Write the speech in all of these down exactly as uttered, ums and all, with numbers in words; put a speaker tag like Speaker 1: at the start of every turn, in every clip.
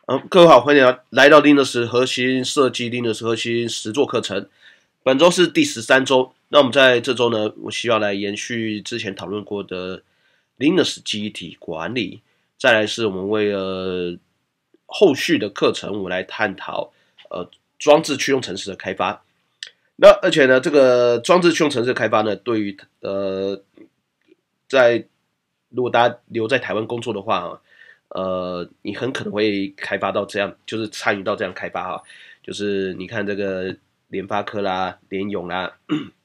Speaker 1: 呃，各位好，欢迎来到 Linux 核心设计 Linux 核心实作课程。本周是第十三周，那我们在这周呢，我希望来延续之前讨论过的 Linux 记忆体管理，再来是我们为了后续的课程，我们来探讨呃装置驱动程式的开发。那而且呢，这个装置驱动程式的开发呢，对于呃在如果大家留在台湾工作的话啊。呃，你很可能会开发到这样，就是参与到这样开发哈，就是你看这个联发科啦、联咏啦，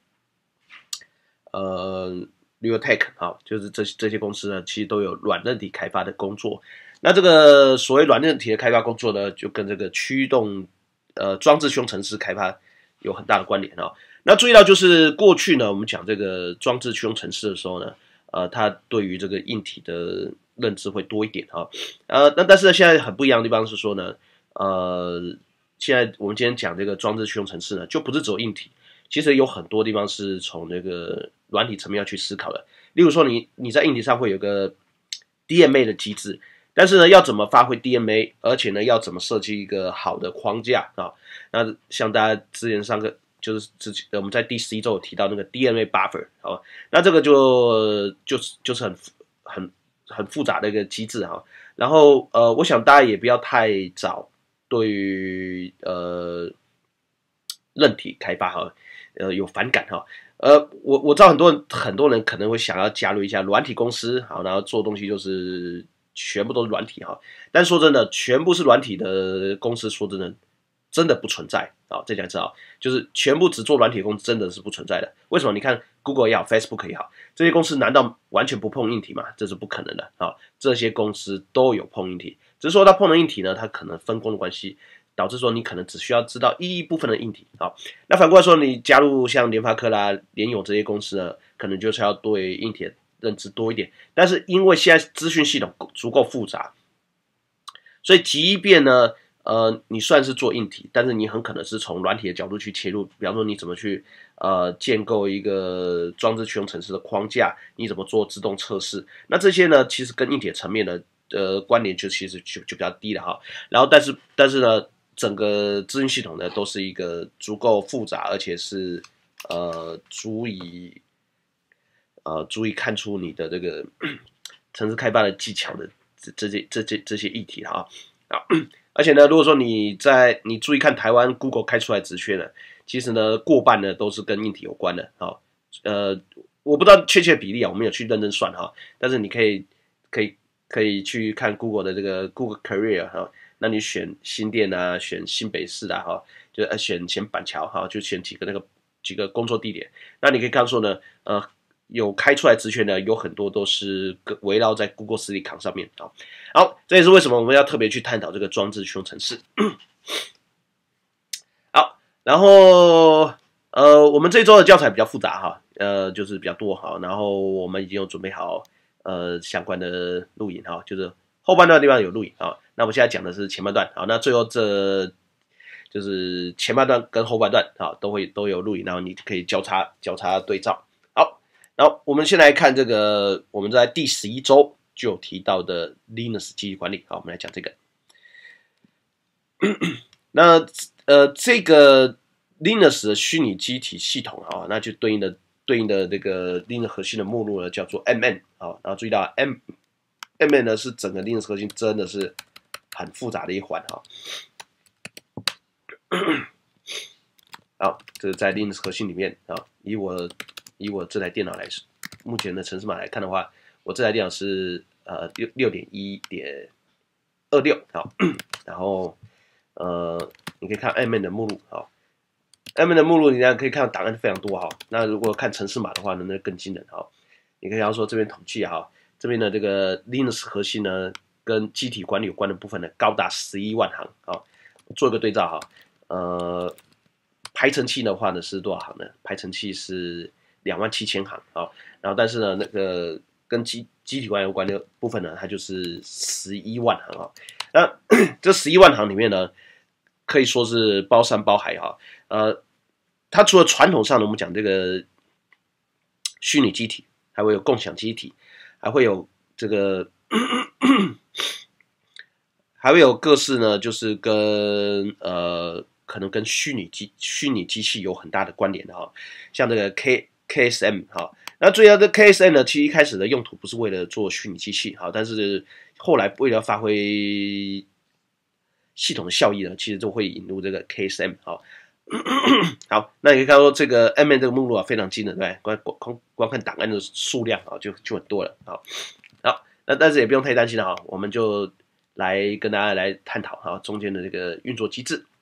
Speaker 1: 呃 r e a l Tech 啊，就是这这些公司呢，其实都有软韧体开发的工作。那这个所谓软韧体的开发工作呢，就跟这个驱动呃装置驱动程式开发有很大的关联啊。那注意到就是过去呢，我们讲这个装置驱动程式的时候呢，呃，它对于这个硬体的认知会多一点哈，呃，那但是现在很不一样的地方是说呢，呃，现在我们今天讲这个装置驱动程式呢，就不是只有硬体，其实有很多地方是从那个软体层面要去思考的。例如说你，你在硬体上会有个 D M A 的机制，但是呢，要怎么发挥 D M A， 而且呢，要怎么设计一个好的框架啊？那像大家之前上课就是之前我们在第十一周有提到那个 D M A buffer 啊，那这个就就是就是很很。很复杂的一个机制哈，然后呃，我想大家也不要太早对于呃韧体开发哈，呃有反感哈，呃，我我知道很多人很多人可能会想要加入一下软体公司，好，然后做东西就是全部都是软体哈，但说真的，全部是软体的公司，说真的。真的不存在啊！这讲知道，就是全部只做软体的公司真的是不存在的。为什么？你看 Google 也好 ，Facebook 也好，这些公司难道完全不碰硬体吗？这是不可能的啊！这些公司都有碰硬体，只是说它碰的硬体呢，它可能分工的关系，导致说你可能只需要知道一部分的硬体啊。那反过来说，你加入像联发科啦、联咏这些公司呢，可能就是要对硬体的认知多一点。但是因为现在资讯系统足够复杂，所以即便呢。呃，你算是做硬体，但是你很可能是从软体的角度去切入，比方说你怎么去呃建构一个装置驱动程式的框架，你怎么做自动测试，那这些呢，其实跟硬体层面的呃关联就其实就就比较低了哈。然后但是但是呢，整个资讯系统呢都是一个足够复杂，而且是呃足以呃足以看出你的这个程式开发的技巧的这这些这这这些议题哈啊。而且呢，如果说你在你注意看台湾 Google 开出来职缺呢，其实呢过半呢都是跟硬体有关的啊。呃，我不知道确切比例啊，我没有去认真算哈。但是你可以可以可以去看 Google 的这个 Google Career 哈，那你选新店啊，选新北市啊哈，就呃选选板桥哈，就选几个那个几个工作地点。那你可以看说呢，呃。有开出来职权的有很多都是围绕在 Google Silicon 上面啊。好，这也是为什么我们要特别去探讨这个装置驱动程式。好，然后呃，我们这一周的教材比较复杂哈，呃，就是比较多哈，然后我们已经有准备好呃相关的录影哈，就是后半段的地方有录影啊。那我们现在讲的是前半段，好，那最后这就是前半段跟后半段啊都会都有录影，然后你可以交叉交叉对照。然后我们先来看这个，我们在第十一周就有提到的 Linux 记忆管理。好，我们来讲这个。那呃，这个 Linux 的虚拟机体系统啊，那就对应的对应的这个 Linux 核心的目录呢，叫做 M N 啊。然后注意到 M M N 呢是整个 Linux 核心真的是很复杂的一环哈。好，这是在 Linux 核心里面啊，以我。以我这台电脑来说，目前的程式码来看的话，我这台电脑是呃六六点一点二六好，然后呃你可以看 M N 的目录好 ，M N 的目录你大家可以看到档案非常多哈。那如果看程式码的话呢，那更惊人哈。你可以要说这边统计哈，这边的这个 Linux 核心呢跟机体管理有关的部分呢高达十一万行好，做一个对照哈，呃排程器的话呢是多少行呢？排程器是两万七千行啊，然后但是呢，那个跟机机体管理有关的部分呢，它就是十一万行啊。那这十一万行里面呢，可以说是包山包海哈。呃，它除了传统上的我们讲这个虚拟机体，还会有共享机体，还会有这个还会有各式呢，就是跟呃可能跟虚拟机虚拟机器有很大的关联的哈，像这个 K KSM 哈。那最要的 K S M 呢，其实一开始的用途不是为了做虚拟机器，好，但是后来为了发挥系统的效益呢，其实就会引入这个 K S M 好。好，那你可以看到这个 M N 这个目录啊，非常精的，对不对？光光光看档案的数量啊，就就很多了。好，好，那但是也不用太担心了哈，我们就来跟大家来探讨哈中间的这个运作机制。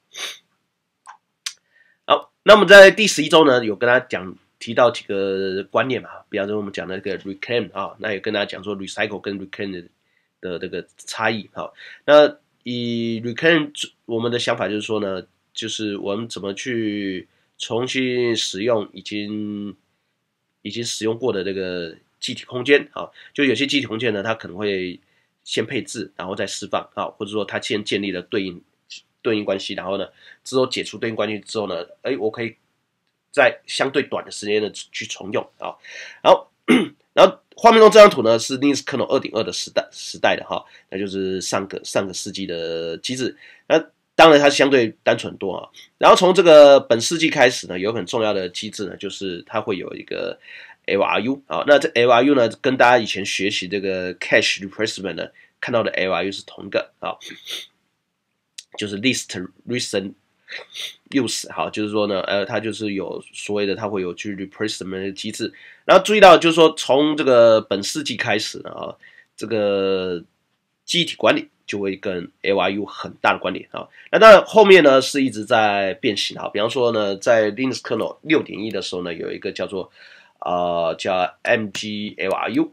Speaker 1: 好，那我们在第十一周呢，有跟大家讲提到几个观念嘛，比方说我们讲的这个 reclaim 啊，那也跟大家讲说 recycle 跟 reclaim 的的这个差异。好，那以 reclaim 我们的想法就是说呢。就是我们怎么去重新使用已经已经使用过的这个记体空间啊，就有些记体空间呢，它可能会先配置，然后再释放啊，或者说它先建立了对应对应关系，然后呢之后解除对应关系之后呢，哎，我可以在相对短的时间呢去重用啊，然后然后画面中这张图呢是 Linux kernel 二点二 的时代时代的哈，那就是上个上个世纪的机制，那。当然，它相对单纯多啊。然后从这个本世纪开始呢，有很重要的机制呢，就是它会有一个 L R U 啊。那这 L R U 呢，跟大家以前学习这个 cache replacement 呢看到的 L R U 是同一个啊，就是 list recent use 好，就是说呢，呃，它就是有所谓的它会有去 replacement 的机制。然后注意到就是说，从这个本世纪开始呢啊，这个记忆体管理。就会跟 L R U 很大的关联啊。那当然后面呢是一直在变形啊。比方说呢，在 Linux kernel 六点一 的时候呢，有一个叫做呃叫 M G L R U，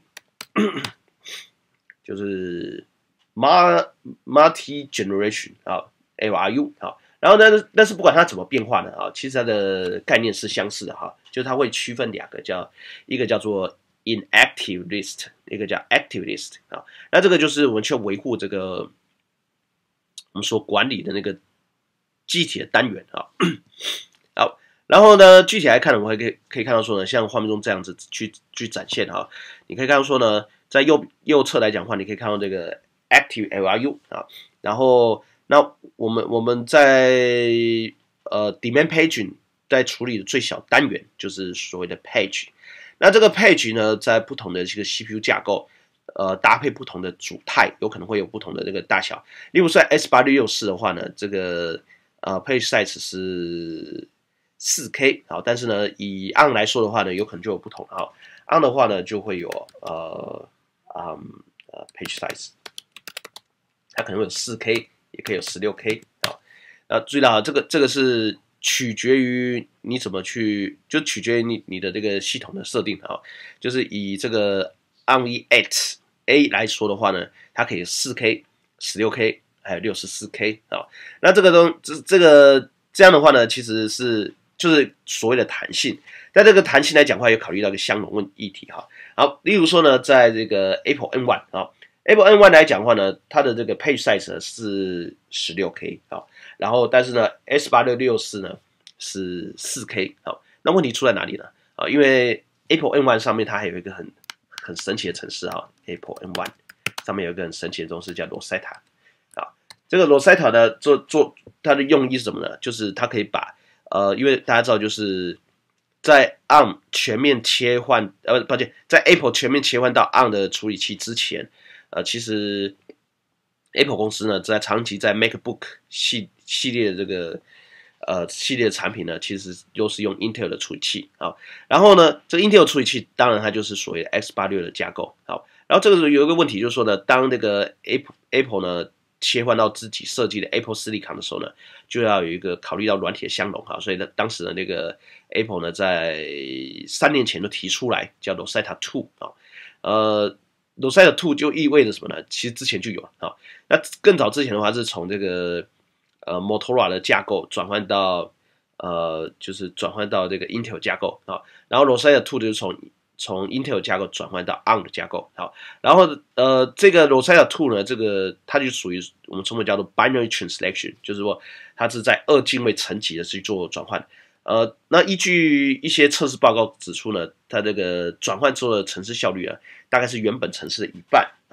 Speaker 1: 就是 Multi Generation 啊 L R U 啊。然后呢，但是不管它怎么变化呢啊，其实它的概念是相似的哈，就是它会区分两个叫一个叫做inactive list， 一个叫 active list 啊，那这个就是我们去维护这个我们所管理的那个机体的单元啊。好，然后呢，具体来看，我们可以可以看到说呢，像画面中这样子去去展现哈，你可以看到说呢，在右右侧来讲的话，你可以看到这个 active L R U 啊，然后那我们我们在呃 demand paging 在处理的最小单元就是所谓的 page。那这个 page 呢，在不同的这个 C P U 架构，呃，搭配不同的主态，有可能会有不同的这个大小。例如在 S 八六六四 的话呢，这个呃 page size 是 四 K， 好，但是呢，以 A R M 来说的话呢，有可能就有不同啊。A R M 的话呢，就会有呃嗯呃 page size， 它可能会有 四 K， 也可以有 十六 K 啊。那注意到啊，这个这个是。取决于你怎么去，就取决于你你的这个系统的设定啊。就是以这个 A R M X A 来说的话呢，它可以 四 K、十六 K 还有 六十四 K 啊。那这个东这这个这样的话呢，其实是就是所谓的弹性。在这个弹性来讲的话，有考虑到一个相容问议题哈。好，例如说呢，在这个 Apple N 一 啊 ，Apple N 一 来讲的话呢，它的这个 page size 是 十六 K 啊。然后，但是呢 ，S 八六六四 呢是 四 K， 好，那问题出在哪里呢？啊，因为 Apple N 一 上面它还有一个很很神奇的程式啊 ，Apple N 一 上面有一个很神奇的东西叫 Rosetta， 啊，这个 Rosetta 呢做做它的用意是什么呢？就是它可以把呃，因为大家知道就是在 A R M 全面切换，呃，抱歉，在 Apple 全面切换到 A R M 的处理器之前，呃，其实 Apple 公司呢，在长期在 MacBook 系系列的这个呃系列的产品呢，其实都是用 Intel 的处理器啊。然后呢，这个 Intel 处理器当然它就是所谓的 X 八六 的架构好。然后这个有一个问题就是说呢，当这个 Apple Apple 呢切换到自己设计的 Apple Silicon 的时候呢，就要有一个考虑到软体的相容哈。所以呢，当时的那个 Apple 呢，在三年前就提出来叫 Rosetta 二啊，呃。Rosetta 二就意味着什么呢？其实之前就有啊。那更早之前的话，是从这个呃 Motorola 的架构转换到呃，就是转换到这个 Intel 架构啊。然后 Rosetta 二就是从从 Intel 架构转换到 A R M 的架构好。然后呃，这个 Rosetta 二呢，这个它就属于我们称为叫做 binary translation， 就是说它是在二进位层级的去做转换。呃，那依据一些测试报告指出呢，它这个转换之后的程式效率啊，大概是原本程式的一半啊，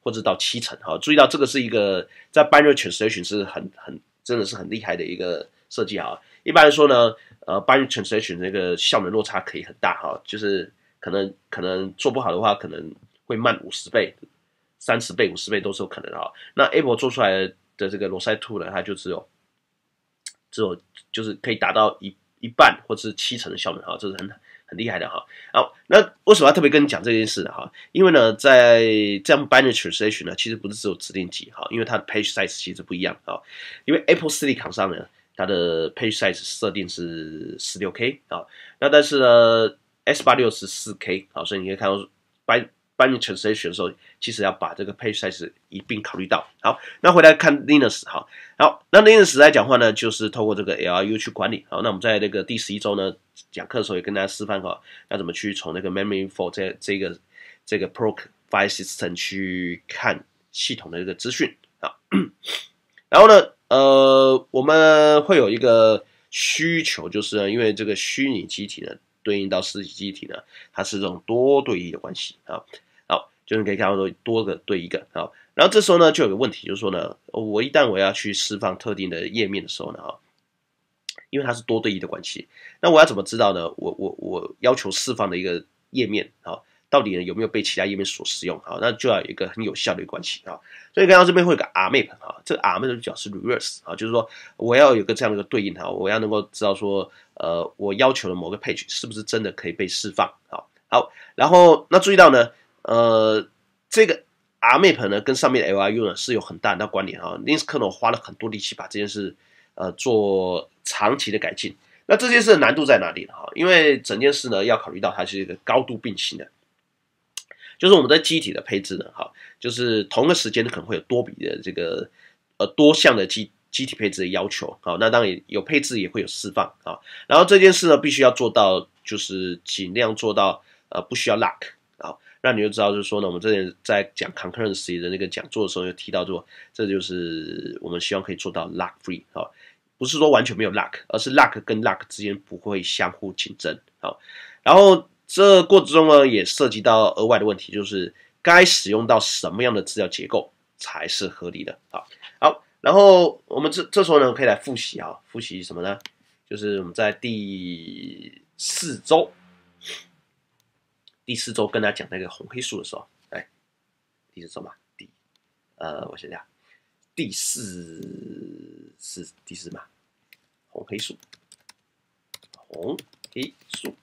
Speaker 1: 或者到七成。好，注意到这个是一个在 binary translation 是很很真的是很厉害的一个设计哈。一般来说呢，呃 binary translation 那个效能落差可以很大哈，就是可能可能做不好的话，可能会慢五十倍、三十倍、五十倍都是有可能的哈。那 Apple 做出来的这个 Loci 二呢，它就只有只有就是可以达到一一半或者是七成的效能哈，这是很很厉害的哈。好，那为什么要特别跟你讲这件事呢？哈，因为呢，在这样 binary translation 呢，其实不是只有指令集哈，因为它的 page size 其实不一样哈。因为 Apple Silicon 上呢，它的 page size 设定是 十六K 啊，那但是呢 S 八十六 是 四K 啊，所以你可以看到 binary translation 的时候，其实要把这个 page size 一并考虑到。好，那回来看 Linux 哈，好，那 Linux 来讲话呢，就是透过这个 L R U 去管理。好，那我们在那个第十一周呢讲课的时候也跟大家示范哈，要怎么去从那个 Memory Info 这这个这个 Proc File System 去看系统的这个资讯啊。然后呢，呃，我们会有一个需求，就是呢，因为这个虚拟机体呢对应到实体机体呢，它是这种多对一的关系啊。好，就是你可以看到说多个对一个啊。然后这时候呢，就有个问题，就是说呢，我一旦我要去释放特定的页面的时候呢，啊，因为它是多对一的关系，那我要怎么知道呢？我我我要求释放的一个页面啊，到底呢有没有被其他页面所使用？好，那就要有一个很有效的一个关系啊。所以看到这边会有个 R map 啊，这个 R map 就表示 reverse 啊，就是说我要有个这样的一个对应哈，我要能够知道说，呃，我要求的某个 page 是不是真的可以被释放？好，好，然后那注意到呢，呃，这个 R map 呢跟上面的 L R U 呢是有很大的关联哈。Linux 可能花了很多力气把这件事呃做长期的改进。那这件事的难度在哪里呢？哈，因为整件事呢要考虑到它是一个高度并行的。就是我们在机体的配置呢，哈，就是同个时间可能会有多笔的这个呃多项的机机体配置的要求，好，那当然有配置也会有释放啊，然后这件事呢必须要做到，就是尽量做到呃不需要 lock 啊，那你就知道就是说呢，我们之前在讲 concurrency 的那个讲座的时候有提到说，这就是我们希望可以做到 lock free 啊，不是说完全没有 lock， 而是 lock 跟 lock 之间不会相互竞争，好，然后。这过程中呢，也涉及到额外的问题，就是该使用到什么样的资料结构才是合理的。好，好，然后我们这这时候呢，可以来复习啊，复习什么呢？就是我们在第四周，第四周跟大家讲那个红黑数的时候，哎，第四周嘛，第呃，我想想，第四是第四嘛，红黑数，红黑数。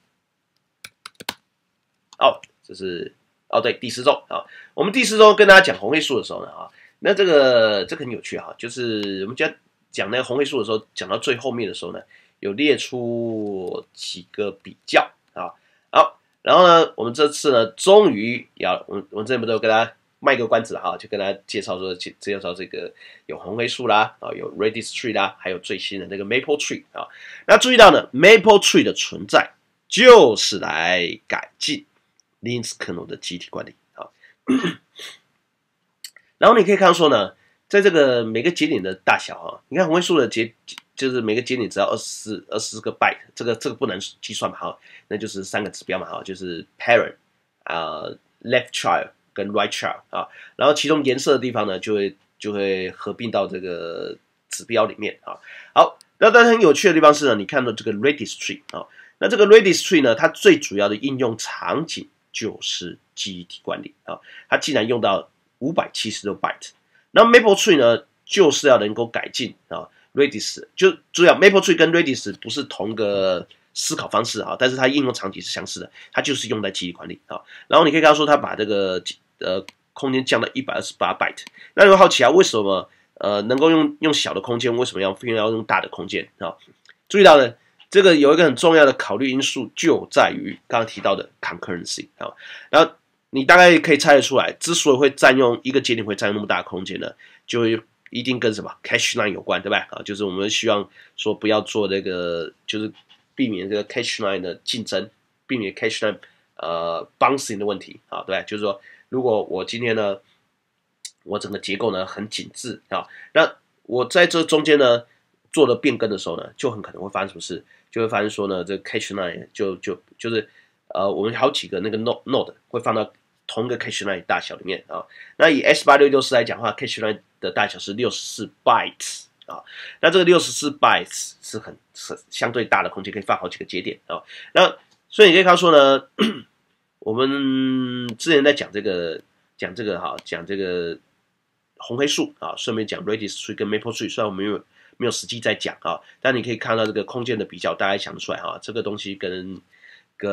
Speaker 1: 哦，这是哦，对，第四周啊，我们第四周跟大家讲红黑数的时候呢，啊，那这个这个很有趣哈，就是我们讲讲那个红黑数的时候，讲到最后面的时候呢，有列出几个比较啊，好，然后呢，我们这次呢，终于要我们我们这边不都跟大家卖个关子了哈，就跟大家介绍说介介绍这个有红黑数啦，啊，有 Redis tree 啦，还有最新的那个 Maple tree 啊，那注意到呢 ，Maple tree 的存在就是来改进Linux 可能的集体管理啊，然后你可以看到说呢，在这个每个节点的大小啊，你看红黑数的节就是每个节点只要二十四二十四个 byte， 这个这个不能计算嘛哈，那就是三个指标嘛哈，就是 parent 啊、呃、left child 跟 right child 啊，然后其中颜色的地方呢就会就会合并到这个指标里面啊。好，那但是很有趣的地方是呢，你看到这个 Redis tree 啊，那这个 Redis tree 呢，它最主要的应用场景就是记忆体管理啊，它既然用到五百七十六 byte， 那 Maple Tree 呢，就是要能够改进啊 Redis， 就主要 Maple Tree 跟 Redis 不是同个思考方式啊，但是它应用场景是相似的，它就是用在记忆管理啊。然后你可以看到说，它把这个呃空间降到一百二十八 byte， 那你会好奇啊，为什么呃能够用用小的空间，为什么要非要用大的空间啊？注意到呢？这个有一个很重要的考虑因素，就在于刚刚提到的 concurrency 啊，然后你大概可以猜得出来，之所以会占用一个节点会占用那么大的空间呢，就一定跟什么 cache line 有关，对吧？啊，就是我们希望说不要做这个，就是避免这个 cache line 的竞争，避免 cache line 呃 bouncing 的问题啊，对吧？就是说，如果我今天呢，我整个结构呢很紧致啊，那我在这中间呢做了变更的时候呢，就很可能会发生什么事？就会发现说呢，这个 cache line 就就就是呃，我们好几个那个 node node 会放到同一个 cache line 大小里面啊。那以 S 八六六四来讲的话 ，cache line 的大小是六十四 bytes 啊。那这个六十四 bytes 是很是相对大的空间，可以放好几个节点啊。那所以你可以看到说呢，我们之前在讲这个讲这个哈，讲这个红黑树啊，顺便讲 Redis tree 跟 Maple tree， 虽然我们没有没有实际在讲啊，但你可以看到这个空间的比较，大家想得出来哈，这个东西跟跟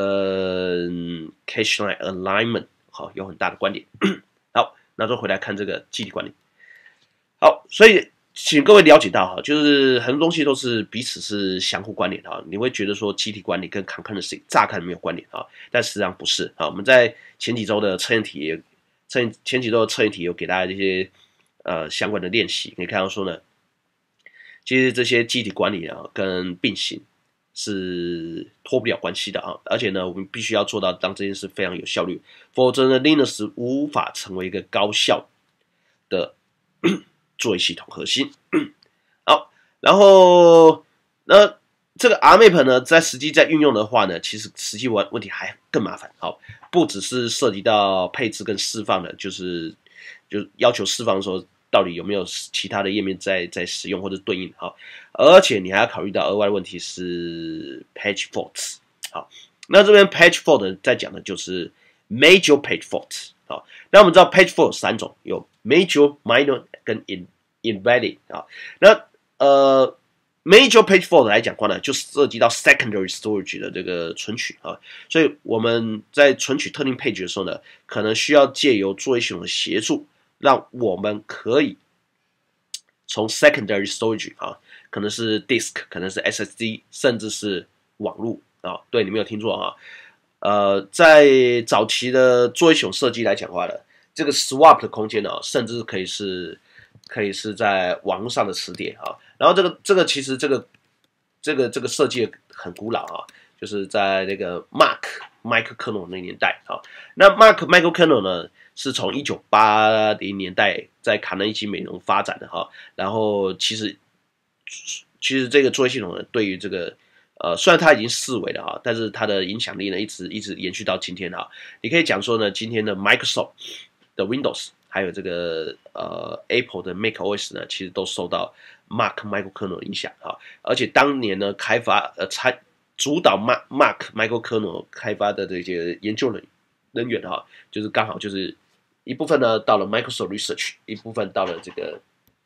Speaker 1: cache line alignment 好有很大的关联。好，那就回来看这个记忆体管理。好，所以请各位了解到哈，就是很多东西都是彼此是相互关联的啊。你会觉得说记忆体管理跟 concurrency 乍看没有关联啊，但实际上不是啊。我们在前几周的测验题也测验前几周的测验题有给大家一些呃相关的练习，可以看到说呢，其实这些记忆体管理啊跟并行是脱不了关系的啊，而且呢，我们必须要做到让这件事非常有效率，否则呢 ，Linux 无法成为一个高效的作业系统核心。好，然后那这个 R map 呢，在实际在运用的话呢，其实实际问问题还更麻烦。好，不只是涉及到配置跟释放的，就是就要求释放的时候，到底有没有其他的页面在在使用或者对应好，而且你还要考虑到额外的问题是 page faults。好，那这边 page fault 在讲的就是 major page fault。好，那我们知道 page fault 有三种，有 major、minor 跟 invalid 啊。那呃 major page fault 来讲的话呢，就涉及到 secondary storage 的这个存取啊，所以我们在存取特定 page 的时候呢，可能需要借由作业系统的协助，让我们可以从 secondary storage 啊，可能是 disk， 可能是 S S D， 甚至是网络啊，对，你没有听错啊。呃，在早期的作业系统设计来讲的话呢，这个 swap 的空间呢，甚至可以是可以是在网络上的词典啊。然后这个这个其实这个这个这个设计很古老啊，就是在那个 Mark Microkernel 那年代啊。那 Mark Microkernel 呢，是从一九八零年代在卡内基美农发展的哈。然后其实其实这个作业系统呢，对于这个呃，虽然它已经式微了哈，但是它的影响力呢，一直一直延续到今天哈。你可以讲说呢，今天的 Microsoft 的 Windows， 还有这个呃 Apple 的 macOS 呢，其实都受到 Mark Microkernel 影响哈。而且当年呢，开发呃参主导 Mark Mark Microkernel 开发的这些研究人人员哈，就是刚好就是一部分呢到了 Microsoft Research， 一部分到了这个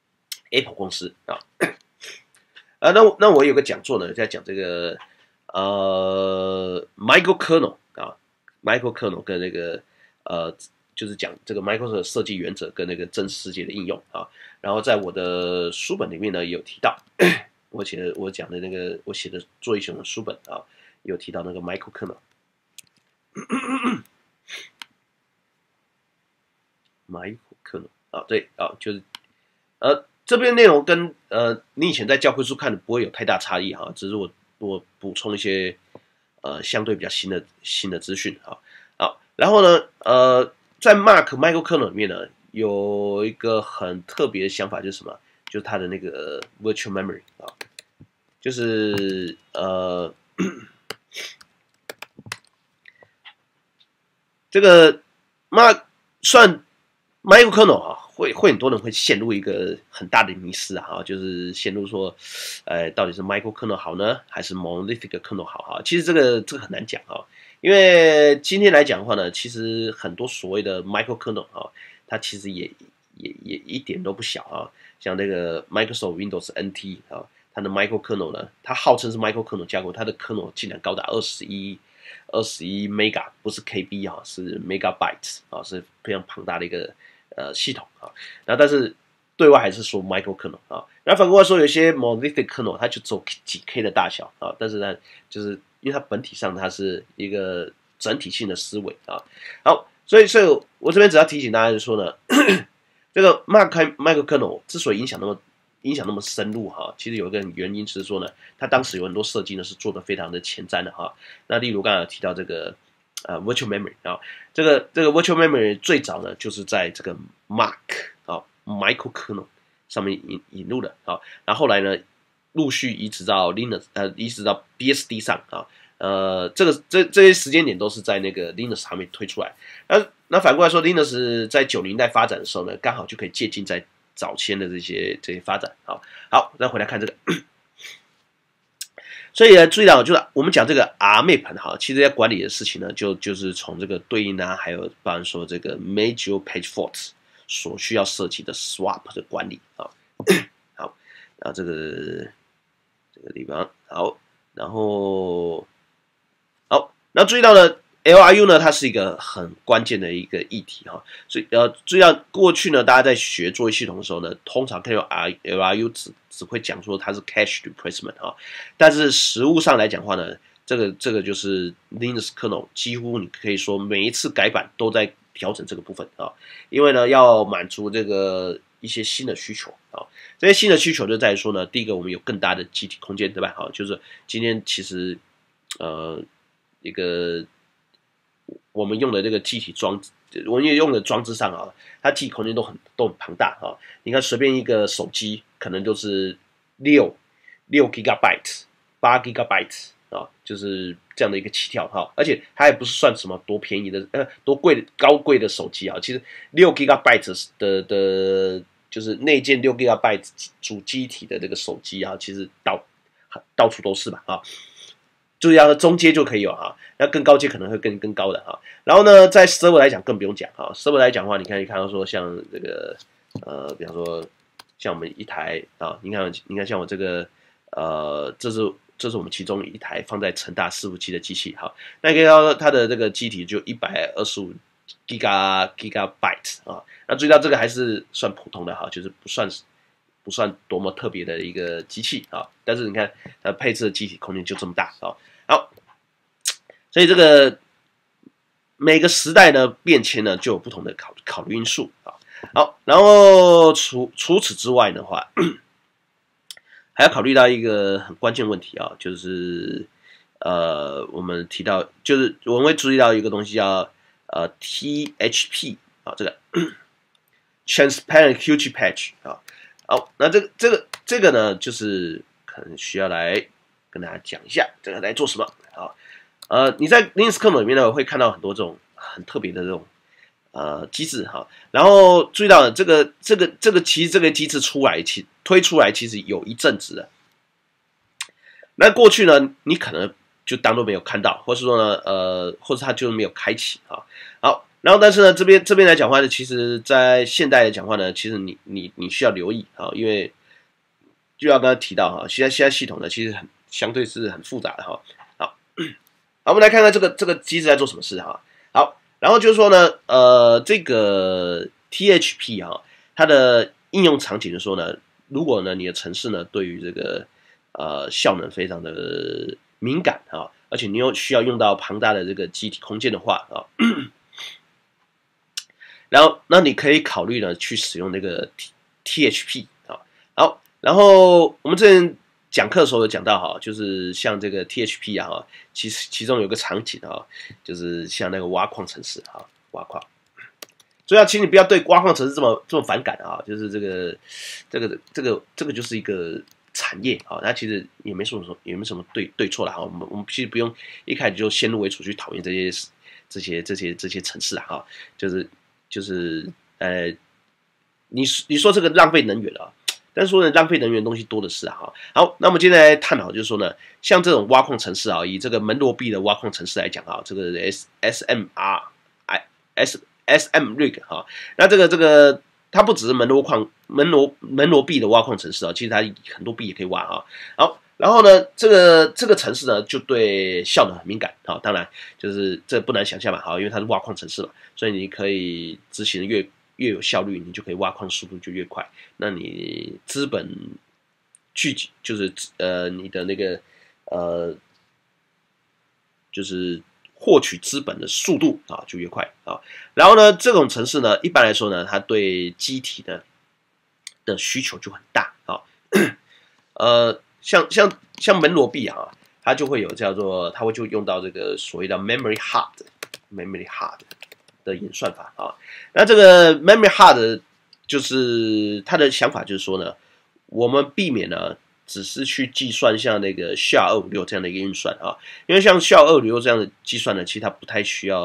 Speaker 1: Apple 公司啊。啊，那那我有个讲座呢，在讲这个呃 microkernel 啊 ，microkernel 跟那个呃，就是讲这个 Microsoft 的设计原则跟那个真实世界的应用啊。然后在我的书本里面呢，也有提到，我写的我讲的那个我写的作业系统的书本啊，有提到那个 microkernel。microkernel 啊，对啊，就是呃。这边内容跟呃你以前在教科书看的不会有太大差异哈，只是我我补充一些呃相对比较新的新的资讯哈。好，然后呢呃在 Mark Microkernel 里面呢有一个很特别的想法，就是什么？就是它的那个 virtual memory 啊，就是呃这个 Mark 算 Microkernel 啊。会会很多人会陷入一个很大的迷思啊，就是陷入说，呃，到底是 microkernel 好呢，还是 monolithic kernel 好哈？其实这个这个很难讲啊，因为今天来讲的话呢，其实很多所谓的 microkernel 啊，它其实也也也一点都不小啊。像那个 Microsoft Windows N T 啊，它的 microkernel 呢，它号称是 microkernel 架构，它的 kernel 竟然高达二十一二十一 mega， 不是 K B 啊，是 megabytes 啊，是非常庞大的一个。呃，系统啊，然后但是对外还是说 microkernel 啊，然后反过来说，有些 monolithic kernel 它就只有几 K 的大小啊，但是呢，就是因为它本体上它是一个整体性的思维啊。好，所以所以我这边只要提醒大家就说呢，这个 Mark microkernel 之所以影响那么影响那么深入哈，其实有一个原因是说呢，它当时有很多设计呢是做的非常的前瞻的哈。那例如刚才提到这个。呃 ，virtual memory 啊，这个这个 virtual memory 最早呢就是在这个 Mark 啊 microkernel 上面引引入的啊，然后后来呢陆续移植到 Linux 呃移植到 B S D 上啊，呃这个这这些时间点都是在那个 Linux 上面推出来。那那反过来说 ，Linux 在九零代发展的时候呢，刚好就可以借鉴在早先的这些这些发展。好，好，再回来看这个。所以呢，注意到就是我们讲这个 R map 哈，其实在管理的事情呢，就就是从这个对应啊，还有包含说这个 major page faults 所需要涉及的 swap 的管理啊。好，然后这个这个地方好，然后好，那注意到呢 ，L R U 呢，它是一个很关键的一个议题哈，所以呃，注意到过去呢，大家在学作业系统的时候呢，通常看到 R L R U 只只会讲说它是 cache replacement 哈，但是实务上来讲的话呢，这个这个就是 Linux kernel 几乎你可以说每一次改版都在调整这个部分啊，因为呢要满足这个一些新的需求啊，这些新的需求就在于说呢，第一个我们有更大的机体空间，对吧？好，就是今天其实呃一个我们用的这个机体装置，我们用的装置上啊，它机体空间都很都很庞大啊，你看随便一个手机可能就是六六 gigabyte 八 gigabyte 啊，就是这样的一个起跳哈，而且它也不是算什么多便宜的呃多贵的高贵的手机啊，其实六 gigabyte 的的，就是内建六 gigabyte 主机体的这个手机啊，其实到到处都是吧啊。注意到中阶就可以有哈，那更高阶可能会更更高的哈。然后呢，在 server 来讲更不用讲哈 ，server 来讲的话，你看你看到说像这个呃，比方说像我们一台啊，你看你看像我这个呃，这是这是我们其中一台放在成大伺服器的机器哈，那可以看到它的这个机体就一百二十五 giga gigabyte 啊，那注意到这个还是算普通的哈，就是不算不算多么特别的一个机器啊，但是你看它配置的机体空间就这么大啊。好，所以这个每个时代呢变迁呢就有不同的考考虑因素啊。好，然后除除此之外的话，还要考虑到一个很关键问题啊，就是呃我们提到就是我们会注意到一个东西叫呃 T H P 啊，这个 Transparent Huge Patch 啊。好，那这个这个这个呢，就是可能需要来跟大家讲一下，这个来做什么啊？呃，你在 Linux kernel 里面呢，会看到很多这种很特别的这种呃机制哈。然后注意到这个这个这个其实这个机制出来，其推出来其实有一阵子了。那过去呢，你可能就当做没有看到，或是说呢，呃，或者它就没有开启啊。好。然后，但是呢，这边这边来讲话呢，其实，在现代来讲话呢，其实你你你需要留意啊，因为就要刚才提到哈，现在现在系统呢，其实很相对是很复杂的哈。好，好，我们来看看这个这个机制在做什么事哈。好，然后就是说呢，呃，这个 T H P 哈，它的应用场景的时候呢，如果呢你的程式呢对于这个呃效能非常的敏感啊，而且你又需要用到庞大的这个机体空间的话啊。然后，那你可以考虑呢，去使用那个 T H P 啊。好，然后我们之前讲课的时候有讲到哈，就是像这个 T H P 啊，其实其中有个场景啊，就是像那个挖矿程式哈，挖矿。所以要请你不要对挖矿程式这么这么反感啊，就是这个这个这个这个就是一个产业啊，它其实也没什么也没什么对对错啦哈。我们我们其实不用一开始就先入为主去讨厌这些这些这些这些程式啊哈，就是。就是呃，你你说这个浪费能源啊，但是说呢，浪费能源的东西多的是啊。好，那我们今天来探讨，就是说呢，像这种挖矿程式啊，以这个门罗币的挖矿程式来讲啊，这个 S S M R I S S M rig 哈，那这个这个它不只是门罗矿门罗门罗币的挖矿程式啊，其实它很多币也可以挖哈。好。然后呢，这个这个程式呢，就对效能很敏感啊。当然，就是这不难想象嘛，好，因为它是挖矿程式嘛，所以你可以执行的越越有效率，你就可以挖矿速度就越快。那你资本聚集就是呃你的那个呃就是获取资本的速度啊就越快啊。然后呢，这种程式呢，一般来说呢，它对机体的的需求就很大啊，呃。像像像门罗币啊，它就会有叫做，它会就用到这个所谓的 memory hard memory hard 的演算法啊。那这个 memory hard 就是它的想法就是说呢，我们避免呢只是去计算像那个 S H A 二五六这样的一个运算啊，因为像 S H A 二五六这样的计算呢，其实它不太需要大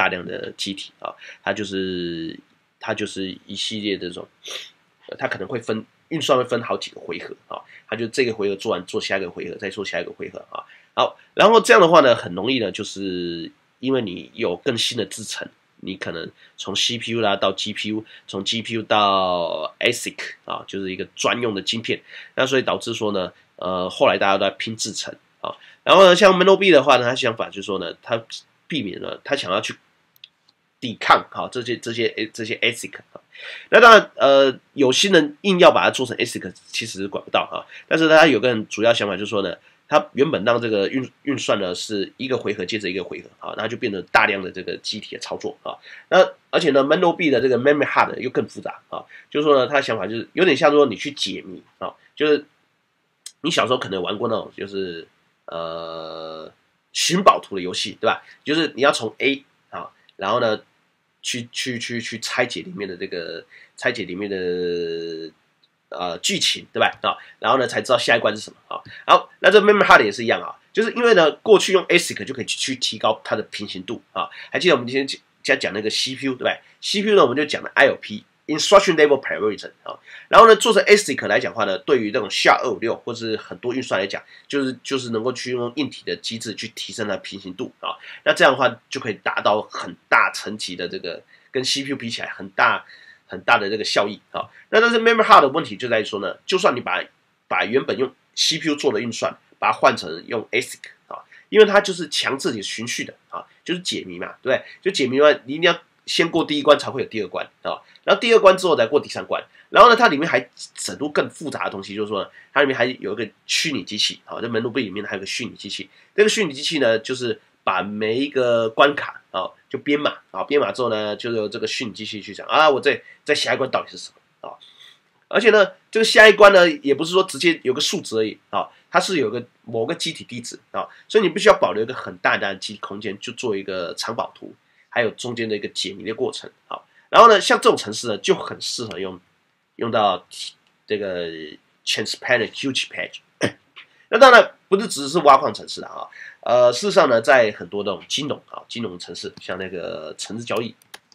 Speaker 1: 大量的机体啊，它就是它就是一系列的这种，它可能会分运算会分好几个回合啊，它就这个回合做完做下一个回合，再做下一个回合啊。好，然后这样的话呢，很容易呢，就是因为你有更新的制程。你可能从 C P U 啦到 G P U， 从 G P U 到 A S I C 啊，就是一个专用的晶片。那所以导致说呢，呃，后来大家都在拼制程啊。然后呢，像 Menlo B 的话呢，他想法就是说呢，他避免了他想要去抵抗好这些这些这些 A S I C 啊。那当然，呃，有些人硬要把它做成 A S I C， 其实管不到啊。但是他有个很主要想法就是说呢。它原本让这个运运算呢是一个回合接着一个回合啊，那就变得大量的这个机体的操作啊。那而且呢 ，Menlo B 的这个 Memory Hard 又更复杂啊，就是说呢，他的想法就是有点像说你去解谜啊，就是你小时候可能玩过那种就是呃寻宝图的游戏，对吧？就是你要从 A 啊，然后呢去去去去拆解里面的这个拆解里面的。呃，剧情对吧？啊，然后呢，才知道下一关是什么啊。好，那这 Memory Hard 也是一样啊，就是因为呢，过去用 A S I C 就可以去提高它的平行度啊。还记得我们今天讲讲那个 C P U 对吧 ？C P U 呢，我们就讲了 I O P。Instruction Level Priority 啊，然后呢，做成 A S I C 来讲的话呢，对于这种 S H A 二五六或是很多运算来讲，就是就是能够去用硬体的机制去提升它的平行度啊，那这样的话就可以达到很大层级的这个跟 C P U 比起来很大很大的这个效益啊。那但是 Memory Hard 的问题就在于说呢，就算你把把原本用 C P U 做的运算，把它换成用 A S I C 啊，因为它就是强制你循序的啊，就是解谜嘛，对不对？就解谜的话，你一定要先过第一关才会有第二关啊，然后第二关之后再过第三关，然后呢，它里面还整出更复杂的东西，就是说呢它里面还有一个虚拟机器啊，在门路背里面还有个虚拟机器，这个虚拟机器呢，就是把每一个关卡啊就编码啊，编码之后呢，就由这个虚拟机器去讲啊，我在在下一关到底是什么啊？而且呢，这个下一关呢，也不是说直接有个数值而已啊，它是有个某个机体地址啊，所以你必须要保留一个很大的机体空间，就做一个藏宝图。还有中间的一个解谜的过程，好，然后呢，像这种程式呢，就很适合用用到这个 Transparent Huge Page。那当然不是只是挖矿程式的啊，呃，事实上呢，在很多那种金融啊，金融程式，像那个城市交易、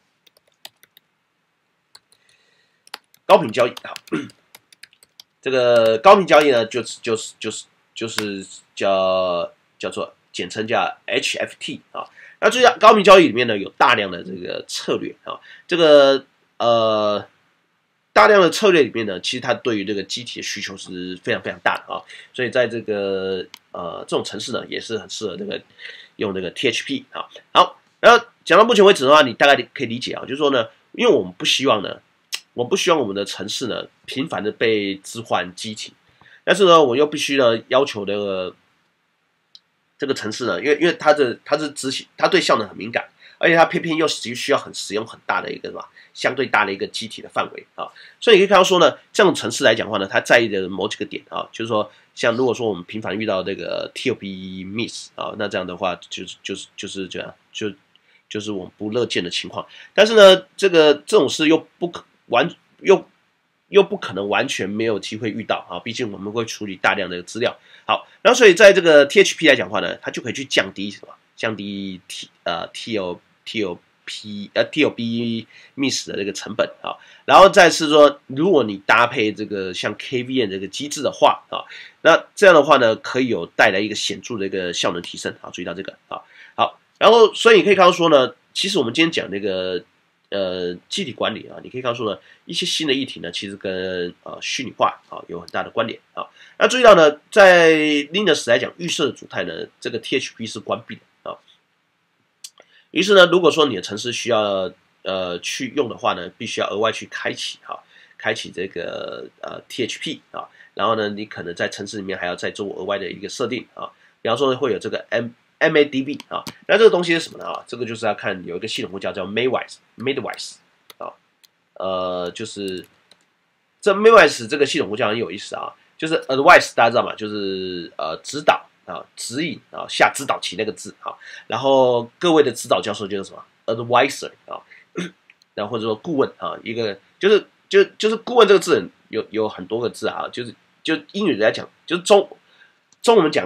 Speaker 1: 高频交易啊，这个高频交易呢，就是就是就是就是叫叫做简称叫 H F T 啊。那这高频交易里面呢，有大量的这个策略啊，这个呃大量的策略里面呢，其实它对于这个机体的需求是非常非常大的啊，所以在这个呃这种程式呢，也是很适合这个用这个 T H P 啊。好，然后讲到目前为止的话，你大概可以理解啊，就是说呢，因为我们不希望呢，我们不希望我们的程式呢频繁的被置换机体，但是呢，我又必须呢要求这个。这个程式呢，因为因为它的它是执行，它对效能很敏感，而且它偏偏又需要很使用很大的一个什么相对大的一个机体的范围啊，所以你可以看到说呢，这种程式来讲的话呢，它在意的某几个点啊，就是说，像如果说我们频繁遇到这个 T O P miss 啊，那这样的话就是就是就是这样，就就是我们不乐见的情况。但是呢，这个这种事又不可完又。又不可能完全没有机会遇到啊，毕竟我们会处理大量的资料。好，然后所以在这个 T H P 来讲的话呢，它就可以去降低什么？降低 T 呃 T O T O P 呃 T O B miss 的这个成本啊。然后再是说，如果你搭配这个像 K V M 这个机制的话啊，那这样的话呢，可以有带来一个显著的一个效能提升啊。注意到这个啊。好，然后所以你可以看到说呢，其实我们今天讲那个。呃，机体管理啊，你可以看到说呢，一些新的议题呢，其实跟呃虚拟化啊有很大的关联啊。那注意到呢，在 Linux 来讲，预设的主态呢，这个 T H P 是关闭的啊。于是呢，如果说你的程式需要呃去用的话呢，必须要额外去开启哈、啊，开启这个呃 T H P 啊，然后呢，你可能在程式里面还要再做额外的一个设定啊，比方说会有这个 M。M A D B 啊，那这个东西是什么呢啊？这个就是要看有一个系统呼叫叫 Midwise，Midwise 啊，呃，就是这 Midwise 这个系统呼叫很有意思啊，就是 Advice 大家知道嘛，就是呃指导啊、指引啊、下指导棋那个字啊，然后各位的指导教授就是什么 Advisor 啊，然后或者说顾问啊，一个就是就就是顾问这个字有有很多个字啊，就是就英语来讲，就是中中文讲。顾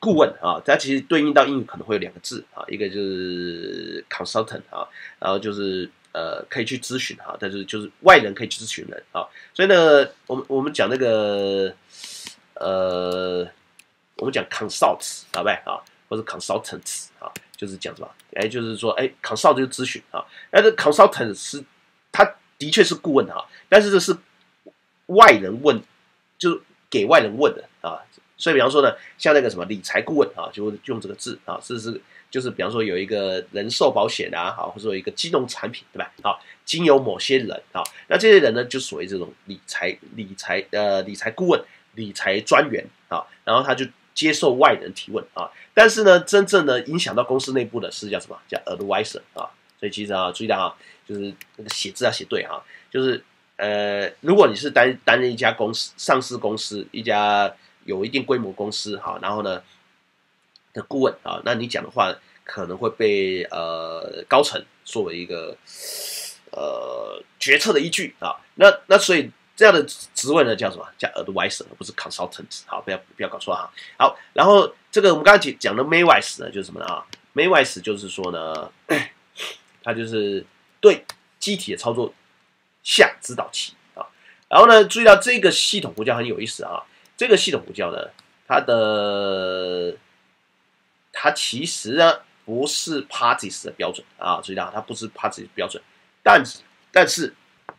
Speaker 1: 顾问啊，它其实对应到英语可能会有两个字啊，一个就是 consultant 啊，然后就是呃可以去咨询哈，但是就是外人可以去咨询人啊，所以呢，我们我们讲那个呃，我们讲 consults 好不好啊，或者 consultants 啊，就是讲什么？哎，就是说哎 consult 就是咨询啊，但是 consultant 是他的确是顾问哈，但是这是外人问，就是给外人问的啊。所以，比方说呢，像那个什么理财顾问啊，就用这个字啊，是是，就是比方说有一个人寿保险啊，好，或者说有一个金融产品，对吧？好，经由某些人啊，那这些人呢，就属于这种理财理财呃理财顾问、理财专员啊，然后他就接受外人提问啊，但是呢，真正的影响到公司内部的是叫什么？叫 advisor 啊。所以其实啊，注意到啊，就是那个写字要写对啊，就是呃，如果你是担担任一家公司、上市公司一家。有一定规模公司哈，然后呢的顾问啊，那你讲的话可能会被呃高层作为一个呃决策的依据啊。那那所以这样的职位呢叫什么？叫 advisor， 而不是 consultant。好，不要不要搞错哈。好，然后这个我们刚才讲的 Maywise 呢，就是什么呢啊 ？Maywise 就是说呢，它就是对机体的操作下指导棋啊。然后呢，注意到这个系统呼叫很有意思啊。这个系统呼叫呢，它的它其实呢不是 Parsis 的标准啊，注意到它不是 Parsis 的标准，但但是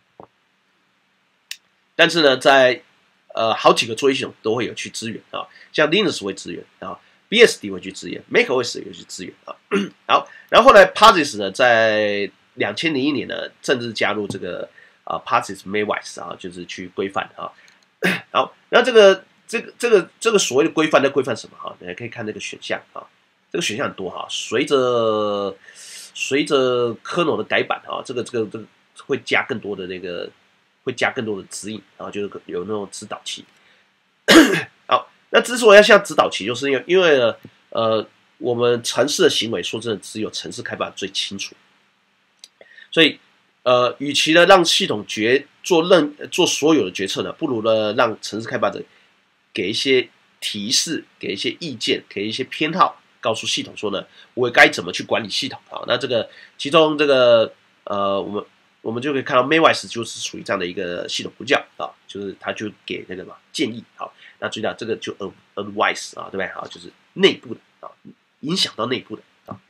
Speaker 1: 但是呢，在呃好几个作业系统都会有去支援啊，像 Linux 会支援啊 ，B S D 会去支援 ，macOS 也去支援啊。好，然后后来 Parsis 呢，在两千零一年呢，正式加入这个啊 Parsis Maywise 啊，就是去规范啊。好，那这个这个这个这个所谓的规范在规范什么哈？大家可以看这个选项啊，这个选项很多哈。随着随着 kernel 的改版啊，这个这个这个会加更多的那个会加更多的指引啊，就是有那种指导器。好，那之所以要像指导器，就是因为因为呢呃我们城市的行为，说真的只有城市开发最清楚，所以。呃，与其呢让系统决做任做所有的决策呢，不如呢让城市开发者给一些提示，给一些意见，给一些偏好，告诉系统说呢，我该怎么去管理系统啊？那这个其中这个呃，我们我们就可以看到 Maywise 就是属于这样的一个系统呼叫啊，就是他就给那个嘛建议，好，那注意到这个就 advice 啊，对不对？好，就是内部的啊，影响到内部的啊。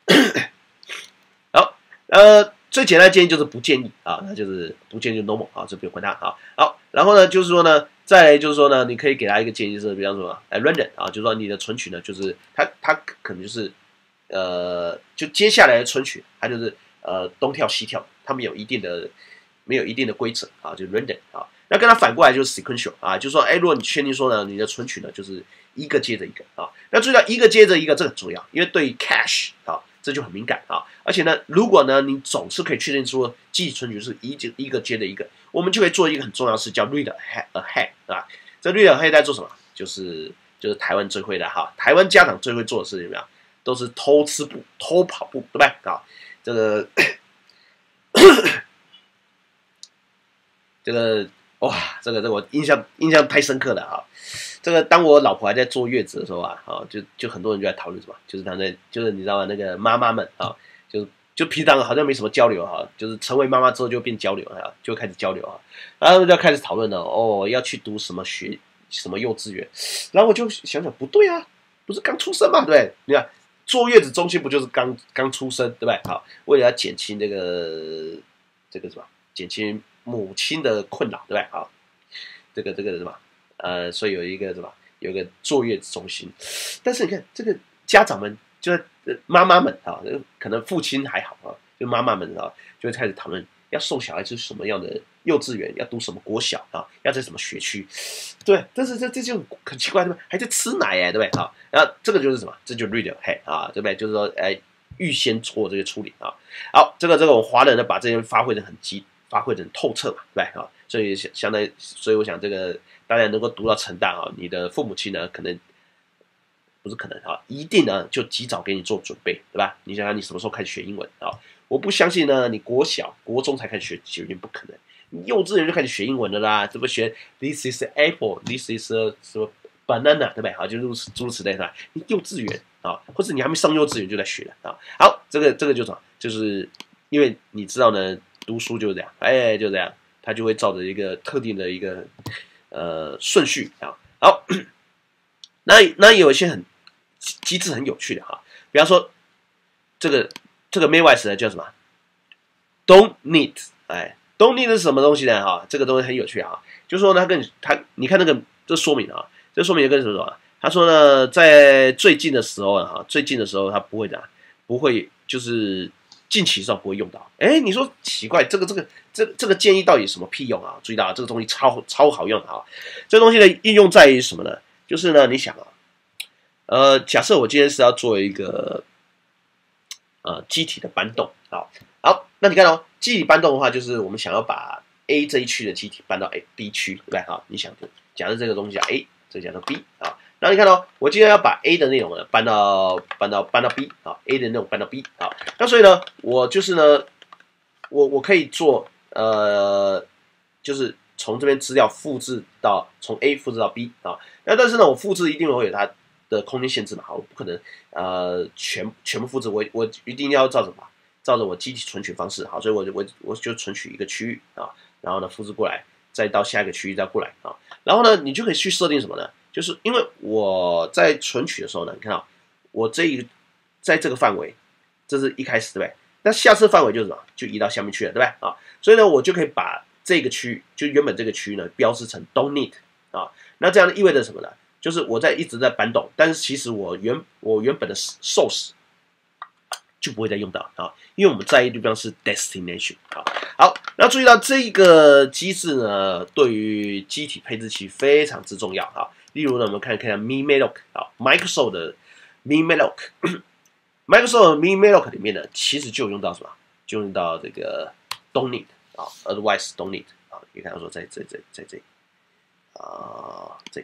Speaker 1: 好，呃。最简单的建议就是不建议啊，那就是不建议就 normal 啊，这不用回答啊。好，然后呢，就是说呢，再来就是说呢，你可以给他一个建议是，比方说，哎 ，random 啊，就是说你的存取呢，就是它它可能就是呃，就接下来的存取，它就是呃东跳西跳，它们有一定的没有一定的规则啊，就是 random 啊。那跟它反过来就是 sequential 啊，就是说，哎，如果你确定说呢，你的存取呢就是一个接着一个啊，那注意到一个接着一个，这很重要，因为对于 cache 啊。这就很敏感啊！而且呢，如果呢你总是可以确定说记忆存取是一一个接着一个，我们就可以做一个很重要的事，叫 read ahead 啊。这 read ahead 在做什么？就是就是台湾最会的哈，台湾家长最会做的事情怎么样？都是偷吃步、偷跑步，对不对啊？这个这个哇，这个这个我印象印象太深刻了哈。这个当我老婆还在坐月子的时候啊，啊，就就很多人就在讨论什么，就是他在，就是你知道吗？那个妈妈们啊，就就平常好像没什么交流哈，就是成为妈妈之后就变交流啊，就开始交流啊，然后就要开始讨论了，哦，要去读什么学什么幼稚园，然后我就想想不对啊，不是刚出生嘛，对不对？你看坐月子中心不就是刚刚出生，对不对？好，为了要减轻这个这个什么，减轻母亲的困扰，对不对？好，这个这个什么？呃，所以有一个什么，有一个坐月子中心，但是你看这个家长们，就是妈妈们啊，可能父亲还好啊，就妈妈们啊，就会开始讨论要送小孩去什么样的幼稚园，要读什么国小啊，要在什么学区，对，但是这这就很奇怪，对吧？还在吃奶哎，对不对啊？然后这个就是什么？这就 read ahead 啊，对不对？就是说，哎，预先做这些处理啊。好，这个这个我们华人呢，把这些发挥的很极，发挥的很透彻嘛，对吧？啊，所以相当于，所以我想这个。当然能够读到成大啊，你的父母亲呢，可能不是可能啊，一定呢就及早给你做准备，对吧？你想想你什么时候开始学英文啊？我不相信呢，你国小、国中才开始学学英文，不可能，你幼稚园就开始学英文的啦，这不学 This is apple, this is 什么 banana 对不对？好，就如此诸如此类的。你幼稚园啊，或者你还没上幼稚园就在学了啊。好，这个这个就是什么？就是因为你知道呢，读书就是这样，哎，就这样，它就会照着一个特定的一个呃顺序啊。好，那那有一些很机制很有趣的哈，比方说这个这个 Maywise 呢叫什么 ？Don't need， 哎 ，Don't need 是什么东西呢？哈，这个东西很有趣啊，就是说它跟它，你看那个这说明啊，这说明跟什么什么？他说呢，在最近的时候啊，哈，最近的时候他不会的，不会就是近期上不会用到。哎，你说奇怪，这个这个这这个建议到底什么屁用啊？注意到这个东西超超好用的啊！这个东西的应用在于什么呢？就是呢，你想啊，呃，假设我今天是要做一个呃机体的搬动，好，好，那你看哦，机体搬动的话，就是我们想要把 A 这一区的机体搬到 A B 区，对不对？好，你想，假设这个东西叫 A， 这个叫做 B 啊。然后你看哦，我今天要把 A 的内容呢搬到搬到搬到 B 啊 ，A 的内容搬到 B 啊，那所以呢，我就是呢，我我可以做呃，就是从这边资料复制到从 A 复制到 B 啊，那但是呢，我复制一定会有它的空间限制嘛，我不可能呃全全部复制，我我一定要照着嘛，照着我机体存取方式，好，所以我我我就存取一个区域啊，然后呢复制过来，再到下一个区域再过来啊，然后呢，你就可以去设定什么呢？就是因为我在存取的时候呢，你看到我这一个在这个范围，这是一开始对不对？那下次范围就是什么？就移到下面去了，对不对？啊，所以呢，我就可以把这个区域，就原本这个区域呢，标示成 don't need 啊。那这样意味着什么呢？就是我在一直在搬动，但是其实我原我原本的 source 就不会再用到啊，因为我们在意的地方是 destination 啊。好，那注意到这个机制呢，对于机体配置器非常之重要啊。例如呢，我们看看 MeMalloc 啊 ，Microsoft 的 MeMalloc，Microsoft 的 MeMalloc 里面呢，其实就用到什么？就用到这个 don't need 啊 ，otherwise don't need 啊，你看到说在这这在这啊这。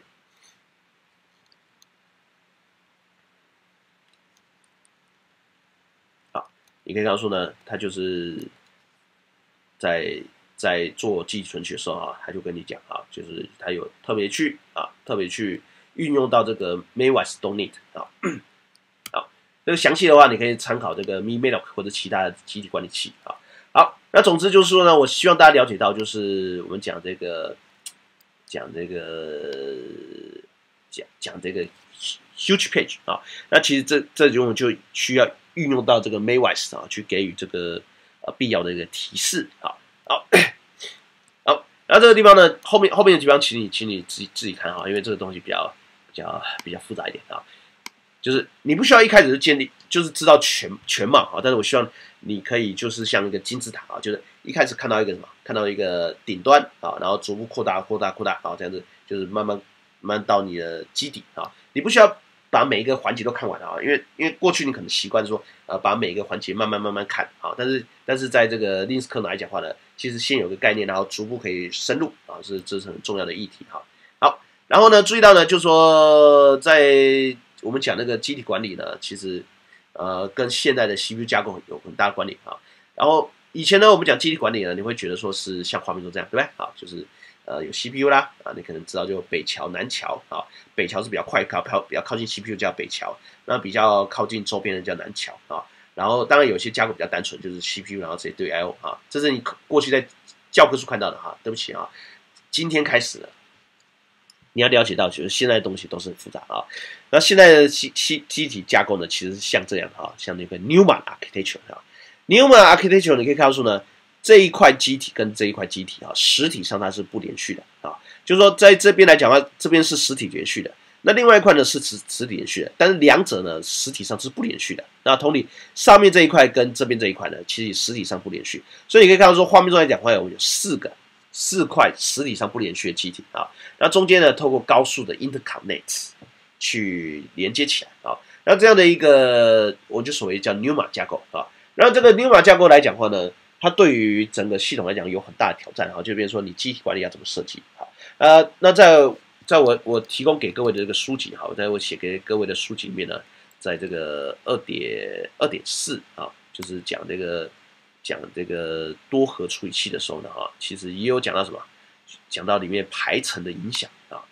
Speaker 1: 你可以看到说呢，它就是在在做记忆存取的时候啊，他就跟你讲啊，就是他有特别去啊，特别去运用到这个 Maywise don't need 啊，好，这个详细的话你可以参考这个 MeMalloc 或者其他的机体管理器啊。好，那总之就是说呢，我希望大家了解到，就是我们讲这个讲这个讲讲这个 huge page 啊，那其实这这种就需要运用到这个 Maywise 啊，去给予这个呃必要的一个提示啊。好，好，然后这个地方呢，后面后面的地方，请你请你自己自己看啊，因为这个东西比较比较比较复杂一点啊。就是你不需要一开始就建立，就是知道全全貌啊，但是我希望你可以就是像一个金字塔啊，就是一开始看到一个什么，看到一个顶端啊，然后逐步扩大扩大扩大啊，这样子就是慢慢慢慢到你的基底啊，你不需要把每一个环节都看完啊，因为因为过去你可能习惯说呃把每一个环节慢慢慢慢看啊，但是但是在这个 Linux 课来讲话呢，其实先有个概念，然后逐步可以深入啊，是这是很重要的议题哈。好，然后呢，注意到呢，就是说在我们讲那个机体管理呢，其实呃跟现在的 C P U 架构有很大的关联啊。然后以前呢，我们讲机体管理呢，你会觉得说是像画面中这样，对不对？好，就是呃有 C P U 啦啊，你可能知道就北桥、南桥啊，北桥是比较快靠靠比较靠近 C P U 叫北桥，那比较靠近周边的叫南桥啊。然后当然有些架构比较单纯，就是 C P U 然后直接对 I O 啊，这是你过去在教科书看到的哈。对不起啊，今天开始了。你要了解到，就是现在的东西都是很复杂啊。那现在的机机机体架构呢，其实是像这样哈，像那个 Neumann architecture 啊 ，Neumann architecture 你可以看到说呢，这一块机体跟这一块机体啊，实体上它是不连续的啊。就是说，在这边来讲的话，这边是实体连续的，那另外一块呢是实实体连续的，但是两者呢实体上是不连续的。那同理，上面这一块跟这边这一块呢，其实实体上不连续，所以你可以看到说，画面中来讲话有有四个。四块实体上不连续的机体啊，那中间呢，透过高速的 interconnect 去连接起来啊，那这样的一个我就所谓叫 Neumann 架构啊，然后这个 Neumann 架构来讲的话呢，它对于整个系统来讲有很大的挑战啊，就比如说你机体管理要怎么设计啊，呃，那在在我我提供给各位的这个书籍哈，在我写给各位的书籍里面呢，在这个二点二点四啊，就是讲这个。讲这个多核处理器的时候呢，哈，其实也有讲到什么，讲到里面排程的影响啊，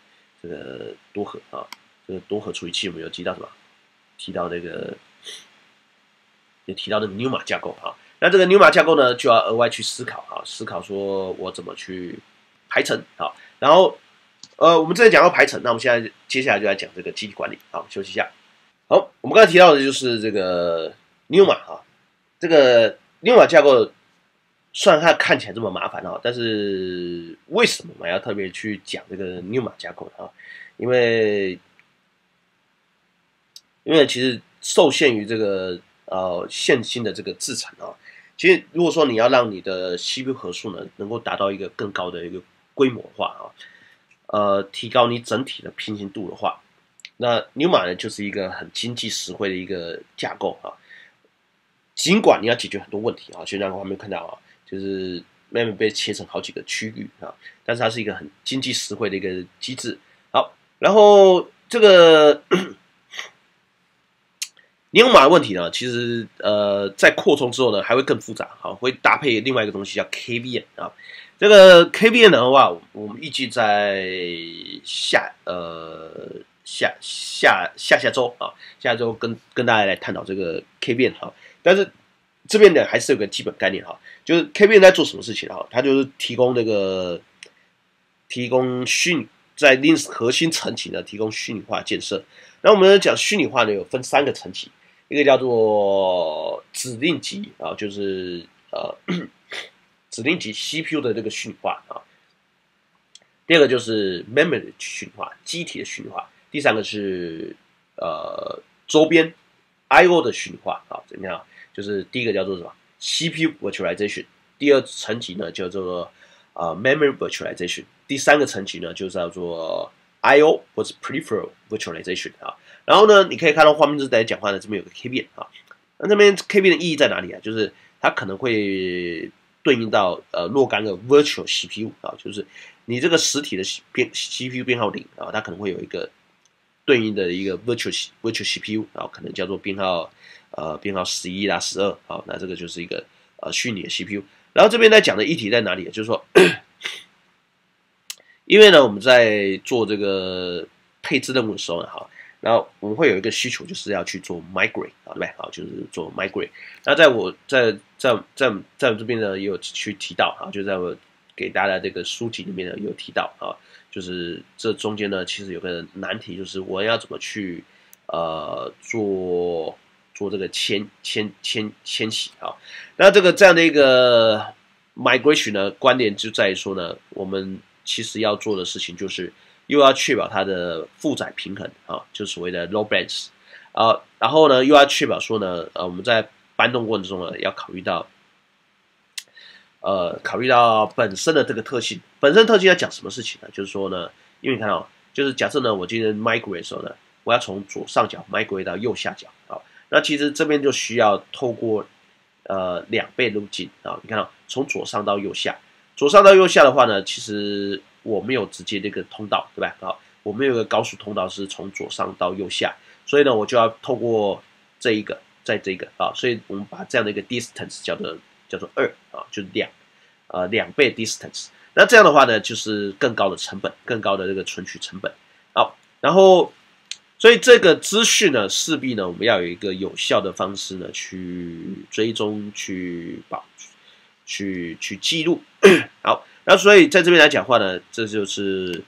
Speaker 1: 这个多核啊，这个多核处理器我们有提到什么？提到这个，也提到这个 Numa 架构啊。那这个 Numa 架构呢，就要额外去思考啊，思考说我怎么去排程啊。然后，呃，我们之前讲到排程，那我们现在接下来就来讲这个机体管理。好，休息一下。好，我们刚才提到的就是这个 Numa 啊，这个 Numa 架构。虽然它看起来这么麻烦啊，但是为什么我们要特别去讲这个 Numa 架构啊？因为因为其实受限于这个呃现今的这个制程啊，其实如果说你要让你的 C P U 核数呢能够达到一个更高的一个规模化啊，呃，提高你整体的平行度的话，那 Numa 呢就是一个很经济实惠的一个架构啊。尽管你要解决很多问题啊，就像我们看到啊。就是 memory 被切成好几个区域啊，但是它是一个很经济实惠的一个机制。好，然后这个尼欧码的问题呢，其实呃在扩充之后呢，还会更复杂，好，会搭配另外一个东西叫 K V M 啊。这个 K V M 的话，我们预计在下呃下下下下周啊，下周跟跟大家来探讨这个 K V M 哈，但是。这边呢还是有个基本概念哈，就是 K V M 在做什么事情哈？它就是提供那个提供虚拟在 Linux 核心层级呢提供虚拟化建设。那我们讲虚拟化呢有分三个层级，一个叫做指令级啊，就是呃指令级 C P U 的这个虚拟化啊。第二个就是 memory 的虚拟化，机体的虚拟化。第三个是呃周边 I O 的虚拟化啊，怎么样？就是第一个叫做什么 C P U virtualization， 第二层级呢叫做呃 memory virtualization， 第三个层级呢就叫做 I O 或者 peripheral virtualization 啊。然后呢，你可以看到画面是在讲话的这边有个 K V M 啊，那这边 K V M 的意义在哪里啊？就是它可能会对应到呃若干个 virtual C P U 啊，就是你这个实体的编 C P U 编号零啊，它可能会有一个对应的一个 virtual virtual C P U， 然后可能叫做编号。呃，编号十一啦、十二，好，那这个就是一个呃虚拟的 C P U。然后这边在讲的议题在哪里？就是说，因为呢，我们在做这个配置任务的时候呢，哈，然后我们会有一个需求，就是要去做 migrate， 啊，对不对？好，就是做 migrate。那在我在在在在我这边呢，也有去提到啊，就在我给大家的这个书籍里面呢，有提到啊，就是这中间呢，其实有个难题，就是我要怎么去呃做。做这个迁迁迁迁徙啊，那这个这样的一个 migration 呢，观点就在于说呢，我们其实要做的事情就是又要确保它的负载平衡啊，就所谓的 load balance 啊，然后呢又要确保说呢，呃，我们在搬动过程中呢要考虑到，呃，考虑到本身的这个特性，本身特性要讲什么事情呢？就是说呢，因为你看到、哦，就是假设呢，我今天 migrate 的时候呢，我要从左上角 migrate 到右下角啊。那其实这边就需要透过呃两倍路径啊，你看到从左上到右下，左上到右下的话呢，其实我没有直接这个通道，对吧？啊，我们有一个高速通道是从左上到右下，所以呢，我就要透过这一个，在这个啊，所以我们把这样的一个 distance 叫做叫做二啊，就是两呃两倍 distance。那这样的话呢，就是更高的成本，更高的这个存取成本。好，然后。所以这个资讯呢，势必呢，我们要有一个有效的方式呢，去追踪、去保、去去记录。好，那所以在这边来讲话呢，这就是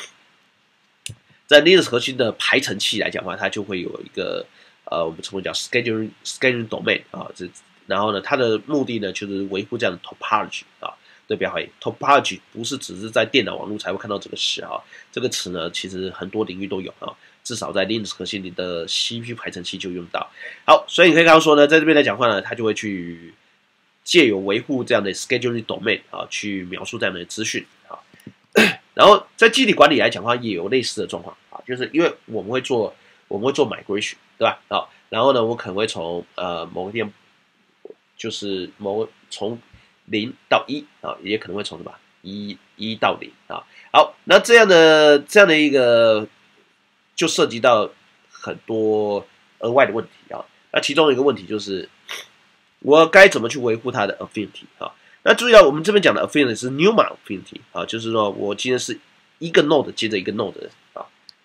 Speaker 1: 在 Linux 核心的排程器来讲话，它就会有一个呃，我们称为叫 scheduling scheduling domain 啊，这然后呢，它的目的呢，就是维护这样的 topology 啊。对标会 topology 不是只是在电脑网络才会看到这个词啊，这个词呢，其实很多领域都有啊。至少在 Linux 核心里的 C P U 排程器就用到。好，所以你可以看到说呢，在这边来讲话呢，它就会去借由维护这样的 scheduling domain 啊，去描述这样的资讯啊。然后在机体管理来讲的话，也有类似的状况啊，就是因为我们会做我们会做 migration， 对吧？好，然后呢，我可能会从呃某个地方，就是某从零到一啊，也可能会从什么一一到零啊。好，那这样的这样的一个就涉及到很多额外的问题啊。那其中一个问题就是我该怎么去维护它的 affinity 啊？那注意到我们这边讲的 affinity 是 Numa affinity 啊，就是说我今天是一个 node 接着一个 node 啊，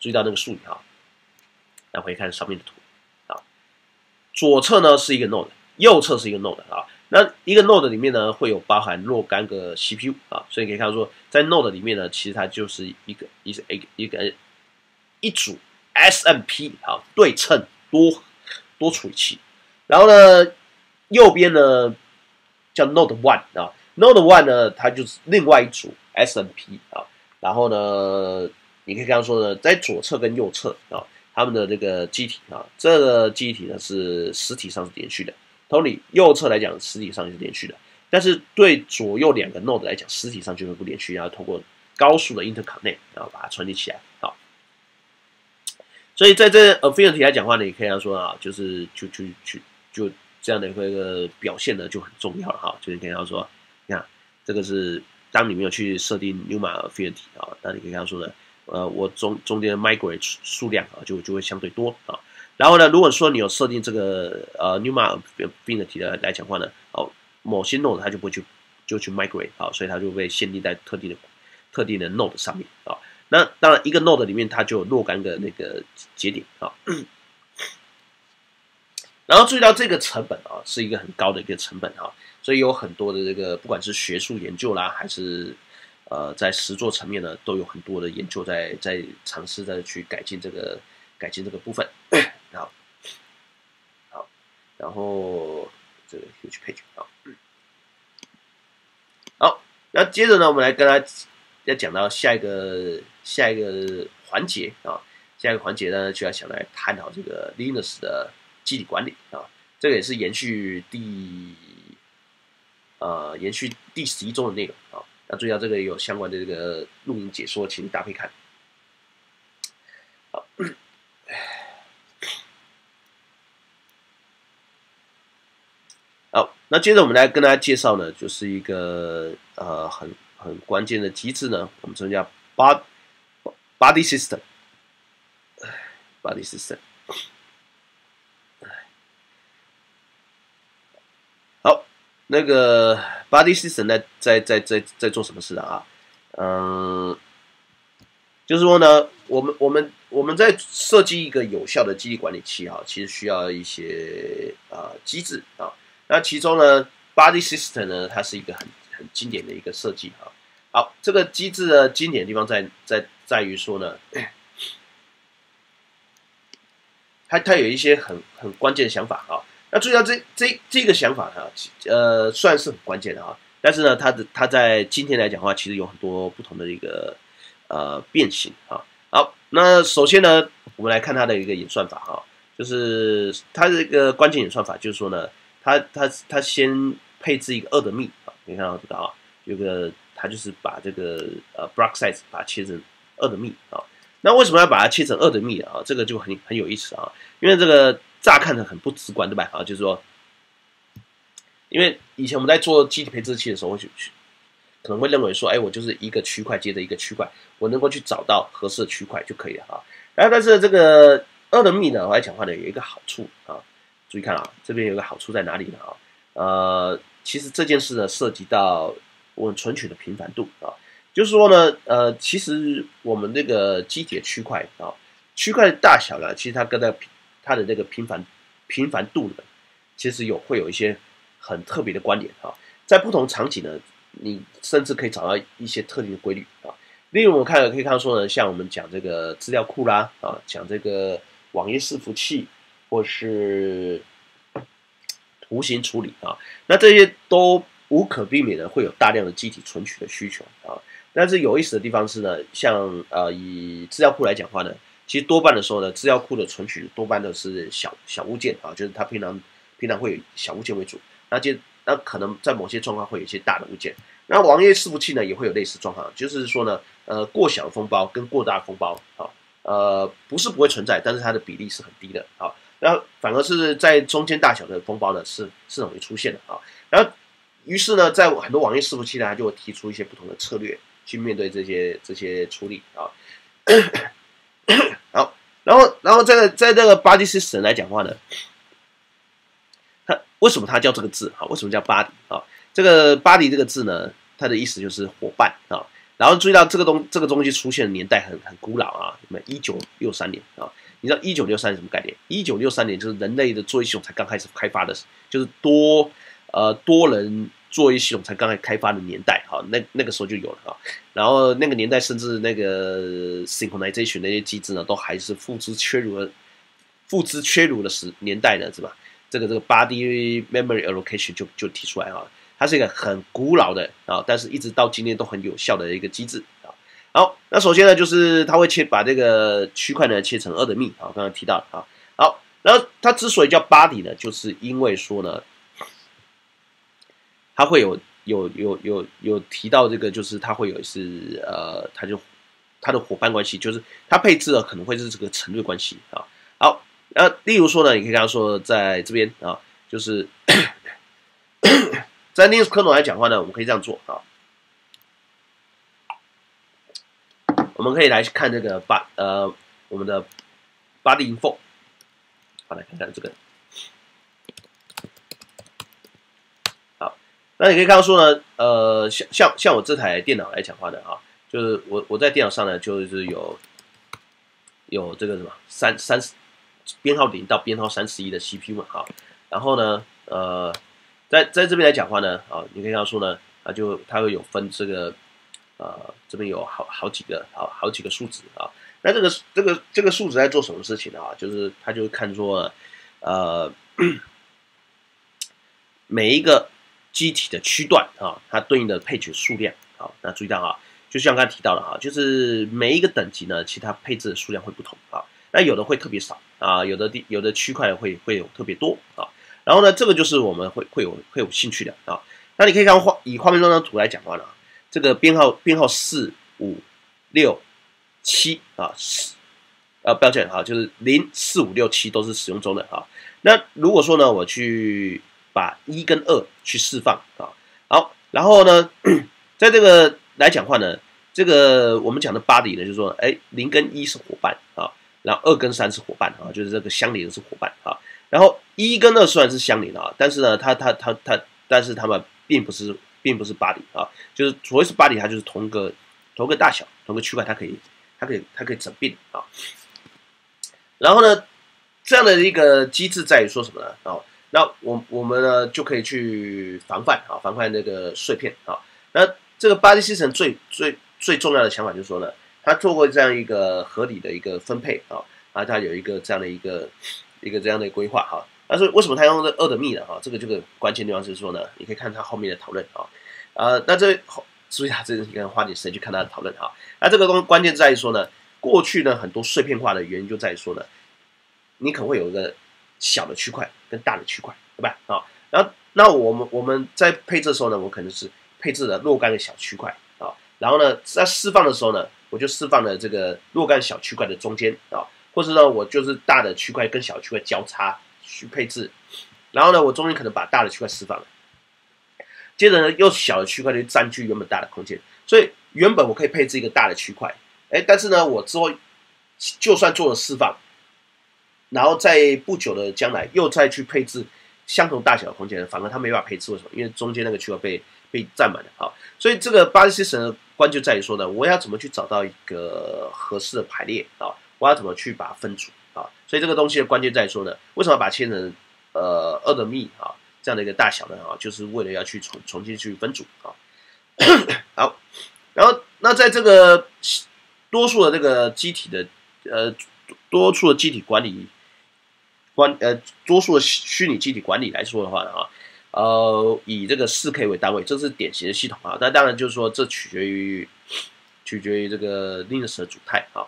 Speaker 1: 注意到那个术语哈。来回看上面的图啊，左侧呢是一个 node， 右侧是一个 node 啊。那一个 node 里面呢会有包含若干个 C P U 啊，所以可以看到说，在 node 里面呢，其实它就是一个一个一个一个一组 S M P 啊对称多多处理器。然后呢，右边呢叫 node one 啊 ，node one 呢它就是另外一组 S M P 啊。然后呢，你可以看到说呢，在左侧跟右侧啊。它们的这个机体啊，这个机体呢是实体上是连续的，同理右侧来讲实体上是连续的，但是对左右两个 node 来讲，实体上就会不连续，然后通过高速的 interconnect， 然后把它传递起来。好，所以在这 Affinity 来讲的话呢，你可以说啊，就是就就就就这样的一个表现呢就很重要了哈，就是可以看说，你看这个是当你没有去设定 Numa Affinity 啊，那你可以看说呢。呃，我中中间的 migrate 数量啊，就就会相对多啊。然后呢，如果说你有设定这个呃 Numa Affinity 的来讲话呢，哦，某些 node 它就不会去就去 migrate 啊，所以它就被限定在特定的特定的 node 上面啊。那当然，一个 node 里面它就有若干个那个节点啊。然后注意到这个成本啊，是一个很高的一个成本啊，所以有很多的这个不管是学术研究啦，还是呃，在实作层面呢，都有很多的研究在在尝试在去改进这个改进这个部分。好，好，然后这个 huge page 好，好，那接着呢，我们来跟大家要讲到下一个下一个环节啊，下一个环节呢就要想来探讨这个 Linux 的机体管理啊，这个也是延续第呃延续第十一周的内容啊。那注意到这个有相关的这个录影解说，请搭配看。好，好，那接着我们来跟大家介绍呢，就是一个呃很很关键的机制呢，我们称叫 body body system，body system。好，那个 body system 在在在在在做什么事啊？嗯，就是说呢，我们我们我们在设计一个有效的基地管理器啊，其实需要一些呃机制啊。那其中呢 ，body system 呢，它是一个很很经典的一个设计啊。好，这个机制的经典的地方在在在于说呢，它它有一些很很关键的想法啊。那注意到这这这个想法哈，呃，算是很关键的啊。但是呢，它的它在今天来讲的话，其实有很多不同的一个呃变形啊。好，那首先呢，我们来看它的一个演算法哈，就是它的一个关键演算法，就是说呢，它它它先配置一个二的幂啊，你看到这个啊，有个它就是把这个呃 block size 把它切成二的幂啊。那为什么要把它切成二的幂啊？这个就很很有意思啊，因为这个乍看着很不直观，对吧？啊，就是说，因为以前我们在做机体配置器的时候，会去可能会认为说，哎，我就是一个区块接着一个区块，我能够去找到合适的区块就可以了啊。然后，但是这个二的幂呢，我来讲话呢，有一个好处啊，注意看啊，这边有一个好处在哪里呢？啊，呃，其实这件事呢，涉及到我们存取的频繁度啊。就是说呢，呃，其实我们这个机体的区块啊，区块的大小呢，其实它跟它它的这个频繁频繁度呢，其实有会有一些很特别的关联啊。在不同场景呢，你甚至可以找到一些特定的规律啊。例如我们看可以看到说呢，像我们讲这个资料库啦啊，讲这个网页伺服器或是图形处理啊，那这些都无可避免的会有大量的机体存取的需求啊。但是有意思的地方是呢，像呃以资料库来讲话呢，其实多半的时候呢，资料库的存取多半都是小小物件啊，就是它平常平常会以小物件为主，那就那可能在某些状况会有一些大的物件。那网页伺服器呢也会有类似状况，就是说呢，呃过小的封包跟过大的封包啊，呃不是不会存在，但是它的比例是很低的啊。然后反而是在中间大小的封包呢是是容易出现的啊。然后于是呢，在很多网页伺服器呢，它就会提出一些不同的策略。去面对这些这些处理啊，好，然后然后在在这个 body system 来讲话呢，它为什么它叫这个字啊？为什么叫 body 啊？这个 body 这个字呢，它的意思就是伙伴啊。 然后注意到这个东这个东西出现的年代很很古老啊，什么一九六三年啊？你知道一九六三年什么概念？一九六三年就是人类的作业系统才刚开始开发的，就是多呃多人作业系统才刚开始开发的年代，哈，那那个时候就有了啊。然后那个年代甚至那个 synchronization 那些机制呢，都还是付之阙如的付之阙如的时年代呢，是吧？这个这个 body memory allocation 就就提出来啊，它是一个很古老的啊，但是一直到今天都很有效的一个机制啊。好，那首先呢，就是它会切把这个区块呢切成二的幂啊，刚刚提到的啊。好，然后它之所以叫 body 呢，就是因为说呢，它会有有有有有提到这个，就是它会有是呃，它就它的伙伴关系，就是它配置了可能会是这个层对关系啊。好，那例如说呢，你可以跟他说，在这边啊，就是在 Linux 可能来讲的话呢，我们可以这样做啊。我们可以来看这个八呃我们的 body info， 好，来看看这个。好，那你可以看到说呢，呃，像像像我这台电脑来讲话呢，啊，就是我我在电脑上呢，就是有有这个什么三三十编号零到编号三十一的 C P U 嘛，哈，然后呢，呃，在在这边来讲话呢，啊，你可以看到说呢，啊，就它会有分这个。呃，这边有好好几个好好几个数值啊。那这个这个这个数值在做什么事情呢？啊，就是它就看作呃每一个机体的区段啊，它对应的配置数量啊。那注意到啊，就像刚才提到的啊，就是每一个等级呢，其他配置的数量会不同啊。那有的会特别少啊，有的地有的区块会会有特别多啊。然后呢，这个就是我们会会有会有兴趣的啊。那你可以看画以画面中的图来讲话呢。这个编号编号四五六七啊，呃，抱歉啊，就是零四五六七都是使用中的啊。那如果说呢，我去把一跟二去释放啊，好，然后呢，在这个来讲话呢，这个我们讲的 body 呢，就是说，哎，零跟一是伙伴啊，然后二跟三是伙伴啊，就是这个相邻的是伙伴啊。然后一跟二虽然是相邻啊，但是呢，它它它它，但是它们并不是。并不是body啊，就是所谓是body，它就是同个同个大小、同个区块，它可以它可以它可以整并啊。然后呢，这样的一个机制在于说什么呢？啊，那我我们呢就可以去防范啊，防范那个碎片啊。那这个 body system 最最最重要的想法就是说呢，它做过这样一个合理的一个分配啊，啊，它有一个这样的一个一个这样的规划哈。但是为什么它用这二的幂呢？哈，这个这个关键地方是说呢，你可以看它后面的讨论啊，呃，那这注意啊，这个你看花点时间去看它的讨论哈。那这个东关键在于说呢，过去呢很多碎片化的原因就在于说呢，你可能会有一个小的区块跟大的区块，对吧？啊，然后那我们我们在配置的时候呢，我可能是配置了若干个小区块啊，然后呢在释放的时候呢，我就释放了这个若干小区块的中间啊，或者呢我就是大的区块跟小区块交叉。去配置，然后呢，我中间可能把大的区块释放了，接着呢，又小的区块就占据原本大的空间，所以原本我可以配置一个大的区块，哎，但是呢，我之后就算做了释放，然后在不久的将来又再去配置相同大小的空间，反而它没办法配置，为什么？因为中间那个区块被被占满了啊，所以这个body system的关键在于说呢，我要怎么去找到一个合适的排列啊？我要怎么去把它分组？啊，所以这个东西的关键在说呢，为什么把它切成呃二的幂啊这样的一个大小呢？啊，就是为了要去重重新去分组啊。好，然后那在这个多数的这个机体的呃多数的机体管理管呃多数的虚拟机体管理来说的话呢啊，呃以这个四 K 为单位，这是典型的系统啊。那当然就是说这取决于取决于这个 Linux 的主态啊。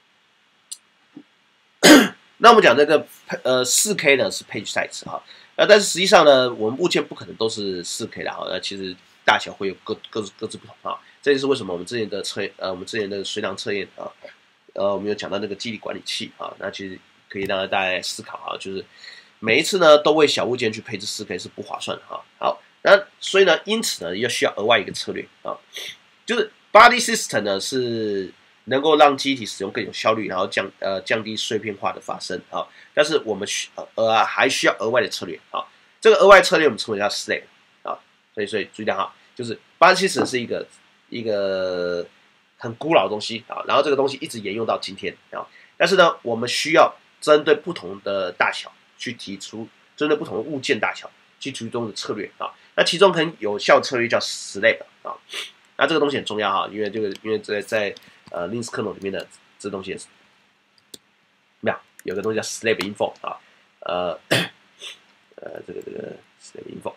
Speaker 1: 那我们讲这个呃四 K 呢是 page size 哈，呃但是实际上呢，我们目前不可能都是四 K 的哈，那其实大小会有各各各自不同啊。这也是为什么我们之前的测呃我们之前的随堂测验啊，呃我们有讲到那个机体管理器啊，那其实可以让大家思考啊，就是每一次呢都为小物件去配置四 K 是不划算的哈。好，那所以呢，因此呢要需要额外一个策略啊，就是 body system 呢是。能够让机体使用更有效率，然后降呃降低碎片化的发生啊。但是我们需呃还需要额外的策略啊。这个额外策略我们称为叫 slave 啊。所以所以注意到哈，就是body system是一个一个很古老的东西啊，然后这个东西一直沿用到今天啊。但是呢，我们需要针对不同的大小去提出，针对不同的物件大小去提供的策略啊。那其中很有效的策略叫 slab 啊。那这个东西很重要哈，因为这个因为在在呃 Linux kernel 里面的这东西也是，没有有个东西叫 slab info 啊，呃呃这个这个 slab info。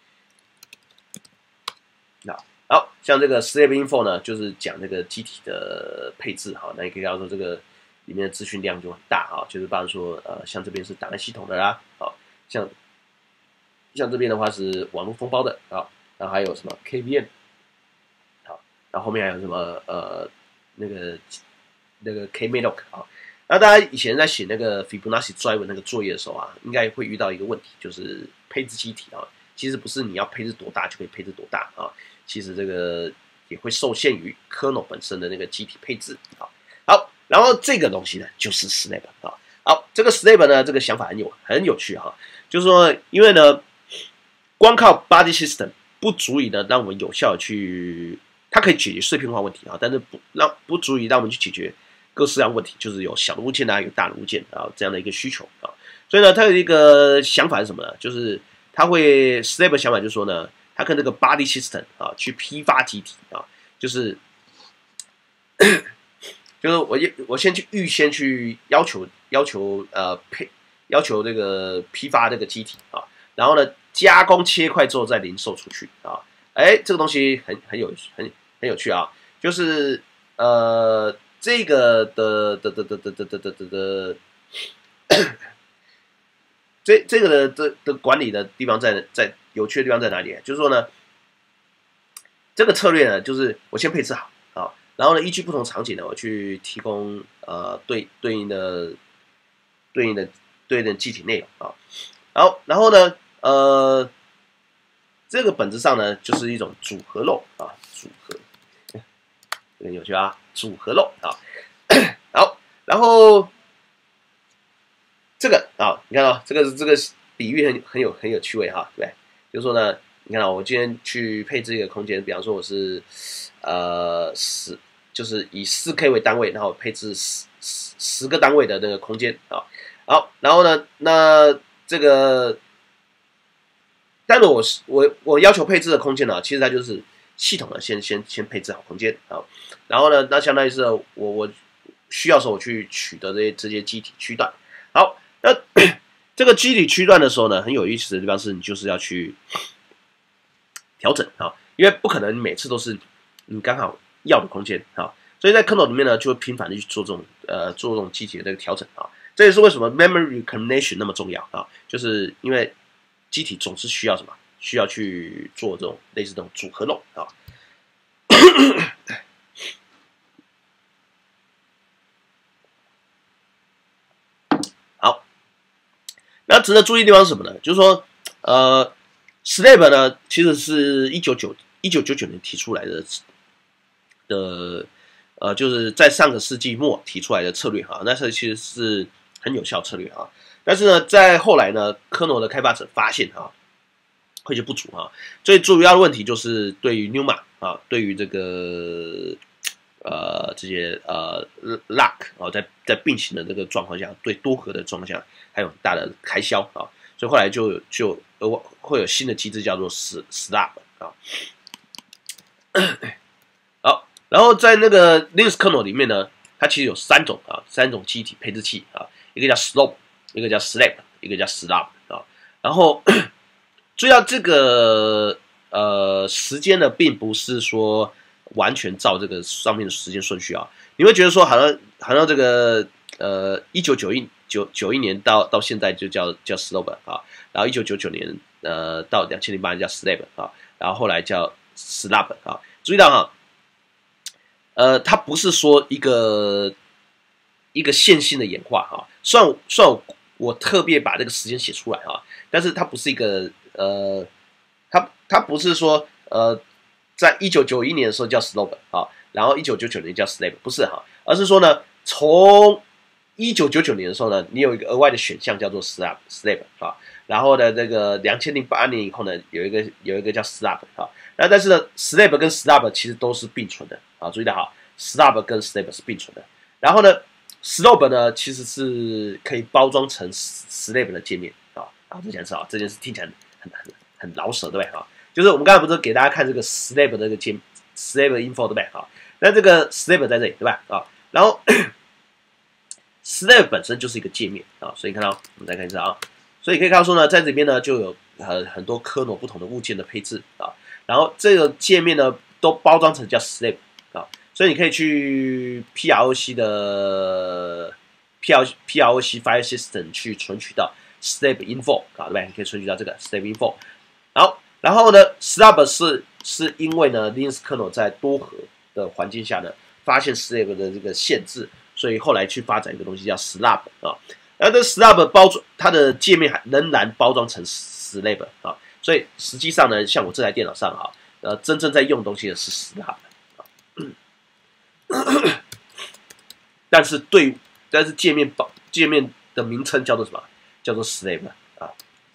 Speaker 1: 那好像这个 slab info 呢，就是讲这个机体的配置哈。那你可以看到说这个里面的资讯量就很大哈，就是比方说呃像这边是档案系统的啦，好像像这边的话是网络封包的啊，然后还有什么 K V M。然后后面还有什么呃那个那个 K-Malloc 啊，那大家以前在写那个 Fibonacci driver 那个作业的时候啊，应该会遇到一个问题，就是配置机体啊，其实不是你要配置多大就可以配置多大啊，其实这个也会受限于 kernel 本身的那个机体配置啊。好，然后这个东西呢就是 slab 啊，好，这个 slab 呢这个想法很有很有趣哈，就是说因为呢光靠 body system 不足以呢让我们有效的去。它可以解决碎片化问题啊，但是不让不足以让我们去解决各式各样问题，就是有小的物件啊，有大的物件啊这样的一个需求啊。所以呢，它有一个想法是什么呢？就是它会 slab 的想法就是说呢，它跟这个 body system 啊去批发机体啊，就是就是我我先去预先去要求要求呃配要求这个批发这个机体啊，然后呢加工切块之后再零售出去啊。哎，这个东西很很有很很有趣啊，就是呃，这个的的的的的的的的的的，这这个的的的管理的地方在在有趣的地方在哪里？就是说呢，这个策略呢，就是我先配置好啊，然后呢，依据不同场景呢，我去提供呃对对应的对应的对应的机体内容啊，然后然后呢，呃。这个本质上呢，就是一种组合漏啊，组合，这个有趣啊，组合漏啊，好，然后这个啊，你看到、哦、这个这个比喻很很有很有趣味哈，对不对？就是说呢，你看到、哦、我今天去配置一个空间，比方说我是呃十，就是以四 K 为单位，然后配置十十十个单位的那个空间啊，好，然后呢，那这个。但是我是我我要求配置的空间呢，其实它就是系统的先先先配置好空间啊，然后呢，那相当于是我我需要的时候我去取得这些这些机体区段。好，那这个机体区段的时候呢，很有意思的地方是你就是要去调整啊，因为不可能每次都是你刚好要的空间啊，所以在 kernel 里面呢，就会频繁的去做这种呃做这种机体的这个调整啊，这也是为什么 memory recognition 那么重要啊，就是因为。机体总是需要什么？需要去做这种类似这种组合漏啊。好，那值得注意的地方是什么呢？就是说，呃 ，slab 呢，其实是一九九一九九九年提出来的的，呃，就是在上个世纪末提出来的策略哈。那这其实是很有效策略啊。但是呢，在后来呢 ，kernel 的开发者发现啊，会就不足啊。最主要的问题就是对于 Numa 啊，对于这个呃这些呃 lock 啊，在在并行的这个状况下，对多核的状况下，还有很大的开销啊。所以后来就就呃会有新的机制叫做 slab 啊。好，然后在那个 Linux kernel 里面呢，它其实有三种啊，三种机体配置器啊，一个叫 slope。一个叫 slab， 一个叫 slab 啊，然后注意到这个呃时间呢，并不是说完全照这个上面的时间顺序啊。你会觉得说，好像好像这个呃一九九一九九一年到到现在就叫叫 slope 啊，然后一九九九年呃到两千零八年叫 slab 啊，然后后来叫 slab 啊。注意到哈，呃，它不是说一个一个线性的演化哈，虽然虽然我。我特别把这个时间写出来啊，但是它不是一个呃，它它不是说呃，在一九九一年的时候叫 slope 啊，然后一九九九年叫 slab， 不是哈，而是说呢，从一九九九年的时候呢，你有一个额外的选项叫做 slab slab 啊，然后呢，这个两千零八年以后呢，有一个有一个叫 slab 啊，那但是呢 ，slab 跟 slab 其实都是并存的啊，注意到哈 ，stub 跟 slab 是并存的。然后呢 ，slope 呢其实是可以包装成 slab 的界面啊。啊，这件事啊，这件事听起来很很很老舍，对不对啊？就是我们刚才不是给大家看这个 slab 的这个界 slab info 对不对啊？那这个 slab 在这里对吧？啊，然后 slab 本身就是一个界面啊，所以看到我们再看一下啊，所以可以看到说呢，在这边呢就有很很多 kernel 不同的物件的配置啊，然后这个界面呢都包装成叫 slab 啊，所以你可以去 P R O C 的 P R P R O C file system 去存取到 slab info 啊，对不对？你可以存取到这个 slab info， 好，然后呢 ，slab 是是因为呢 Linux kernel 在多核的环境下呢，发现 slab 的这个限制，所以后来去发展一个东西叫 slab 啊。那这 slab 包装它的界面还仍然包装成 slab 啊，所以实际上呢，像我这台电脑上啊，呃，真正在用东西的是 slab 啊，但是对，但是界面包界面的名称叫做什么？叫做 slab 啊。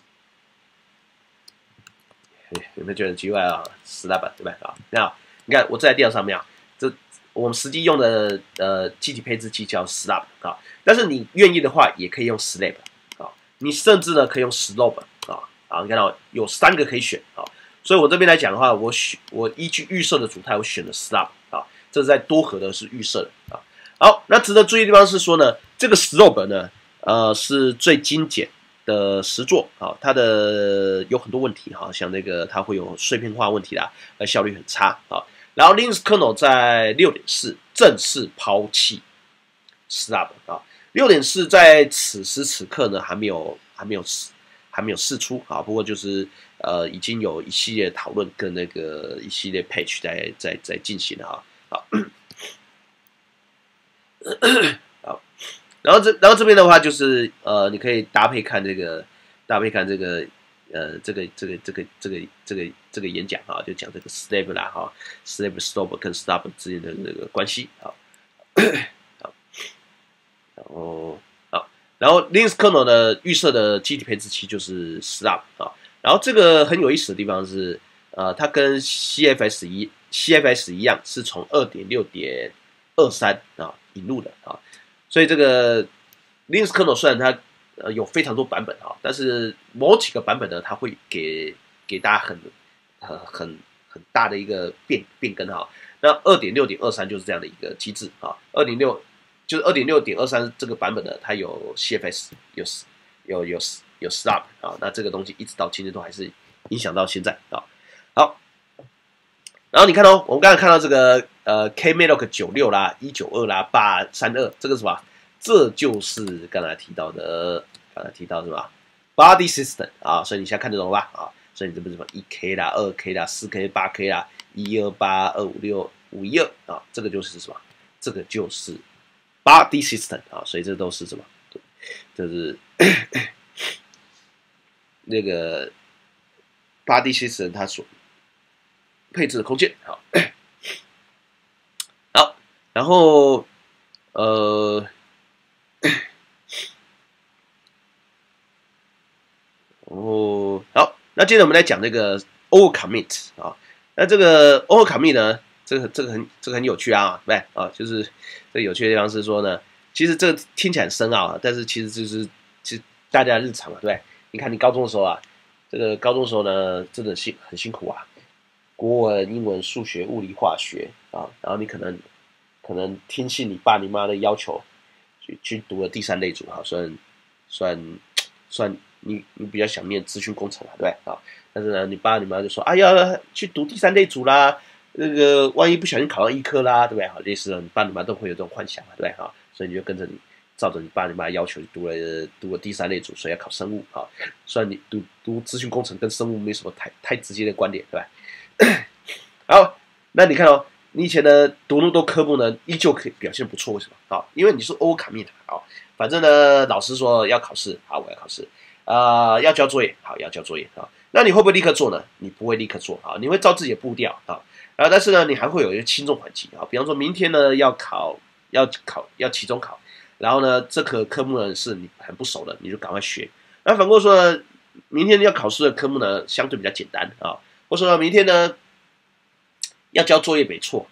Speaker 1: 有没有觉得很奇怪啊 ？slab 对吧？啊，你看，你看我这台电脑上面啊，这我们实际用的呃机体配置器叫 slab 啊，但是你愿意的话，也可以用 slab 啊，你甚至呢可以用 slope 啊啊，你看到有三个可以选啊，所以我这边来讲的话，我选我依据预设的主态，我选了 slab 啊，这是在多核的是预设的啊。好，那值得注意的地方是说呢，这个 slope 呢，呃是最精简的实作啊，它的有很多问题哈，像那个它会有碎片化问题啦，呃效率很差啊。然后 Linux kernel 在 六点四 正式抛弃 slab 啊 ，六点四 在此时此刻呢还没有还没有还没有释出啊，不过就是呃已经有一系列讨论跟那个一系列 patch 在在在进行了啊啊。好，然后这然后这边的话就是呃，你可以搭配看这个搭配看这个呃这个这个这个这个这个这个演讲啊，就讲这个 slab 啦哈 ，slab slope 跟 stub 之间的这个关系啊。好，然后好，然后 Linux kernel 的预设的机体配置器就是 slab 啊，然后这个很有意思的地方是呃，它跟 C F S 一 C F S 一样，是从 二点六点二三 啊引入的啊，所以这个 Linux kernel 虽然它呃有非常多版本啊，但是某几个版本呢，它会给给大家很很很很大的一个变变更哈。那 二点六点二三 就是这样的一个机制啊， 二点六 就是 二点六点二三 这个版本呢，它有 C F S 有有有有 slab 啊，那这个东西一直到今天都还是影响到现在啊。好，然后你看哦，我们刚才看到这个呃 Kmaloc 九六啦、一九二啦、八三二，这个是什么？这就是刚才提到的，刚才提到的是吧 ？Body System 啊，所以你现在看得懂吧？啊，所以你这不是什么一 K 啦、二 K 啦、四 K、八 K 啦、一二八、二五六、五一二啊，这个就是什么？这个就是 Body System 啊，所以这都是什么？就是那个 Body System 它所配置的空间，好，好，然后呃，哦，好，那接着我们来讲这个 overcommit 啊，那这个 overcommit 呢，这个这个很这个很有趣啊，对不对啊？就是这个有趣的地方是说呢，其实这个听起来很深奥啊，但是其实就是其实大家的日常嘛，对不对？你看你高中的时候啊，这个高中的时候呢，真的辛很辛苦啊。国文、英文、数学、物理、化学啊，然后你可能可能听信你爸你妈的要求，去去读了第三类组哈，算算算你你比较想念资讯工程啊，对不对啊？但是呢，你爸你妈就说，哎呀，去读第三类组啦，那个万一不小心考上医科啦，对不对？好，类似的，你爸你妈都会有这种幻想啊，对不对？哈，所以你就跟着你照着你爸你妈的要求读了读了第三类组，所以要考生物啊。虽然你读读资讯工程跟生物没什么太太直接的关联，对吧？好，那你看哦，你以前的读那么多科目呢，依旧可以表现不错，为什么？好，因为你是 overcommit， 好，反正呢，老师说要考试，好，我要考试，啊、呃，要交作业，好，要交作业，好，那你会不会立刻做呢？你不会立刻做，好，你会照自己的步调，好，然后但是呢，你还会有一个轻重缓急，好，比方说明天呢要考，要考，要期中考，然后呢，这科科目呢是你很不熟的，你就赶快学，那反过说呢，明天要考试的科目呢相对比较简单啊。或者说明天呢要交作业没错啊，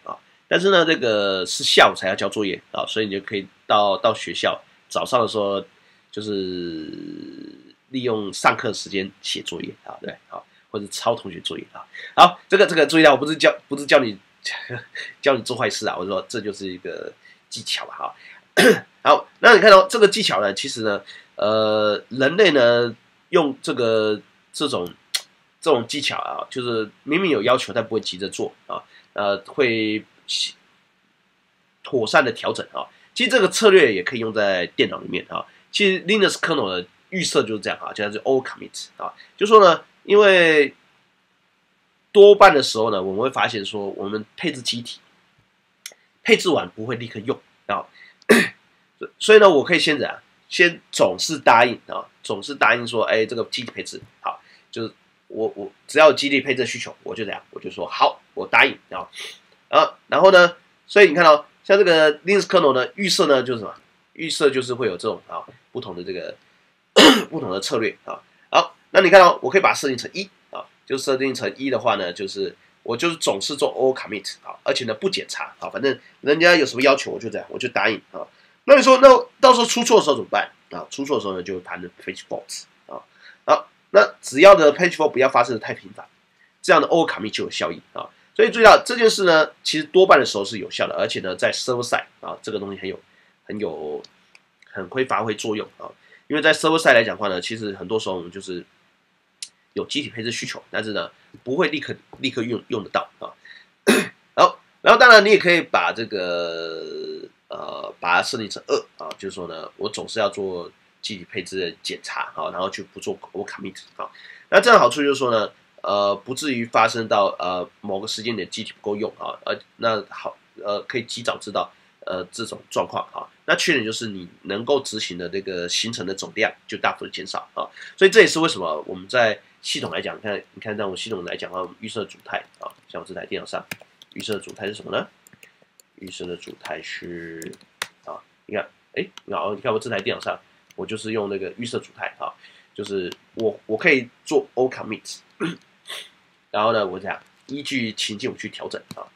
Speaker 1: 但是呢，这个是下午才要交作业啊，所以你就可以到到学校早上的时候，就是利用上课时间写作业啊，对，好，或者抄同学作业啊。好，这个这个注意到，我不是教不是教你教你做坏事啊，我说这就是一个技巧哈。好，那你看到这个技巧呢，其实呢，呃，人类呢用这个这种这种技巧啊，就是明明有要求，但不会急着做啊，呃，会妥善的调整啊。其实这个策略也可以用在电脑里面啊。其实 Linux kernel 的预设就是这样啊，就像是 all commit 啊，就说呢，因为多半的时候呢，我们会发现说，我们配置机体配置完不会立刻用啊。所以呢，我可以先怎样？先总是答应啊，总是答应说，哎，这个基体配置好，就是我我只要有基地配置需求，我就怎样，我就说好，我答应啊啊，然后呢，所以你看到、哦、像这个 Linux kernel 呢，预设呢就是什么？预设就是会有这种啊不同的这个不同的策略啊。好，那你看到、哦、我可以把它设定成一啊，就设定成一的话呢，就是我就是总是做 all commit 啊，而且呢不检查啊，反正人家有什么要求我就这样，我就答应啊。那你说，那到时候出错的时候怎么办啊？出错的时候呢，就会盘成 page faults 啊。好，那只要的 page fault 不要发生的太频繁，这样的 all commit 就有效益啊。所以注意到这件事呢，其实多半的时候是有效的，而且呢，在 server side 啊，这个东西很有、很有、很会发挥作用啊。因为在 server side 来讲的话呢，其实很多时候我们就是有机体配置需求，但是呢，不会立刻立刻用用得到啊。好，然后当然你也可以把这个。呃，把它设定成二啊，就是说呢，我总是要做机体配置的检查啊，然后就不做 all commit 啊。那这样的好处就是说呢，呃，不至于发生到呃某个时间点机体不够用啊，呃，那好，呃，可以及早知道呃这种状况啊。那缺点就是你能够执行的这个行程的总量就大幅的减少啊。所以这也是为什么我们在系统来讲，你看，你看，在我们系统来讲的话，我们预设主态啊，像我这台电脑上预设主态是什么呢？预设的主态是啊，你看，哎，然后你看我这台电脑上，我就是用那个预设主态啊，就是我我可以做 all commit， 然后呢，我这样依据情境我去调整啊。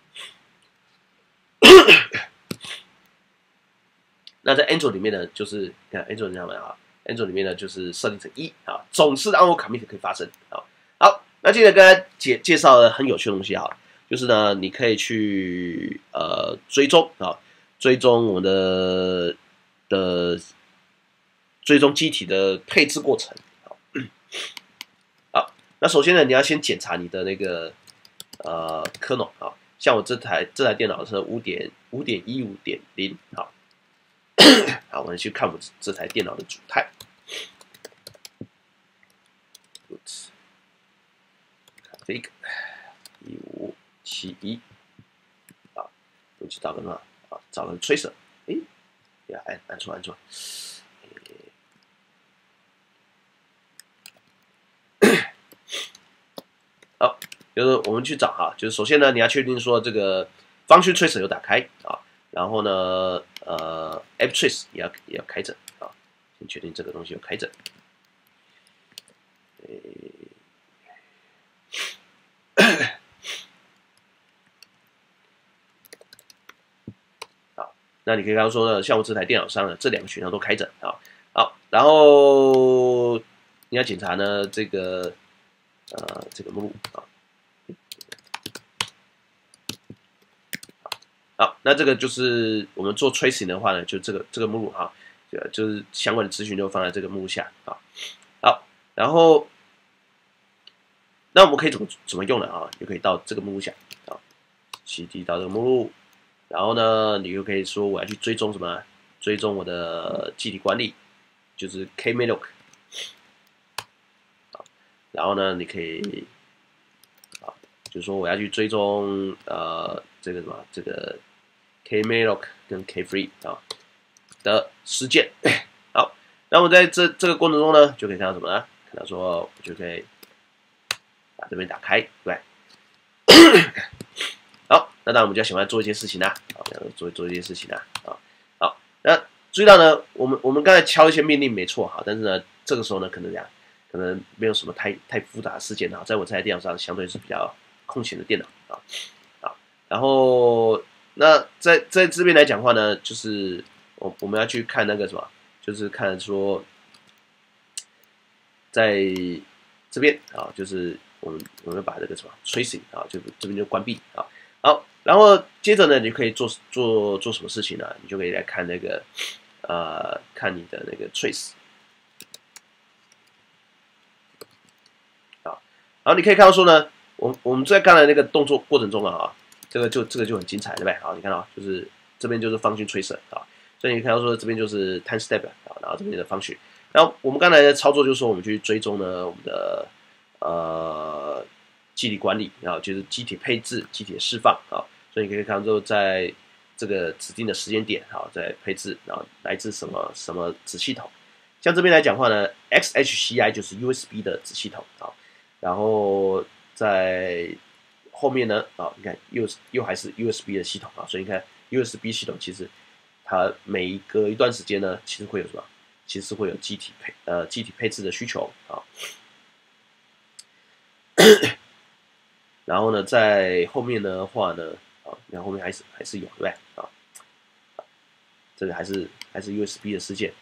Speaker 1: 那在 Android 里面呢，就是看 Android 这样的啊 ，Android 里面呢就是设定成一啊，总是 all commit 可以发生啊。好，那接着跟大家介介绍了很有趣的东西哈。就是呢，你可以去呃追踪啊，追踪我们的的追踪机体的配置过程。好，那首先呢，你要先检查你的那个呃 kernel 啊，像我这台这台电脑是五点五点一五点零，好，好，我们去看我们这台电脑的主态。config 一五七一，啊，我去找个嘛，啊，找个 tracer， 哎，呀，按按错按错，好，就是我们去找哈，就是首先呢，你要确定说这个 function tracer 有打开啊，然后呢，呃 app trace 也要也要开着啊，先确定这个东西有开着。那你可以刚刚说呢，像我这台电脑上呢，这两个选项都开着啊。好，然后你要检查呢这个呃这个目录啊。好，那这个就是我们做 tracing 的话呢，就这个这个目录哈，就是相关的资讯就放在这个目录下啊。好，然后那我们可以怎么怎么用呢啊？就可以到这个目录下啊 ，C D 到这个目录。然后呢，你就可以说我要去追踪什么？追踪我的记体管理，就是 kmalloc。然后呢，你可以啊，就是说我要去追踪呃这个什么这个 kmalloc 跟 kfree 啊的事件。好，那我在这这个过程中呢，就可以看到什么呢？看到说我就可以把这边打开，对。好，那当然我们就要喜欢做一些事情啦，好，做做一些事情啦，啊，好，那注意到呢，我们我们刚才敲一些命令没错哈，但是呢，这个时候呢，可能讲可能没有什么太太复杂的事件哈，在我这台电脑上相对是比较空闲的电脑啊，好， 然后那在在这边来讲的话呢，就是我我们要去看那个什么，就是看说在这边啊，就是我们我们把这个什么 tracing 啊，就这边就关闭啊。好，然后接着呢，你可以做做做什么事情呢？你就可以来看那个呃，看你的那个 trace 啊。然后你可以看到说呢，我我们在刚才那个动作过程中啊，这个就这个就很精彩，对不对？好，你看到就是这边就是 function tracer 啊，所以你看到说这边就是 time step 啊，然后这边的 function。然后我们刚才的操作就是说，我们去追踪呢我们的呃机体管理，然后就是机体配置、机体释放啊，所以你可以看到之后在这个指定的时间点，好，在配置，然后来自什么什么子系统。像这边来讲的话呢 ，X H C I 就是 U S B 的子系统啊，然后在后面呢，啊，你看又又还是 U S B 的系统啊，所以你看 U S B 系统其实它每隔一段时间呢，其实会有什么？其实会有机体配呃机体配置的需求啊。然后呢，在后面的话呢，啊，你看后面还是还是有对不对啊？这个还是还是 U S B 的事件。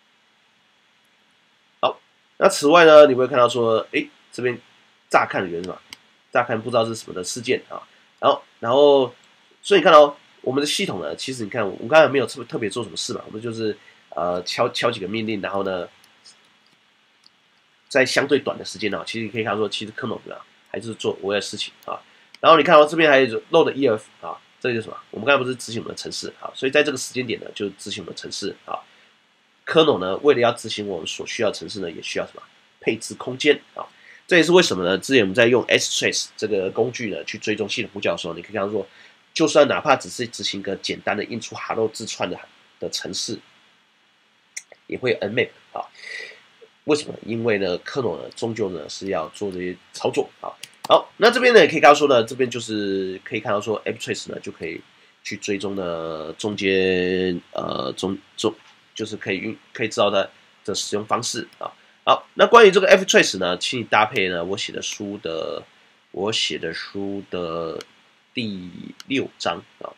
Speaker 1: 好，那此外呢，你会看到说，哎，这边乍看的原什么？乍看不知道是什么的事件啊。然后然后，所以你看到、哦、我们的系统呢，其实你看我们刚才没有特特别做什么事嘛，我们就是呃敲敲几个命令，然后呢，在相对短的时间呢，其实你可以看到说，其实 kernel 啊还是做我的事情啊。然后你看到这边还有 load E F 啊，这个就是什么？我们刚才不是执行我们的程式啊，所以在这个时间点呢，就执行我们的程式啊。kernel 呢，为了要执行我们所需要的程式呢，也需要什么配置空间啊？这也是为什么呢？之前我们在用 strace 这个工具呢，去追踪系统呼叫的时候，你可以看到说，就算哪怕只是执行一个简单的印出 hello 字串的的程式，也会 nmap 啊。为什么？因为呢 ，kernel 呢，终究呢是要做这些操作啊。好，那这边呢，也可以看到说呢，这边就是可以看到说 strace 呢就可以去追踪呢中间呃中中就是可以运可以知道它的使用方式啊。好，那关于这个 strace 呢，请你搭配呢我写的书的我写的书的第六章啊。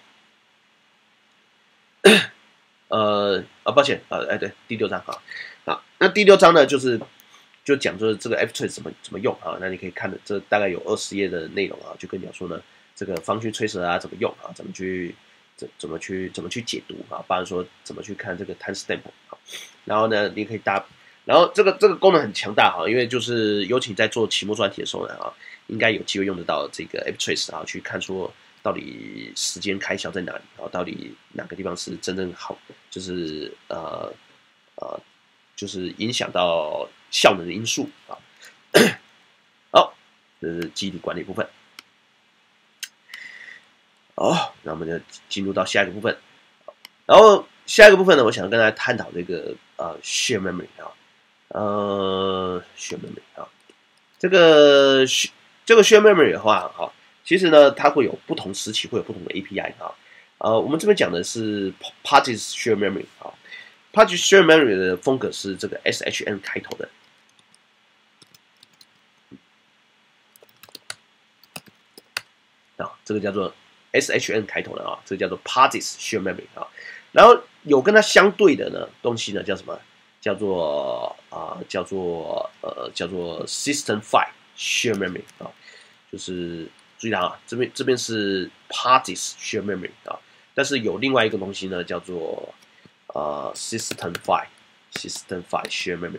Speaker 1: 呃啊，抱歉啊，哎对，第六章啊。好，那第六章呢，就是就讲就是这个 strace 怎么怎么用啊？那你可以看的，这大概有二十页的内容啊，就跟你讲说呢，这个方区 tracer 啊怎么用啊，怎么去怎怎么去怎么去解读啊，包含说怎么去看这个 timestamp 啊，然后呢，你可以搭，然后这个这个功能很强大哈，因为就是尤其在做期末专题的时候呢啊，应该有机会用得到这个 strace 啊，去看说到底时间开销在哪里啊，到底哪个地方是真正好，就是呃呃。就是影响到效能的因素啊。好，这是机体管理部分。好，那我们就进入到下一个部分。然后下一个部分呢，我想跟大家探讨这个呃 share memory 啊，呃 share memory 啊，这个这个 share memory 的话，哈，其实呢，它会有不同时期会有不同的 A P I 啊。呃，我们这边讲的是 parties share memory 啊。Party Share Memory 的风格是这个 S H N 开头的，啊，这个叫做 S H N 开头的啊，这个叫做 Parties Share Memory 啊。然后有跟它相对的呢东西呢叫什么？叫做啊、呃，叫做呃，叫做 System File Share Memory 啊，就是注意到啊，这边这边是 Parties Share Memory 啊，但是有另外一个东西呢叫做呃 System File。System File Share Memory，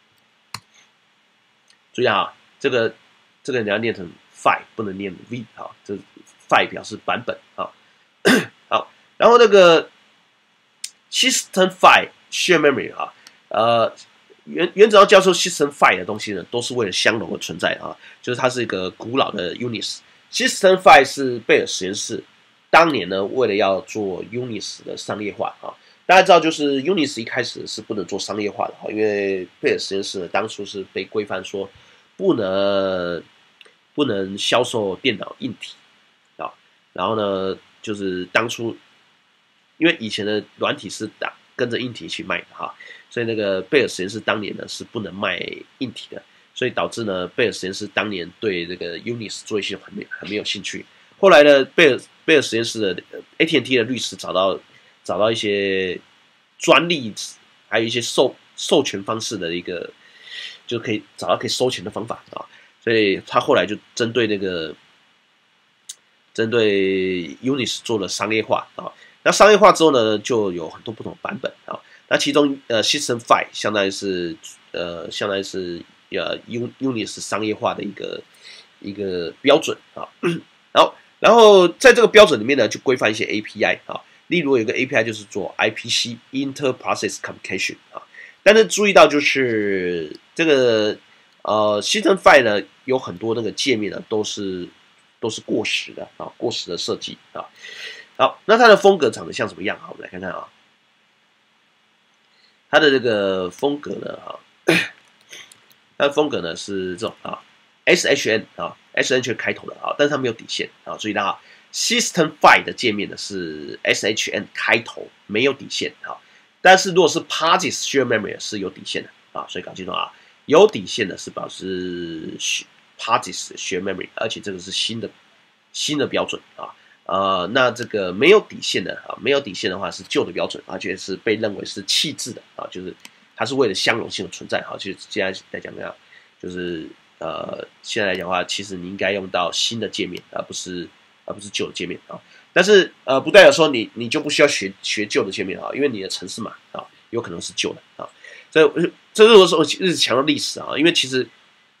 Speaker 1: 注意啊，这个这个你要念成 file， 不能念 v 啊，这 file 表示版本啊。好，然后那个 System File Share Memory 啊，呃，原原则上教授 System File 的东西呢，都是为了相容而存在啊，就是它是一个古老的 Unix。System File 是贝尔实验室当年呢，为了要做 Unix 的商业化啊。大家知道，就是 Unix 一开始是不能做商业化的哈，因为贝尔实验室呢当初是被规范说不能不能销售电脑硬体啊，然后呢，就是当初因为以前的软体是打跟着硬体一起卖的哈，所以那个贝尔实验室当年呢是不能卖硬体的，所以导致呢贝尔实验室当年对这个 Unix 作业系统很没很没有兴趣。 后来呢，贝尔贝尔实验室的 A T and T 的律师找到找到一些专利，还有一些授授权方式的一个，就可以找到可以收钱的方法啊。所以他后来就针对那个针对 Unis 做了商业化啊。那商业化之后呢，就有很多不同的版本啊。那其中呃 System Five 相当于是呃相当于是呃 Unis 商业化的一个一个标准啊。然后然后在这个标准里面呢，就规范一些 A P I 啊。例如有一个 A P I 就是做 I P C Inter-Process Communication 啊。但是注意到就是这个呃 System Five 呢，有很多那个界面呢都是都是过时的啊，过时的设计啊。好，那它的风格长得像什么样啊？我们来看看啊，它的这个风格呢啊，它的风格呢是这种啊 ，S H N 啊 ，S H N 开头的啊，但是它没有底线啊，注意到啊 ，System Five 的界面呢是 S H N 开头，没有底线啊。但是如果是 Parties Share Memory 是有底线的啊，所以搞清楚啊，有底线的是表示 Parties Share Memory， 而且这个是新的新的标准啊。呃，那这个没有底线的啊，没有底线的话是旧的标准，而且是被认为是弃置的啊，就是它是为了相容性的存在哈。其实现在来讲呢，就是呃，现在来讲的话，其实你应该用到新的界面，而不是而不是旧的界面啊。但是呃，不代表说你你就不需要学学旧的界面啊，因为你的程式码啊有可能是旧的啊。所以这是我说一直强调历史啊，因为其实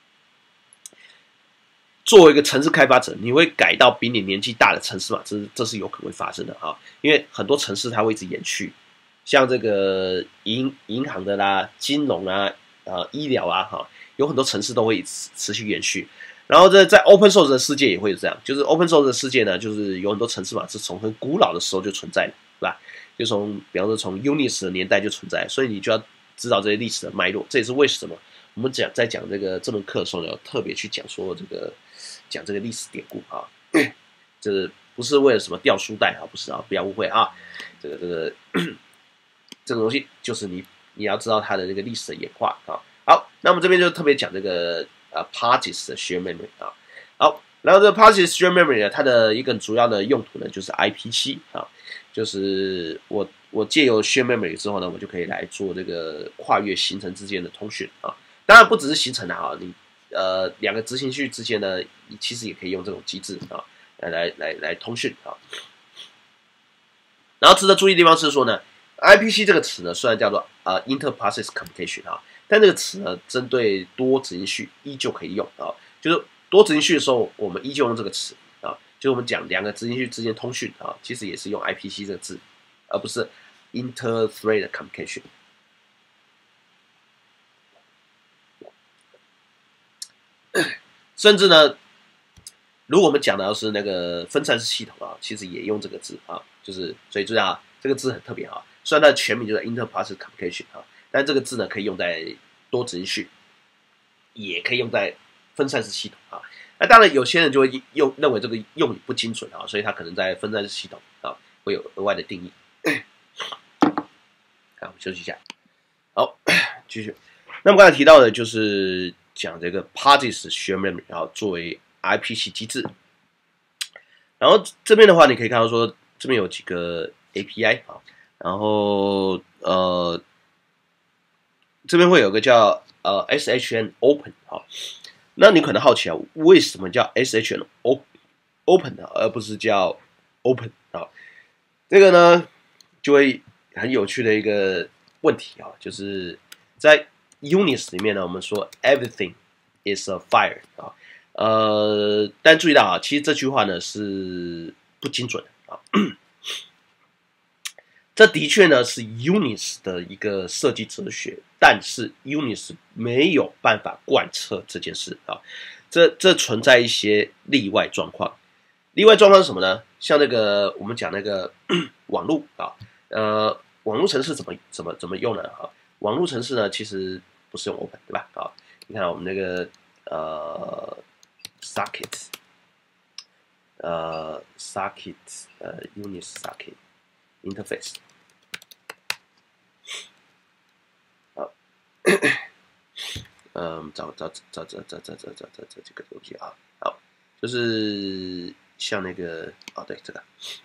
Speaker 1: 作为一个程式开发者，你会改到比你年纪大的程式码，这是这是有可能会发生的啊。因为很多程式它会一直延续，像这个银银行的啦、金融啊、呃医疗啊，哈，有很多程式都会持续延续。然后在在 open source 的世界也会有这样，就是 open source 的世界呢，就是有很多程式码是从很古老的时候就存在的，对吧？就从比方说从 Unix 的年代就存在，所以你就要知道这些历史的脉络。这也是为什么我们讲在讲这个这门课的时候呢，要特别去讲说这个讲这个历史典故啊，这不是为了什么掉书袋啊，不是啊，不要误会啊，这个这个这个东西就是你你要知道它的这个历史的演化啊。好，那我们这边就特别讲这个呃 Parties 的 Share Memory 啊。好，然后这个 Parties Share Memory 呢，它的一个主要的用途呢就是 I P C 啊，就是我我借由 Share Memory 之后呢，我就可以来做这个跨越行程之间的通讯啊。当然不只是行程啊，你呃两个执行序之间呢，你其实也可以用这种机制啊来来来来通讯啊。然后值得注意的地方是说呢 ，I P C 这个词呢，虽然叫做呃 Inter-Process Communication 啊，但这个词呢，针对多执行序依旧可以用啊。就是多执行序的时候，我们依旧用这个词啊。就是我们讲两个执行序之间通讯啊，其实也是用 I P C 这个字，而不是 Inter-Thread Communication。甚至呢，如果我们讲的是那个分散式系统啊，其实也用这个字啊，就是所以注意啊，这个字很特别啊。虽然它的全名就是 Inter-Process Communication 啊，但这个字呢可以用在多执行序，也可以用在分散式系统啊。那当然，有些人就会用认为这个用语不精准啊，所以他可能在分散式系统啊会有额外的定义。好，我们休息一下。好，继续。那么刚才提到的就是讲这个 Parties Share Memory， 然后作为 I P C 机制。然后这边的话，你可以看到说，这边有几个 A P I 啊，然后呃，这边会有个叫呃 S H N Open 啊。那你可能好奇啊，为什么叫 S H N Open 啊，而不是叫 Open 啊？这个呢，就会很有趣的一个问题啊，就是在 Unix 里面呢，我们说 Everything is a fire 啊，呃，但注意到啊，其实这句话呢是不精准的啊。这的确呢是 Unix 的一个设计哲学，但是 Unix 没有办法贯彻这件事啊。这这存在一些例外状况。例外状况是什么呢？像那个我们讲那个网络啊，呃，网络程式怎么怎么怎么用呢？啊，网络程式呢其实不是用 Open 对吧？啊，你看我们那个呃 socket， 呃 socket， 呃 Unix socket interface。嗯，找找找找找找找找找这个东西啊，好，就是像那个哦，对这个，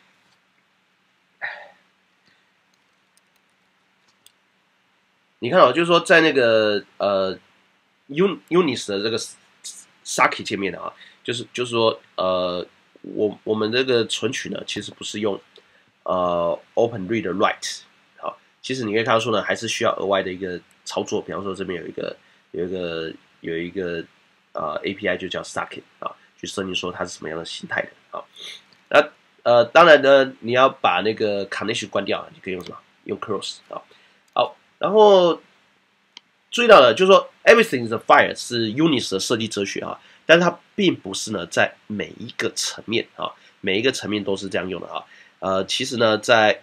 Speaker 1: 你看哦，就是说在那个呃 Un Unis 的这个 Saki 界面啊，就是就是说呃，我我们这个存取呢，其实不是用呃 Open Read Write 好，其实你可以看到说呢，还是需要额外的一个操作，比方说这边有一个有一个有一个呃 A P I 就叫 Saki 啊，去设定说它是什么样的形态的啊。那呃，当然呢，你要把那个 connection 关掉，你可以用什么？用 close 啊。好，然后注意到了，就是说 everything is a file 是 Unis 的设计哲学啊，但是它并不是呢在每一个层面啊，每一个层面都是这样用的啊。呃，其实呢，在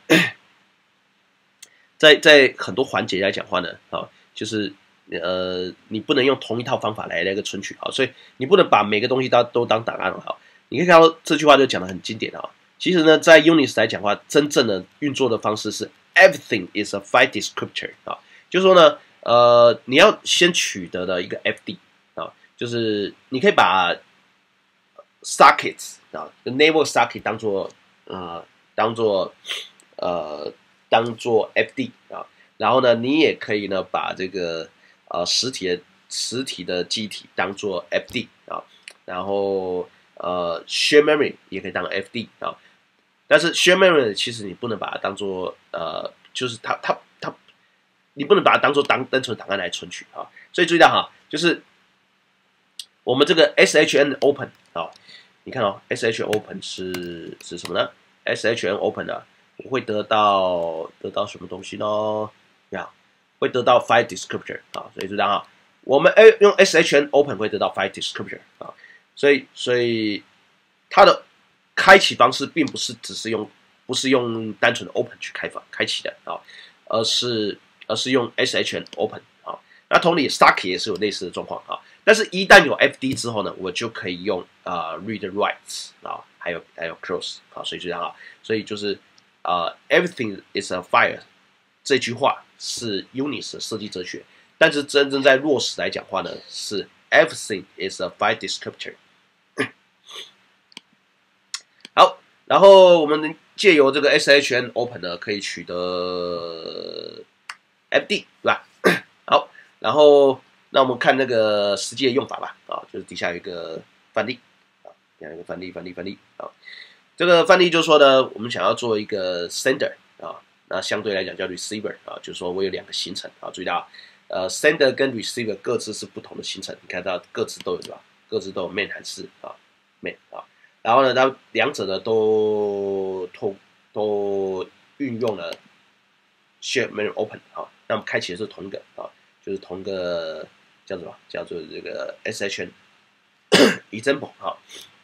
Speaker 1: 在在很多环节来讲话呢，啊，就是呃，你不能用同一套方法来那个存取啊，所以你不能把每个东西都都当档案哈。你可以看到这句话就讲得很经典啊。其实呢，在 Unis 来讲的话，真正的运作的方式是 everything is a file descriptor 啊，就是说呢，呃，你要先取得的一个 F D 啊，就是你可以把 sockets 啊 ，enable socket 当做呃当做呃当做 F D 啊，然后呢，你也可以呢把这个呃实体的实体的记忆体当做 F D 啊，然后呃 share memory 也可以当 F D 啊，但是 share memory 其实你不能把它当做呃，就是它它它，你不能把它当做当单纯档案来存取啊，所以注意到哈，就是我们这个 S H N open 啊，你看哦 ，S H N open 是是什么呢 ？S H N open 啊，我会得到得到什么东西呢？呀，会得到 file descriptor 啊，所以就这样啊，我们哎用 S H N open 会得到 file descriptor 啊，所以所以它的开启方式并不是只是用不是用单纯的 open 去开发开启的啊，而是而是用 S H N open 啊，那同理 Saki 也是有类似的状况啊。但是，一旦有 F D 之后呢，我就可以用啊、呃、read write 啊，还有还有 close 啊，所以就这样啊，所以就是啊、呃、everything is a file 这句话是 Unis 的设计哲学，但是真正在落实来讲话呢，是 everything is a file descriptor 好，然后我们借由这个 S H N open 呢，可以取得 F D 对吧？好，然后。那我们看那个实际的用法吧，啊，就是底下有一个范例，啊，底下有一个范例，范例，范例，啊，这个范例就是说呢，我们想要做一个 sender 啊，那相对来讲叫 receiver 啊，就是说我有两个行程啊，注意到，呃 ，sender 跟 receiver 各自是不同的行程，你看到各自都有对吧？各自都有 main 函数啊 ，main 啊，然后呢，它两者呢都都都运用了 share memory open 啊，那么开启的是同一个啊，就是同一个。叫什么？叫做这个 S H N example 哈。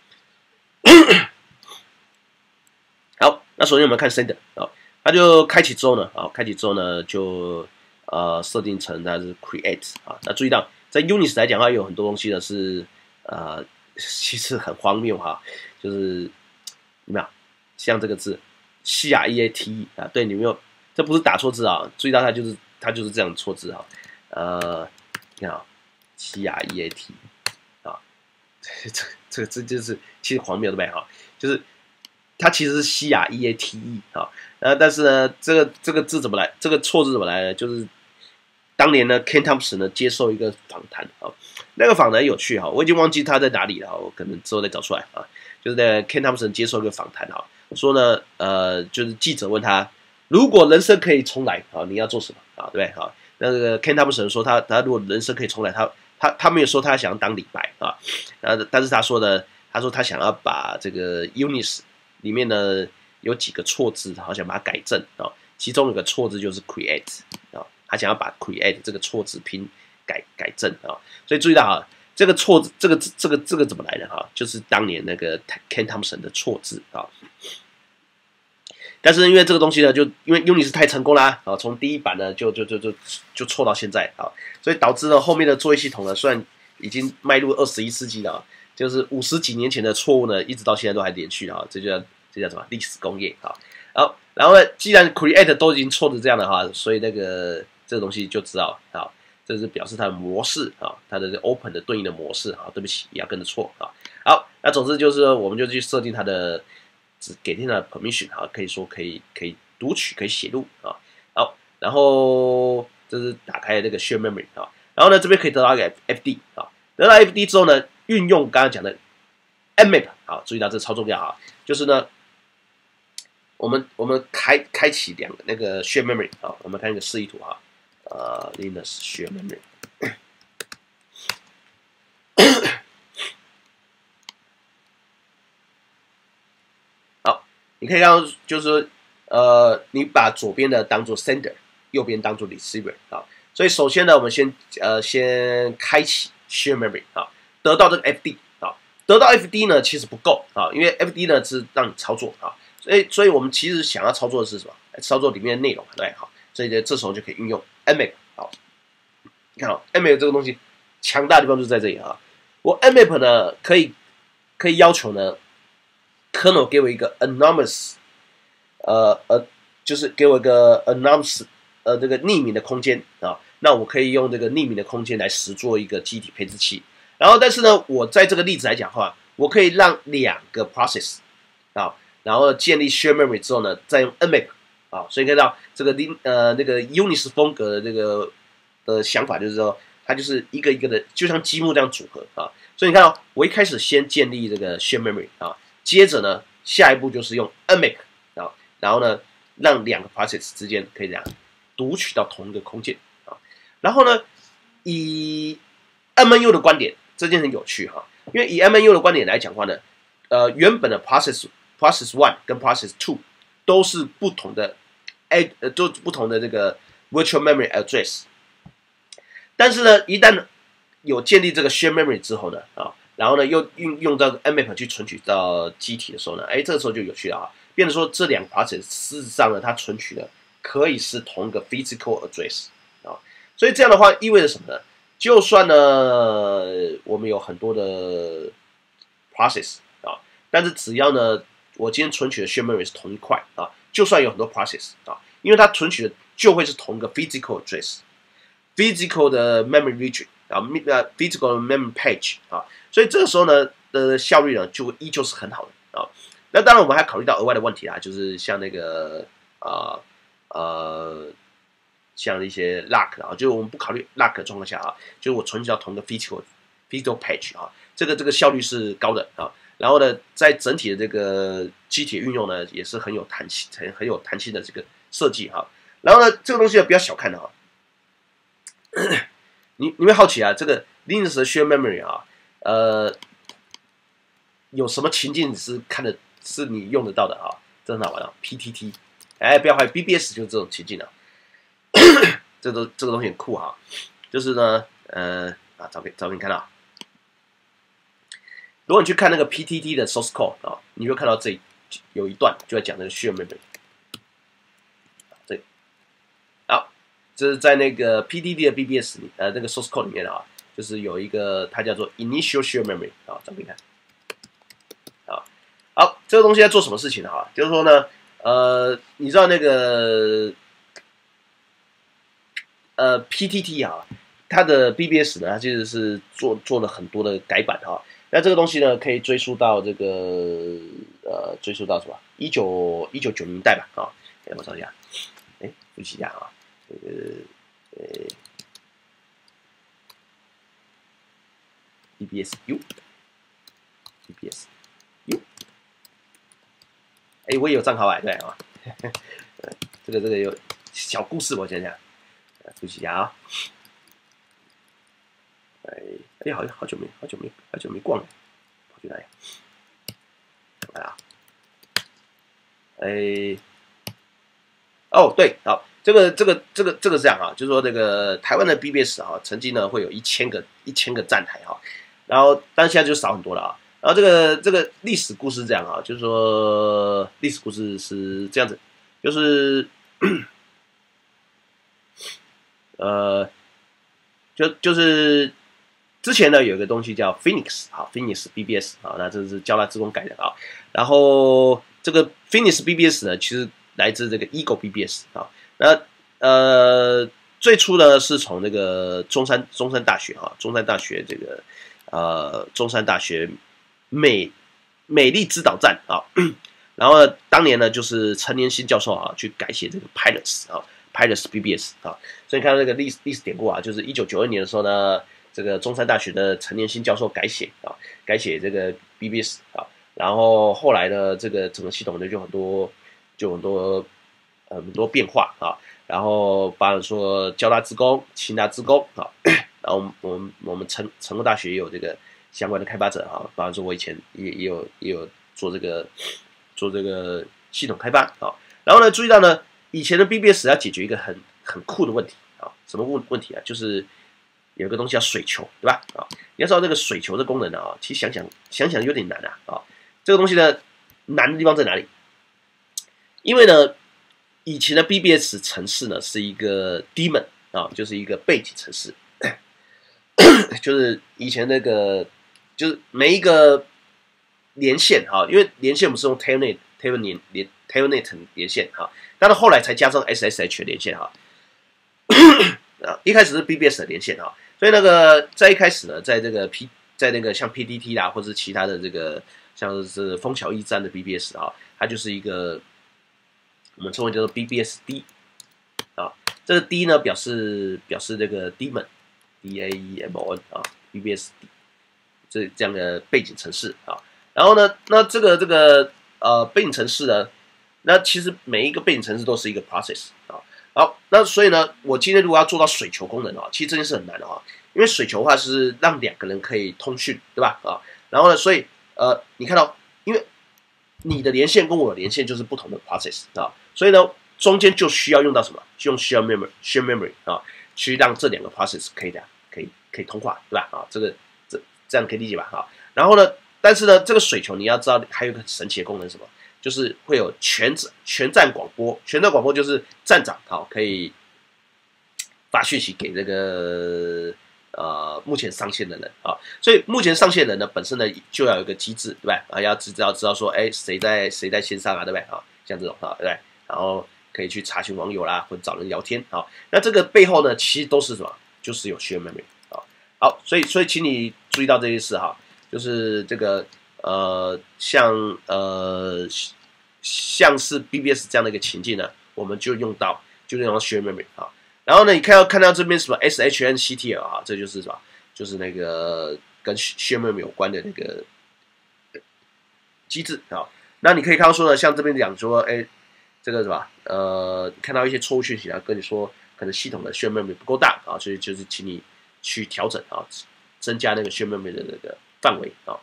Speaker 1: 好，那首先我们看 sender 啊，它就开启之后呢，啊，开启之后呢就呃设定成它是 create 啊。那注意到在 Unis 来讲的话，有很多东西呢是呃其实很荒谬哈，就是有没有像这个字 C R E A T E 啊？对，你没有，这不是打错字啊，注意到它就是它就是这样错字哈，呃，你看啊。C R E A T 啊，这这这就是其实荒谬对不对哈？就是它其实是 C R E A T E 啊，呃，但是呢，这个这个字怎么来？这个错字怎么来呢？就是当年呢 ，Ken Thompson 呢接受一个访谈啊，那个访谈有趣哈，我已经忘记他在哪里了，我可能之后再找出来啊。就是在 Ken Thompson 接受一个访谈啊，说呢，呃，就是记者问他，如果人生可以重来啊，你要做什么啊？对不对啊？那个 Ken Thompson 说他他如果人生可以重来，他他他没有说他想要当李白啊，呃，但是他说呢，他说他想要把这个 Unis 里面呢有几个错字，好想把它改正啊，其中有个错字就是 create 啊，他想要把 create 这个错字拼改改正啊，所以注意到啊，这个错字，这个这个这个怎么来的哈？就是当年那个 Ken Thompson 的错字啊。但是因为这个东西呢，就因为 Unis 太成功啦，啊，从第一版呢就就就就就错到现在啊，所以导致了后面的作业系统呢，虽然已经迈入二十一世纪了，就是五十几年前的错误呢，一直到现在都还连续啊，这叫这叫什么历史工业啊？好，然后呢，既然 create 都已经错成这样的话，所以那个这个东西就知道啊， 这是表示它的模式啊，它的 open 的对应的模式啊。对不起，也要跟着错啊。好，那总之就是我们就去设定它的只给定它的 permission 啊，可以说可以可以读取，可以写入啊。好，然后这是打开那个 share memory 啊，然后呢这边可以得到一个 F D 啊，得到 F D 之后呢，运用刚刚讲的 mmap 啊，注意到这超重要啊，就是呢。我们我们开开启两个那个 share memory 啊，我们看一个示意图哈，呃 Linux share memory， 好，你可以看到就是说呃，你把左边的当做 sender， 右边当做 receiver 啊，所以首先呢，我们先呃先开启 share memory 啊，得到这个 F D 啊，得到 F D 呢其实不够啊，因为 F D 呢是让你操作啊。所以，所以我们其实想要操作的是什么？操作里面的内容，对，好，所以呢，这时候就可以运用 mmap， 好，你看啊 ，mmap 这个东西强大的地方就是在这里啊。我 mmap 呢，可以可以要求呢 ，kernel 给我一个 anonymous， 呃呃，就是给我一个 anonymous， 呃，这个匿名的空间啊。那我可以用这个匿名的空间来实做一个机体配置器。然后，但是呢，我在这个例子来讲的话，我可以让两个 process 啊。然后建立 share memory 之后呢，再用 mmap 啊，所以看到这个呃那个 Unix 风格的这个的想法就是说，它就是一个一个的，就像积木这样组合啊。所以你看到、哦、我一开始先建立这个 share memory 啊，接着呢下一步就是用 mmap 啊，然后呢让两个 process 之间可以这样读取到同一个空间啊。然后呢以 M N U 的观点，这件很有趣哈、啊，因为以 M N U 的观点来讲的话呢，呃原本的 process。Process one 跟 Process two 都是不同的，哎，呃，都不同的这个 virtual memory address。但是呢，一旦有建立这个 share memory 之后呢，啊，然后呢又运用到 mmap 去存取到机体的时候呢，哎，这个时候就有趣了啊，变成说这两个 process 事实上呢，它存取的可以是同一个 physical address 啊，所以这样的话意味着什么呢？就算呢我们有很多的 process 啊，但是只要呢我今天存取的 share memory 是同一块啊，就算有很多 process 啊，因为它存取的就会是同一个 physical address、physical 的 memory region 啊，physical memory page 啊，所以这个时候呢的效率呢就依旧是很好的啊。那当然我们还考虑到额外的问题啊，就是像那个啊 呃, 呃像一些 lock 啊，就是我们不考虑 lock 的状况下啊，就是我存取到同一个 physical physical page 啊，这个这个效率是高的啊。然后呢，在整体的这个机体运用呢，也是很有弹性、很很有弹性的这个设计哈。然后呢，这个东西不要小看的哈。你你会好奇啊，这个 Linux 的 share memory 啊，呃，有什么情境是看的，是你用得到的啊？真的好玩啊 ！P T T， 哎，不要怀疑 B B S 就是这种情境啊。这都这个东西很酷哈，就是呢，呃啊，找给找给你看到。如果你去看那个 P T T 的 source code 啊，你会看到这有一段就在讲那个 share memory。这好，这是在那个 P T T 的 B B S 里呃那个 source code 里面啊，就是有一个它叫做 initial share memory 啊，找给你看。好，好，这个东西在做什么事情啊？就是说呢，呃，你知道那个呃 P T T 啊，它的 B B S 呢，它其实是做做了很多的改版哈。那这个东西呢，可以追溯到这个呃，追溯到什么？一九一九九零年代吧，啊，哎，我找一下，哎，复习一下啊，这个呃 ，B B S U，B B S U，哎，我也有账号哎，对啊，这个这个有小故事，我讲讲，复习一下啊，哎，哎，好好久没好久没好久没逛了。去哪里？来啊！哎，哦，对，好，这个这个这个这个是这样啊，就是说那个台湾的 B B S 啊，曾经呢会有一千个一千个站台哈，然后但现在就少很多了啊。然后这个这个历史故事这样啊，就是说历史故事是这样子，就是呃，就就是。之前呢有一个东西叫 Phoenix 啊 ，Phoenix B B S 啊，那这是交大自工改的啊。然后这个 Phoenix B B S 呢，其实来自这个 Eagle B B S 啊。那呃， 最初呢是从那个中山中山大学哈，中山大学这个呃中山大学美美丽指导站啊，然后呢当年呢就是陈年新教授啊去改写这个 Pilot 啊 Pilot B B S 啊，所以看到这个历史历史典故啊，就是一九九二年的时候呢，这个中山大学的陈年新教授改写啊改写这个 B B S 啊，然后后来呢这个整个系统呢就很多就很多很多变化啊。然后，包含说交大资工、清大资工啊，然后我们我们成成功大学也有这个相关的开发者啊，包含说我以前也也有也有做这个做这个系统开发啊。然后呢，注意到呢，以前的 B B S 要解决一个很很酷的问题啊，什么问问题啊？就是有一个东西叫水球，对吧？啊，你要知道这个水球的功能啊，其实想想想想有点难啊啊。这个东西呢，难的地方在哪里？因为呢。以前的 B B S 程式呢是一个 daemon 啊，就是一个背景程式，就是以前那个就是每一个连线啊，因为连线我们是用 telnet telnet 连 telnet 连线哈，但是后来才加上 S S H 连线哈，啊，一开始是 B B S 的连线哈，所以那个在一开始呢，在这个 P 在那个像 P D T 啦，或者是其他的这个像是枫桥驿站的 B B S 啊，它就是一个。我们称为叫做 B B S D 啊，这个 D 呢表示表示这个 daemon D A E M O N 啊 B B S D 这这样的背景程式啊，然后呢，那这个这个呃背景程式呢，那其实每一个背景程式都是一个 process 啊，好，那所以呢，我今天如果要做到水球功能啊，其实这件事很难的啊，因为水球的话是让两个人可以通讯，对吧？啊，然后呢，所以呃，你看到，因为你的连线跟我的连线就是不同的 process 啊。所以呢，中间就需要用到什么？用 share memory share memory 啊，去让这两个 process 可以的，可以可以通话，对吧？啊，这个这这样可以理解吧？啊，然后呢，但是呢，这个水球你要知道，还有一个很神奇的功能是什么？就是会有全全站广播，全站广播就是站长好可以发讯息给这个呃目前上线的人啊，所以目前上线人呢本身呢就要有一个机制，对吧？啊，要知道知道说，哎，谁在谁在线上啊，对不对？啊，像这种啊，对不对？然后可以去查询网友啦，或者找人聊天啊。那这个背后呢，其实都是什么？就是有 share memory 啊。好，所以所以请你注意到这件事哈，就是这个呃，像呃像是 B B S 这样的一个情境呢，我们就用到就用到 share memory 啊。然后呢，你看到看到这边什么 S H N C T L 啊，这就是什么？就是那个跟 share memory 有关的那个机制啊。那你可以看到说呢，像这边讲说，哎。这个是吧？呃，看到一些错误讯息啊，跟你说可能系统的 share memory 不够大啊，所以就是请你去调整啊，增加那个 share memory 的那个范围啊。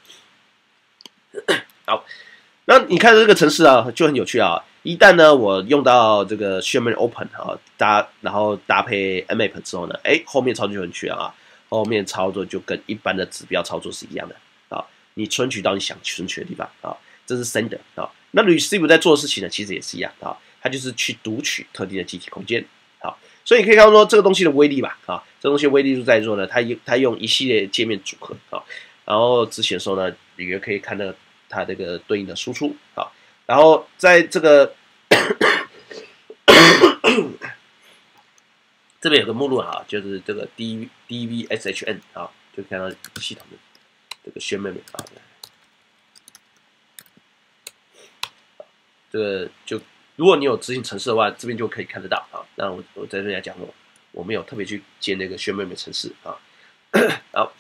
Speaker 1: 好，那你看这个程式啊，就很有趣啊。一旦呢，我用到这个 share memory open 啊，搭然后搭配 mmap 之后呢，哎，后面操作就很趣啊，后面操作就跟一般的指标操作是一样的啊。你存取到你想存取的地方啊，这是 sender 啊。那 receive 在做的事情呢，其实也是一样啊，它就是去读取特定的机体空间，好，所以你可以看到说这个东西的威力吧，啊，这个东西的威力就在于说呢，它用它用一系列界面组合啊，然后执行的时候呢，你也可以看到它这个对应的输出啊，然后在这个这边有个目录啊，就是这个 D D V S H N 啊，就看到系统的这个 share memory 啊。这个就如果你有执行程式的话，这边就可以看得到啊。那我我在这边来讲，我我没有特别去建那个 share memory 程式啊。好，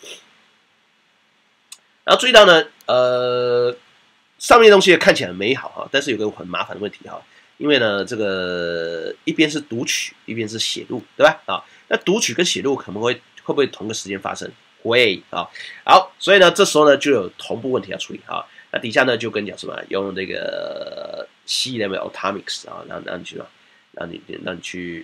Speaker 1: 然后注意到呢，呃，上面的东西看起来很美好啊，但是有个很麻烦的问题哈，因为呢，这个一边是读取，一边是写入，对吧？啊，那读取跟写入可能会会不会同个时间发生？会啊。好，所以呢，这时候呢就有同步问题要处理啊。那底下呢就跟你讲什么，用这个 C level atomics 啊，让让你去让你让你去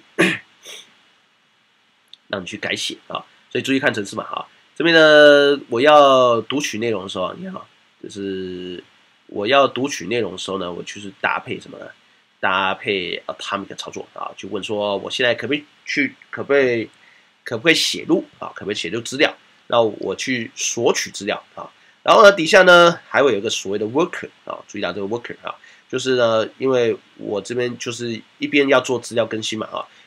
Speaker 1: 让你去改写啊，所以注意看程式嘛哈。这边呢，我要读取内容的时候，你看啊，就是我要读取内容的时候呢，我就是搭配什么呢？搭配 atomic 操作啊，就问说我现在可不可以去，可不可以可不可以写入啊？可不可以写入资料？然后我去索取资料啊。然后呢，底下呢还会有一个所谓的 worker 啊，注意到这个 worker 啊，就是呢，因为我这边就是一边要做资料更新嘛啊，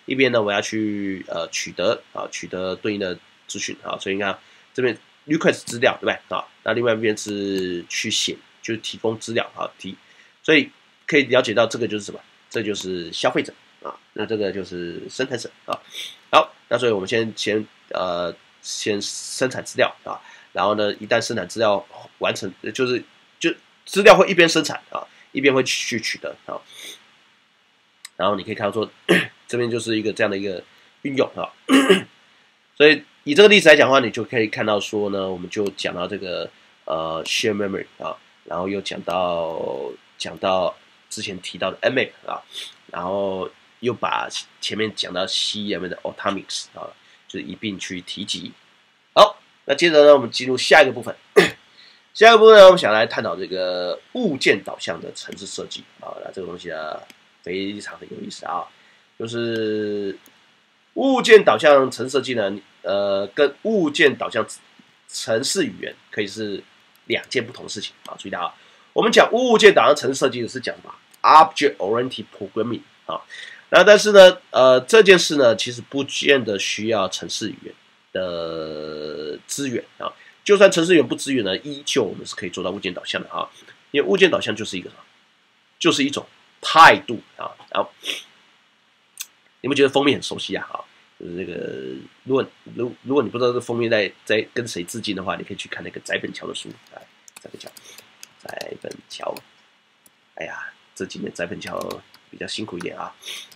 Speaker 1: 一边呢我要去呃取得啊取得对应的资讯啊，所以你看这边 request 资料对不对啊？那另外一边是去写，就是提供资料啊提，所以可以了解到这个就是什么？这就是消费者啊，那这个就是生产者啊。好，那所以我们先先呃先生产资料啊，然后呢一旦生产资料完成，就是就资料会一边生产啊，一边会去取得啊。然后你可以看到说，这边就是一个这样的一个运用啊。所以以这个例子来讲的话，你就可以看到说呢，我们就讲到这个呃 share memory 啊，然后又讲到讲到之前提到的 M A P 啊，然后又把前面讲到 C E M 的 Atomics 啊，就是一并去提及。好，那接着呢，我们进入下一个部分。下一个部分呢，我们想来探讨这个物件导向的程式设计啊，那这个东西呢非常的有意思啊，就是物件导向程式设计呢，呃，跟物件导向程式语言可以是两件不同的事情啊。注意到啊，我们讲物件导向程式设计是讲什么 ？Object-oriented programming 啊。那但是呢，呃，这件事呢，其实不见得需要程式语言的资源啊。就算程式语言不支援呢，依旧我们是可以做到物件导向的啊。因为物件导向就是一个什么？就是一种态度啊。然后你们觉得封面很熟悉啊？哈，就是这个，如果如如果你不知道这个封面在在跟谁致敬的话，你可以去看那个翟本桥的书。来，翟本桥，翟本桥。哎呀，这几年翟本桥比较辛苦一点啊。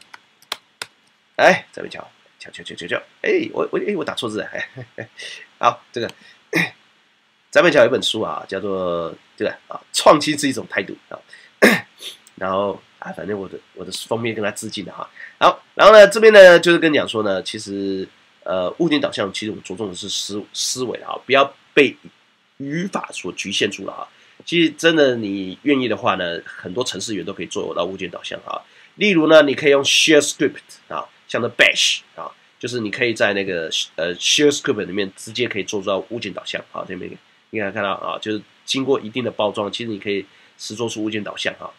Speaker 1: 哎，翟本桥，敲敲敲敲敲。哎，我我哎我打错字了。哎，好，这个翟本桥有一本书啊，叫做这个啊，创新是一种态度啊。然后啊，反正我的我的封面跟他致敬的哈。好，然后呢，这边呢就是跟你讲说呢，其实呃物件导向其实我们着重的是思思维啊，不要被语法所局限住了啊。其实真的你愿意的话呢，很多程式员都可以做到物件导向啊。例如呢，你可以用 share script 啊，像那 bash 啊，就是你可以在那个呃 share script 里面直接可以做到物件导向啊。这边你可以看到啊，就是经过一定的包装，其实你可以实做出物件导向啊。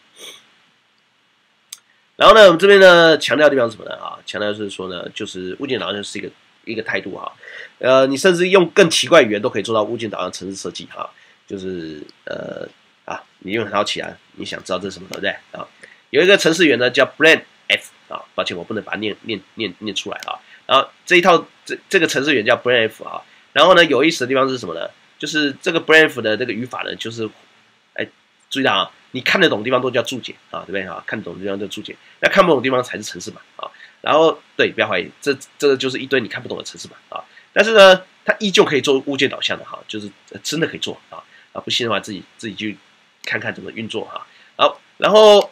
Speaker 1: 然后呢，我们这边呢强调的地方是什么呢？啊，强调是说呢，就是物件导向是一个一个态度哈。呃，你甚至用更奇怪的语言都可以做到物件导向程式设计哈。就是呃啊，你用很好奇啊，你想知道这是什么对不对啊？有一个程式语言呢叫 Blend F 啊，抱歉我不能把它念念念念出来啊。然后这一套这这个程式语言叫 Blend F 啊。然后呢，有意思的地方是什么呢？就是这个 Blend F 的这个语法呢，就是哎注意到啊。你看得懂的地方都叫注解啊，对不对啊？看得懂的地方叫注解，那看不懂的地方才是程式码啊。然后对，不要怀疑，这这个就是一堆你看不懂的程式码啊。但是呢，它依旧可以做物件导向的哈，就是真的可以做啊啊！不信的话，自己自己去看看怎么运作哈。好，然后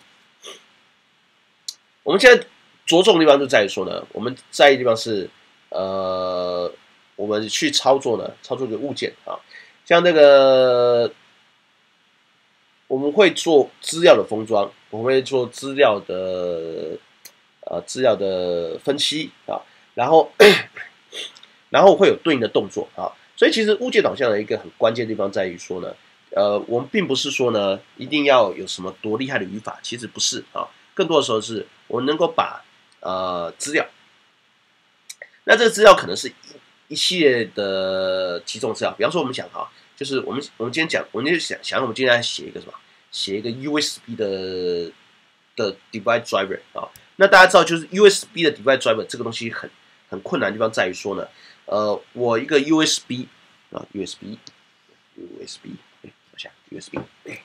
Speaker 1: 我们现在着重的地方就在于说呢，我们在意的地方是呃，我们去操作呢，操作一个物件啊，像那个。我们会做资料的封装，我们会做资料的呃资料的分析啊，然后然后会有对应的动作啊，所以其实物件导向的一个很关键的地方在于说呢，呃，我们并不是说呢一定要有什么多厉害的语法，其实不是啊，更多的时候是我们能够把呃资料，那这个资料可能是一一系列的几种资料，比方说我们讲哈。就是我们我们今天讲，我们就想想，我们今天来写一个什么？写一个 U S B 的的 device driver 啊。那大家知道，就是 U S B 的 device driver 这个东西很很困难的地方在于说呢，呃，我一个 U S B 啊 ，U S B，U S B， 哎，等下 U S B， 哎，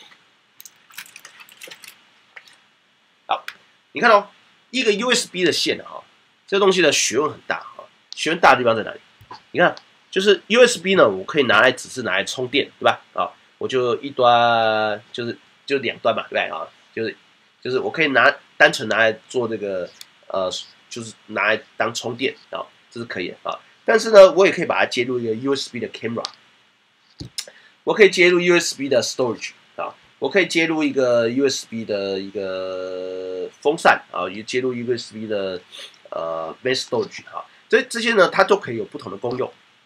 Speaker 1: 好，你看哦，一个 U S B 的线啊，这个东西的学问很大啊，学问大的地方在哪里？你看。就是 U S B 呢，我可以拿来只是拿来充电，对吧？啊，我就一端就是就两端嘛，对不对啊？就是就是我可以拿单纯拿来做这个呃，就是拿来当充电啊，这是可以的啊。但是呢，我也可以把它接入一个 U S B 的 camera， 我可以接入 U S B 的 storage 啊，我可以接入一个 U S B 的一个风扇啊，也接入 U S B 的呃 main storage 啊，这这些呢，它都可以有不同的功用。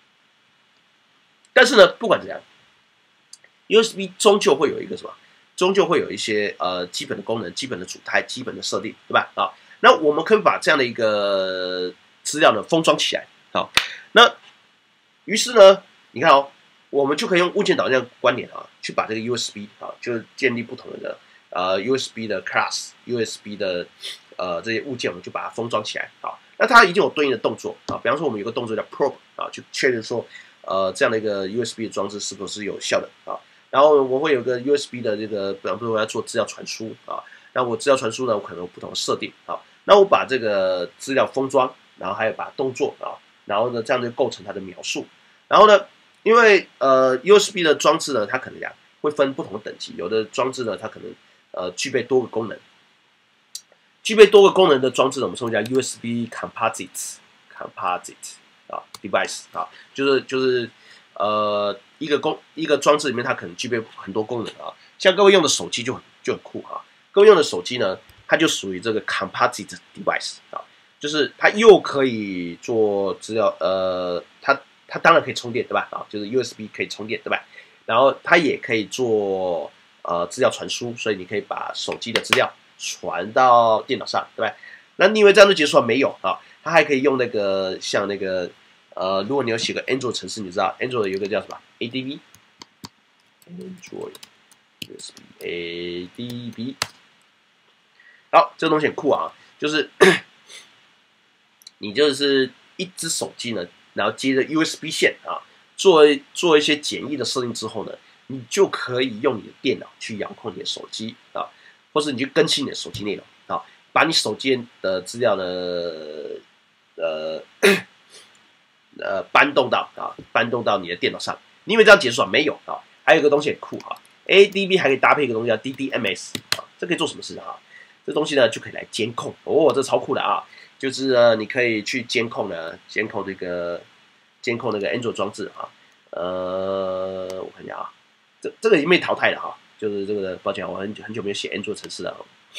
Speaker 1: 但是呢，不管怎样 ，U S B 终究会有一个什么，终究会有一些呃基本的功能、基本的主态、基本的设定，对吧？啊， 那我们可以把这样的一个资料呢封装起来。好，那于是呢，你看哦，我们就可以用物件导向观点啊，去把这个 U S B 啊，就是建立不同的呃 U S B 的 class、U S B 的呃这些物件，我们就把它封装起来。好，那它一定有对应的动作啊，比方说我们有个动作叫 probe 啊，去确认说呃这样的一个 U S B 的装置是否是有效的啊。然后我会有个 U S B 的这个，比方说我要做资料传输啊，那我资料传输呢，我可能有不同的设定啊。那我把这个资料封装，然后还有把动作啊，然后呢这样就构成它的描述。然后呢，因为呃 U S B 的装置呢，它可能讲会分不同的等级，有的装置呢它可能呃具备多个功能，具备多个功能的装置呢，我们称为叫 U S B composite composite 啊 device 啊，就是就是呃一个功一个装置里面它可能具备很多功能啊，像各位用的手机就很就很酷哈、啊，各位用的手机呢，它就属于这个 composite device 啊，就是它又可以做资料呃它。它当然可以充电，对吧？啊，就是 U S B 可以充电，对吧？然后它也可以做呃资料传输，所以你可以把手机的资料传到电脑上，对吧？那你以为这样就结束了？没有啊，它还可以用那个像那个呃，如果你有写个 Android 程式，你知道 Android 有个叫什么 A D B，Android U S B A D B， 好，这个东西很酷啊，就是你就是一只手机呢。然后接着 U S B 线啊，做做一些简易的设定之后呢，你就可以用你的电脑去遥控你的手机啊，或是你去更新你的手机内容啊，把你手机的资料呢，呃呃搬动到啊，搬动到你的电脑上。你以为这样结束啊？没有啊，还有一个东西很酷哈 ，A D B 还可以搭配一个东西叫 D D M S 啊，这可以做什么事啊？这东西呢就可以来监控哦，这超酷的啊！就是呃，你可以去监控呢，监控这个监控那个 Android 装置啊。呃，我看一下啊，这这个已经被淘汰了哈，就是这个，抱歉，我很很久没有写 Android 程式了。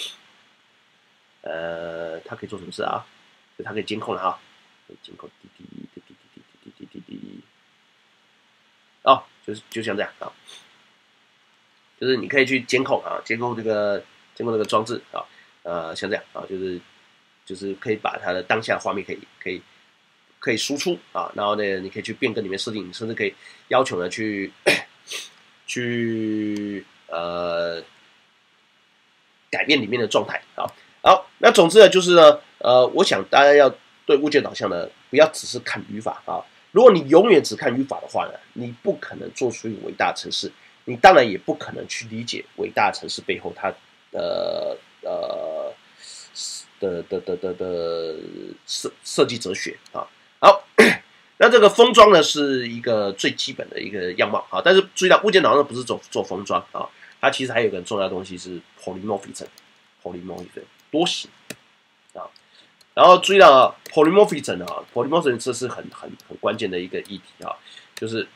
Speaker 1: 呃，它可以做什么事啊？它可以监控了哈，监控滴滴滴滴滴滴滴滴滴滴，哦，就是就像这样啊，就是你可以去监控啊，监控这个监控这个装置啊，呃，像这样啊，就是。就是可以把它的当下的画面可以可以可以输出啊，然后呢，你可以去变更里面设定，甚至可以要求呢去去呃改变里面的状态啊。好，那总之呢，就是呢，呃，我想大家要对物件导向呢，不要只是看语法啊。如果你永远只看语法的话呢，你不可能做出一个伟大的程式，你当然也不可能去理解伟大的程式背后它的呃。的的的的的设设计哲学啊，好，那这个封装呢是一个最基本的一个样貌啊，但是注意到物件导向不是做做封装啊，它其实还有一个很重要的东西是 polymorphism，polymorphism 多形啊，然后注意到啊 polymorphism 啊 polymorphism 这是很很很关键的一个议题啊，就是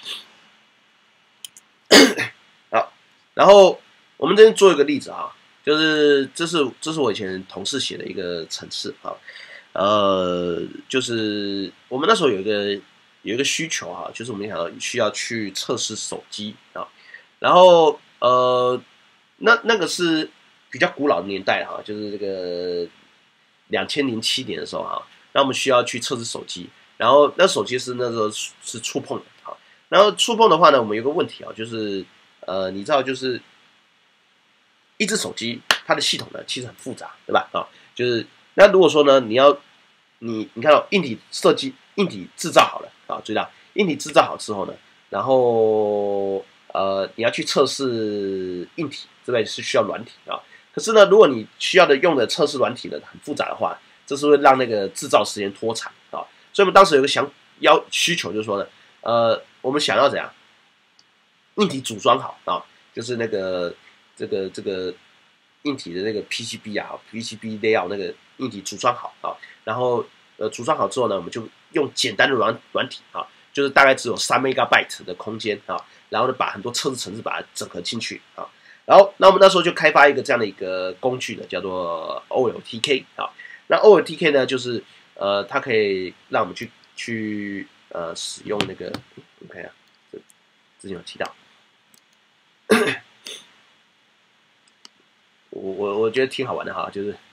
Speaker 1: 好，然后我们这边做一个例子啊。就是这是这是我以前同事写的一个程式啊，呃，就是我们那时候有一个有一个需求哈、啊，就是我们想到需要去测试手机啊，然后呃，那那个是比较古老的年代哈、啊，就是这个两千零七年的时候哈、啊，那我们需要去测试手机，然后那手机是那时候是触碰的啊，然后触碰的话呢，我们有个问题啊，就是呃，你知道就是。一只手机，它的系统呢其实很复杂，对吧？啊，就是那如果说呢，你要你你看到硬体设计、硬体制造好了啊，注意到硬体制造好之后呢，然后呃你要去测试硬体，这边是需要软体啊。可是呢，如果你需要的用的测试软体呢很复杂的话，这是会让那个制造时间拖长啊。所以我们当时有个想要需求，就是说呢，呃，我们想要怎样硬体组装好啊，就是那个。这个这个硬体的那个 P C B 啊 ，P C B layout 那个硬体组装好啊，然后呃组装好之后呢，我们就用简单的软软体啊，就是大概只有三 megabyte 的空间啊，然后呢把很多测试程式把它整合进去啊，然后那我们那时候就开发一个这样的一个工具的，叫做 O L T K 啊，那 O L T K 呢就是呃它可以让我们去去呃使用那个，我看一下，这之前有提到。我我我觉得挺好玩的哈，就是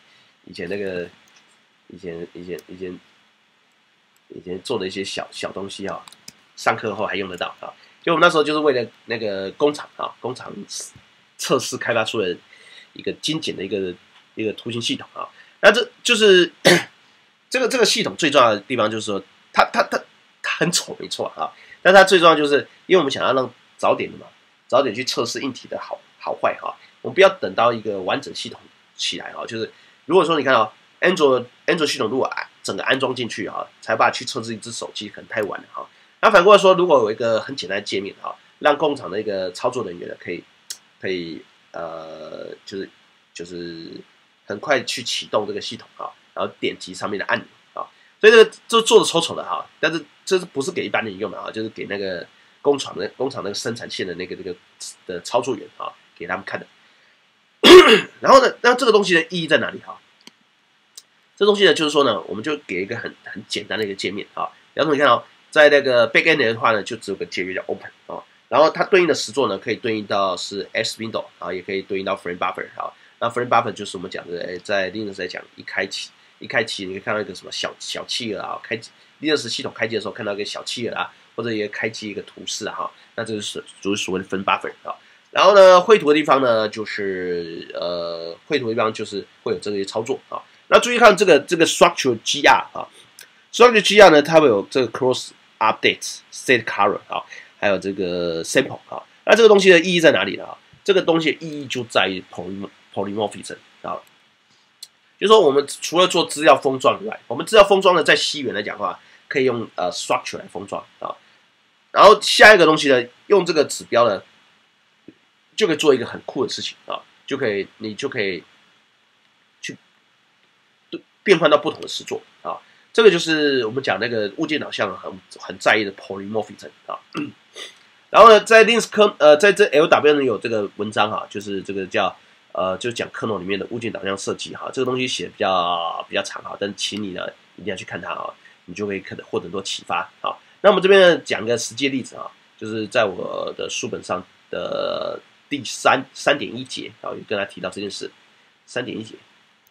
Speaker 1: 以前那个以前以前以前以前做的一些小小东西啊，上课后还用得到啊。就我们那时候就是为了那个工厂啊，工厂测试开发出了一个精简的一个一个图形系统啊。那这就是这个这个系统最重要的地方，就是说它它它它很丑没错啊，但它最重要就是因为我们想要让早点的嘛，早点去测试硬体的好好坏哈，我们不要等到一个完整系统起来哈，就是如果说你看啊 ，Android Android 系统如果整个安装进去哈，才把它去测试一只手机，可能太晚了哈。那反过来说，如果有一个很简单的界面哈，让工厂的一个操作人员呢，可以可以呃，就是就是很快去启动这个系统啊，然后点击上面的按钮啊，所以这个就做的丑丑的哈，但是这是不是给一般人用的啊？就是给那个工厂的工厂那个生产线的那个这个的操作员啊，给他们看的。然后呢，那这个东西的意义在哪里哈？这东西呢，就是说呢，我们就给一个很很简单的一个界面啊。然后你看哦，在那个 backend 的话呢，就只有个界面叫 open 啊。然后它对应的实作呢，可以对应到是 S window 啊，也可以对应到 frame buffer 啊。那 frame buffer 就是我们讲的，在 Linux 来讲，一开启一开启，你可以看到一个什么小小企鹅啊，开启 Linux 系统开机的时候看到一个小企鹅啊，或者也开启一个图示啊，哈，那这就是就是所谓的 frame buffer 啊。然后呢，绘图的地方呢，就是呃，绘图的地方就是会有这些操作啊。那注意看这个这个 structure G R 啊 ，structure G R 呢，它会有这个 cross update state color 啊，还有这个 sample 啊。那这个东西的意义在哪里呢？这个东西的意义就在于 polymorphism 啊，就是说我们除了做资料封装以外，我们资料封装呢，在西元来讲的话，可以用呃 structure 来封装啊。然后下一个东西呢，用这个指标呢，就可以做一个很酷的事情啊，就可以你就可以去变换到不同的实作啊。这个就是我们讲那个物件导向很很在意的 polymorphism 啊。然后呢，在 Linux 科呃，在这 L W 呢有这个文章哈，就是这个叫呃，就讲 kernel 里面的物件导向设计哈。这个东西写的比较比较长哈，但请你呢一定要去看它啊，你就会可能获得很多启发啊。那我们这边呢讲个实际例子啊，就是在我的书本上的第三三点一节啊，有跟他提到这件事。三点一节，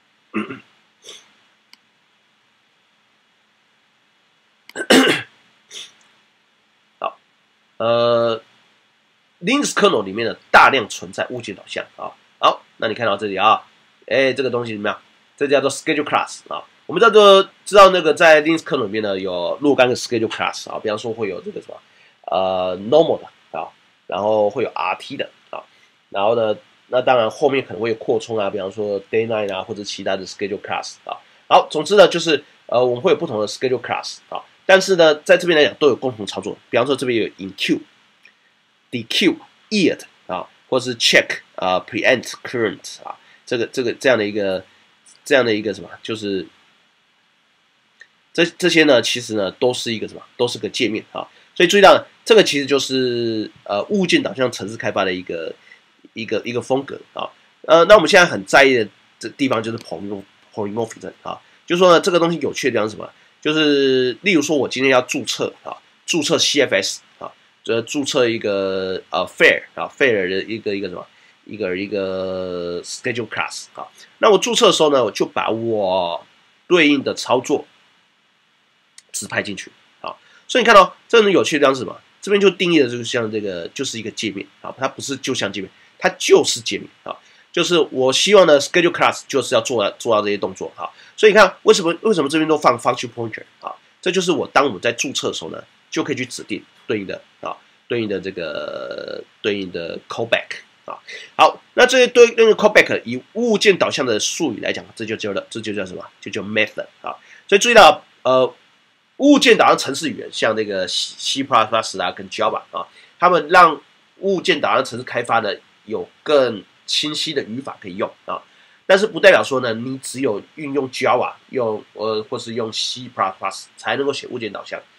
Speaker 1: 好，呃 ，Linux kernel 里面的大量存在物件导向啊。好，那你看到这里啊，哎，这个东西怎么样？这叫做 schedule class 啊。我们知道知道那个在 Linux kernel 里面呢有若干个 schedule class 啊，比方说会有这个什么呃 normal 的啊，然后会有 R T 的啊，然后呢，那当然后面可能会有扩充啊，比方说 day night 啊或者其他的 schedule class 啊。好，总之呢就是呃我们会有不同的 schedule class 啊，但是呢在这边来讲都有共同操作，比方说这边有 enqueue、dequeue、yield 啊，或是 check 啊、preempt current 啊，这个这个这样的一个这样的一个什么，就是这这些呢，其实呢都是一个什么，都是个界面啊。所以注意到这个其实就是呃物件导向程式开发的一个一个一个风格啊。呃，那我们现在很在意的这地方就是 polymorphism 啊，就是说呢这个东西有趣的地方是什么？就是例如说我今天要注册啊，注册 C F S 啊，呃注册一个呃 fair 啊 fair 的一个一个什么一个一个 schedule class 啊。那我注册的时候呢，我就把我对应的操作指派进去啊。所以你看到、哦、这种有趣的地方是什么？这边就定义的就是像这个就是一个界面啊，它不是就像界面，它就是界面啊。就是我希望呢 schedule class 就是要做做到这些动作啊。所以你看为什么为什么这边都放 function pointer 啊？这就是我当我们在注册的时候呢，就可以去指定对应的啊对应的这个对应的 callback 啊。好，那这些对应的 callback 以物件导向的术语来讲，这就叫了这就叫什么？就叫 method 啊。所以注意到呃。物件导向程式语言，像那个 C plus plus 啊，跟 Java 啊，他们让物件导向程式开发的有更清晰的语法可以用啊。但是不代表说呢，你只有运用 Java 用呃或是用 C plus plus 才能够写物件导向。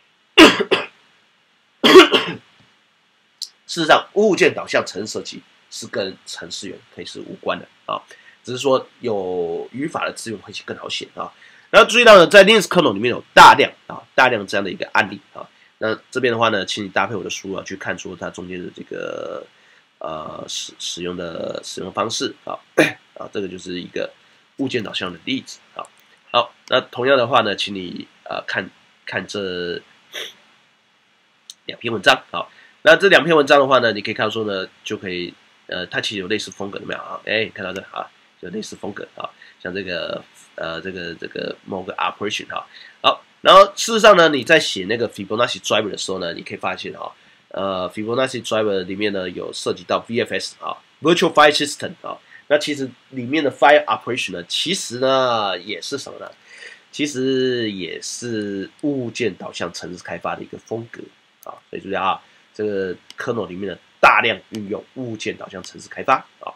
Speaker 1: 事实上，物件导向程式设计是跟程式员可以是无关的啊，只是说有语法的资源会更好写啊。然后注意到呢，在 Linux kernel 里面有大量啊大量这样的一个案例啊。那这边的话呢，请你搭配我的书啊，去看出它中间的这个呃使使用的使用方式啊啊，这个就是一个物件导向的例子啊。好，那同样的话呢，请你呃看看这两篇文章好。那这两篇文章的话呢，你可以看到说呢，就可以呃，它其实有类似风格的没有啊？哎，看到这啊，有类似风格啊，像这个呃这个这个某个 operation 哈。好，然后事实上呢，你在写那个 Fibonacci driver 的时候呢，你可以发现哈，呃 Fibonacci driver 里面呢有涉及到 V F S 啊 ，Virtual File System 啊。那其实里面的 file operation 呢，其实呢也是什么呢？其实也是物件导向程式开发的一个风格啊。所以注意啊，这个 kernel 里面的大量运用物件导向程式开发啊。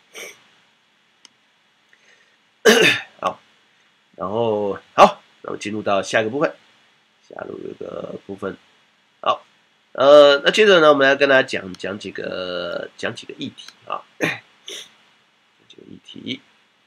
Speaker 1: 好，然后好，那么进入到下一个部分，下入一个部分。好，呃，那接着呢，我们来跟大家讲讲几个讲几个议题啊。这个议题，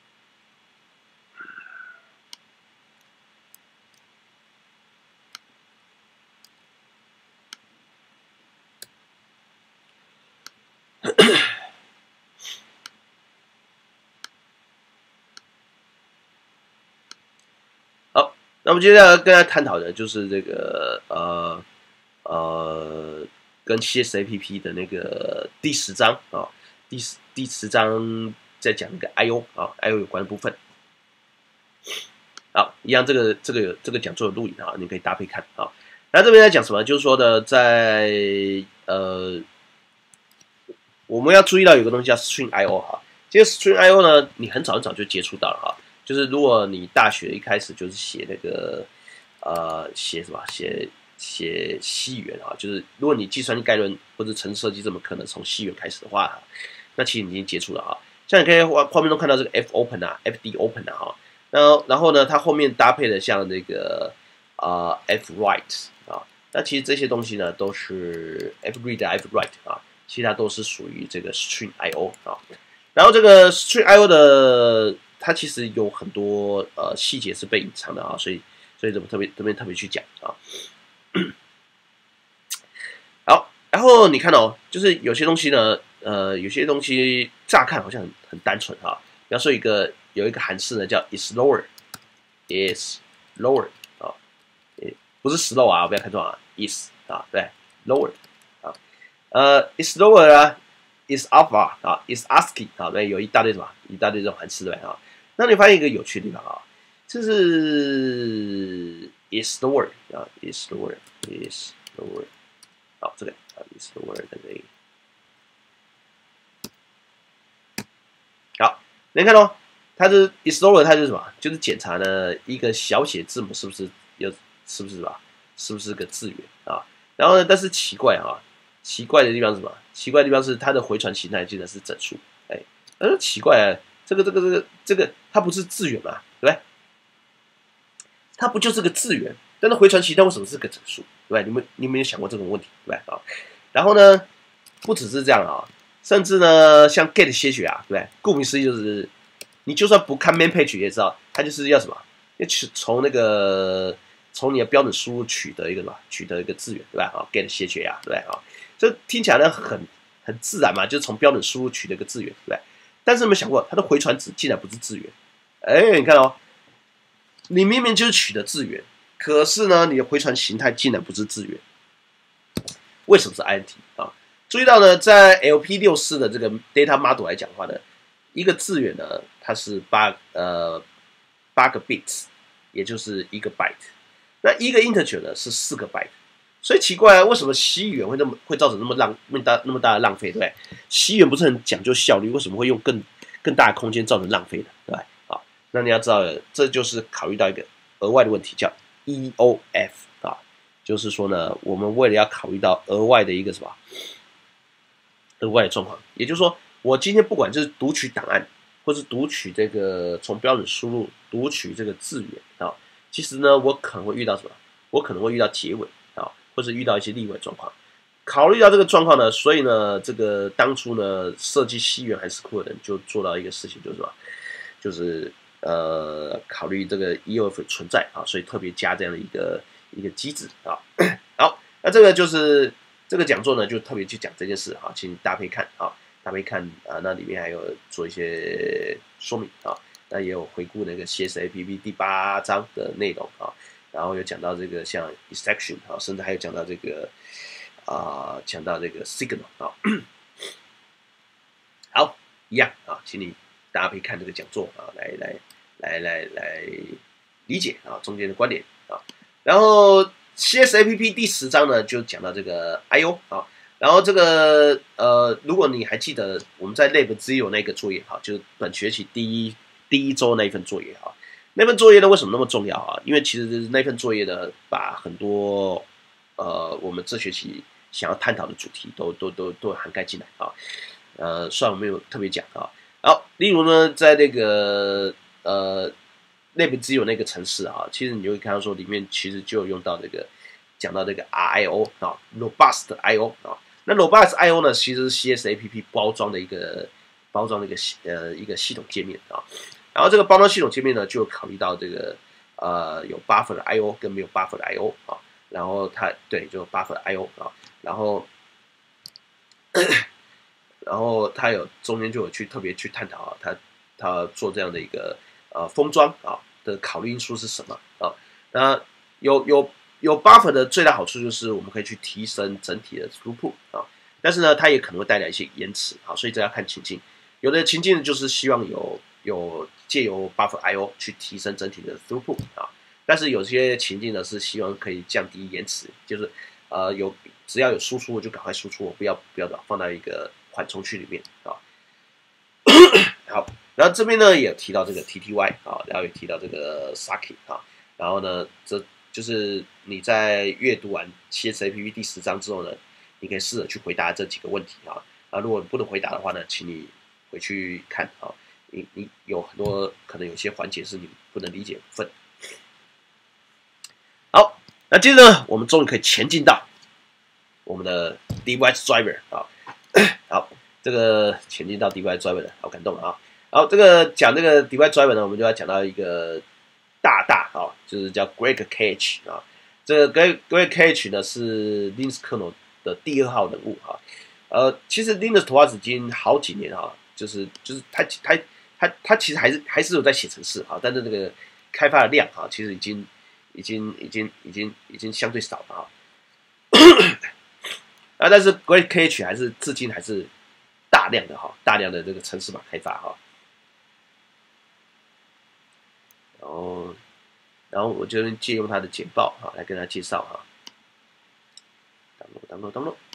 Speaker 1: 好，那我们接下来跟大家探讨的就是这个呃呃，跟 C S A P P 的那个第十章啊，第十第十章在讲那个 I O 啊 ，I O 有关的部分。好，一样这个这个有这个讲座的录影啊，你可以搭配看啊。那这边在讲什么？就是说的在呃，我们要注意到有个东西叫 String I O 哈。这个 String I O 呢，你很早很早就接触到了哈。就是如果你大学一开始就是写那个呃写什么写写西元啊，就是如果你计算机概论或者程式设计这门课呢，从西元开始的话，那其实你已经接触了哈。像你可以画画面中看到这个 F open 啊 ，F D open 啊哈。然后然后呢，它后面搭配的像那个啊、呃、F write 啊，那其实这些东西呢都是 F read F write 啊，其实它都是属于这个 String I O 啊。然后这个 String I O 的它其实有很多呃细节是被隐藏的啊，所以所以怎么特别这边特别去讲啊。好，然后你看哦，就是有些东西呢，呃，有些东西乍看好像很很单纯啊。比方说一个有一个函数呢叫 is lower，is lower 啊，不是 slow 啊，不要看错啊 ，is 啊，对 ，lower 啊，呃 is lower 啊 ，is alpha 啊 ，is ascii 啊，对，有一大堆什么，一大堆这种函数对啊。那你发现一个有趣的地方啊，就是 is lower 啊 ，is lower，is lower， 好，这个啊 is lower 在这里。好，你看哦，它是 is lower， 它就是什么？就是检查呢一个小写字母是不是有是不是吧？是不是个字元啊？然后呢，但是奇怪啊，奇怪的地方是什么？奇怪的地方是它的回传形态竟然是整数，哎，呃，奇怪啊，这个这个这个这个它不是字元嘛，对不对？它不就是个字元？但是回传形态为什么是个整数？对不对？你们你们有想过这种问题，对不对啊？然后呢，不只是这样啊，甚至呢，像 get 些许啊，对不对？顾名思义就是，你就算不看 main page 也知道，它就是要什么？要取从那个从你的标准输入取得一个什么？取得一个字元，对吧？啊 ，get 些许啊，对不对啊？这听起来呢很很自然嘛，就是从标准输入取得一个字元，对不对？但是有没有想过，它的回传值竟然不是字元？哎，你看哦，你明明就是取得字元，可是呢，你的回传形态竟然不是字元，为什么是 int 啊？注意到呢，在 L P 六四的这个 data model 来讲的话呢，一个字元呢，它是八呃八个 bits， 也就是一个 byte。那一个 integer 呢是四个 byte。所以奇怪啊，为什么西语言会那么会造成那么浪那么大那么大的浪费，对不对？西语言不是很讲究效率，为什么会用更更大的空间造成浪费的，对吧？好，那你要知道，这就是考虑到一个额外的问题，叫 E O F 啊，就是说呢，我们为了要考虑到额外的一个什么额外的状况，也就是说，我今天不管就是读取档案，或是读取这个从标准输入读取这个字元啊，其实呢，我可能会遇到什么？我可能会遇到结尾啊。或者遇到一些例外状况，考虑到这个状况呢，所以呢，这个当初呢设计西元函式库的人就做到一个事情，就是什么，就是呃考虑这个 E O F 存在啊，所以特别加这样的一个一个机制啊。好，那这个就是这个讲座呢，就特别去讲这件事啊，请搭配看啊，搭配看啊，那里面还有做一些说明啊。 那也有回顾那个 C S A P P 第八章的内容啊，然后有讲到这个像 exception 啊，甚至还有讲到这个啊，讲到这个 signal 啊。好，一样啊，请你大家可以看这个讲座啊，来来来来来理解啊中间的观点啊。然后 C S A P P 第十章呢，就讲到这个 I O 啊。然后这个呃，如果你还记得我们在 Lab 只有那个作业哈，就是本学期第一第一周那一份作业哈，那份作业呢为什么那么重要啊？因为其实那份作业呢，把很多呃我们这学期想要探讨的主题都都都都涵盖进来啊。呃，虽然我没有特别讲啊。好，例如呢，在那个呃内部只有那个城市啊，其实你就会看到说里面其实就有用到这个讲到这个 R I O 啊 ，robust I O 啊。那 robust I O 呢，其实是 C S A P P 包装的一个包装的一个呃一个系统界面啊。然后这个包装系统界面呢，就考虑到这个呃有 buffer 的 I O 跟没有 buffer 的 I O 啊。然后它对就 buffer 的 I O 啊，然后。然后他有中间就有去特别去探讨啊，他他做这样的一个呃封装啊的考虑因素是什么啊？那有有有 buffer 的最大好处就是我们可以去提升整体的 throughput 啊，但是呢，它也可能会带来一些延迟啊，所以这要看情境。有的情境就是希望有有借由 buffer I O 去提升整体的 throughput 啊，但是有些情境呢是希望可以降低延迟，就是呃有只要有输出我就赶快输出，我不要不要放到一个缓冲区里面啊。好，然后这边呢也提到这个 T T Y 啊，然后也提到这个 Saki 啊，然后呢，这就是你在阅读完 C S A P P 第十章之后呢，你可以试着去回答这几个问题啊。啊，如果你不能回答的话呢，请你回去看啊，你你有很多可能有些环节是你不能理解的部分。好，那接着呢，我们终于可以前进到我们的 device driver 啊。好，这个前进到 device driver 的好感动啊。好，这个讲这个 device driver 呢，我们就要讲到一个大大啊，就是叫 Greg Cage 啊。这个 Greg Greg Cage 呢是 Linux kernel 的第二号人物啊。呃，其实 Linus Torvalds 已经好几年啊，就是就是他他他他其实还是还是有在写程式啊，但是那个开发的量啊，其实已经已经已经已经已经相对少了啊。啊，但是 Greg Cage 还是至今还是大量的哈，大量的这个程式码开发哈。然后，然后我就借用他的简报哈来跟他介绍哈。当落当落当落。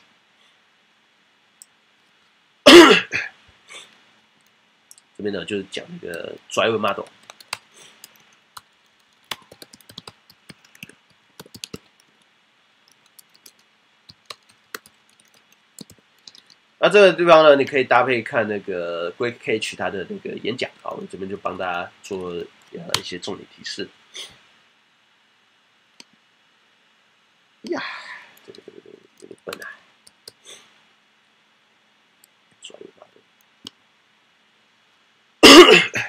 Speaker 1: 这边呢就是讲那个 driver model。那这个地方呢，你可以搭配看那个 Greg Cage 他的那个演讲啊，我这边就帮大家做呃一些重点提示。呀，这个这个这个有点笨啊！转一把的。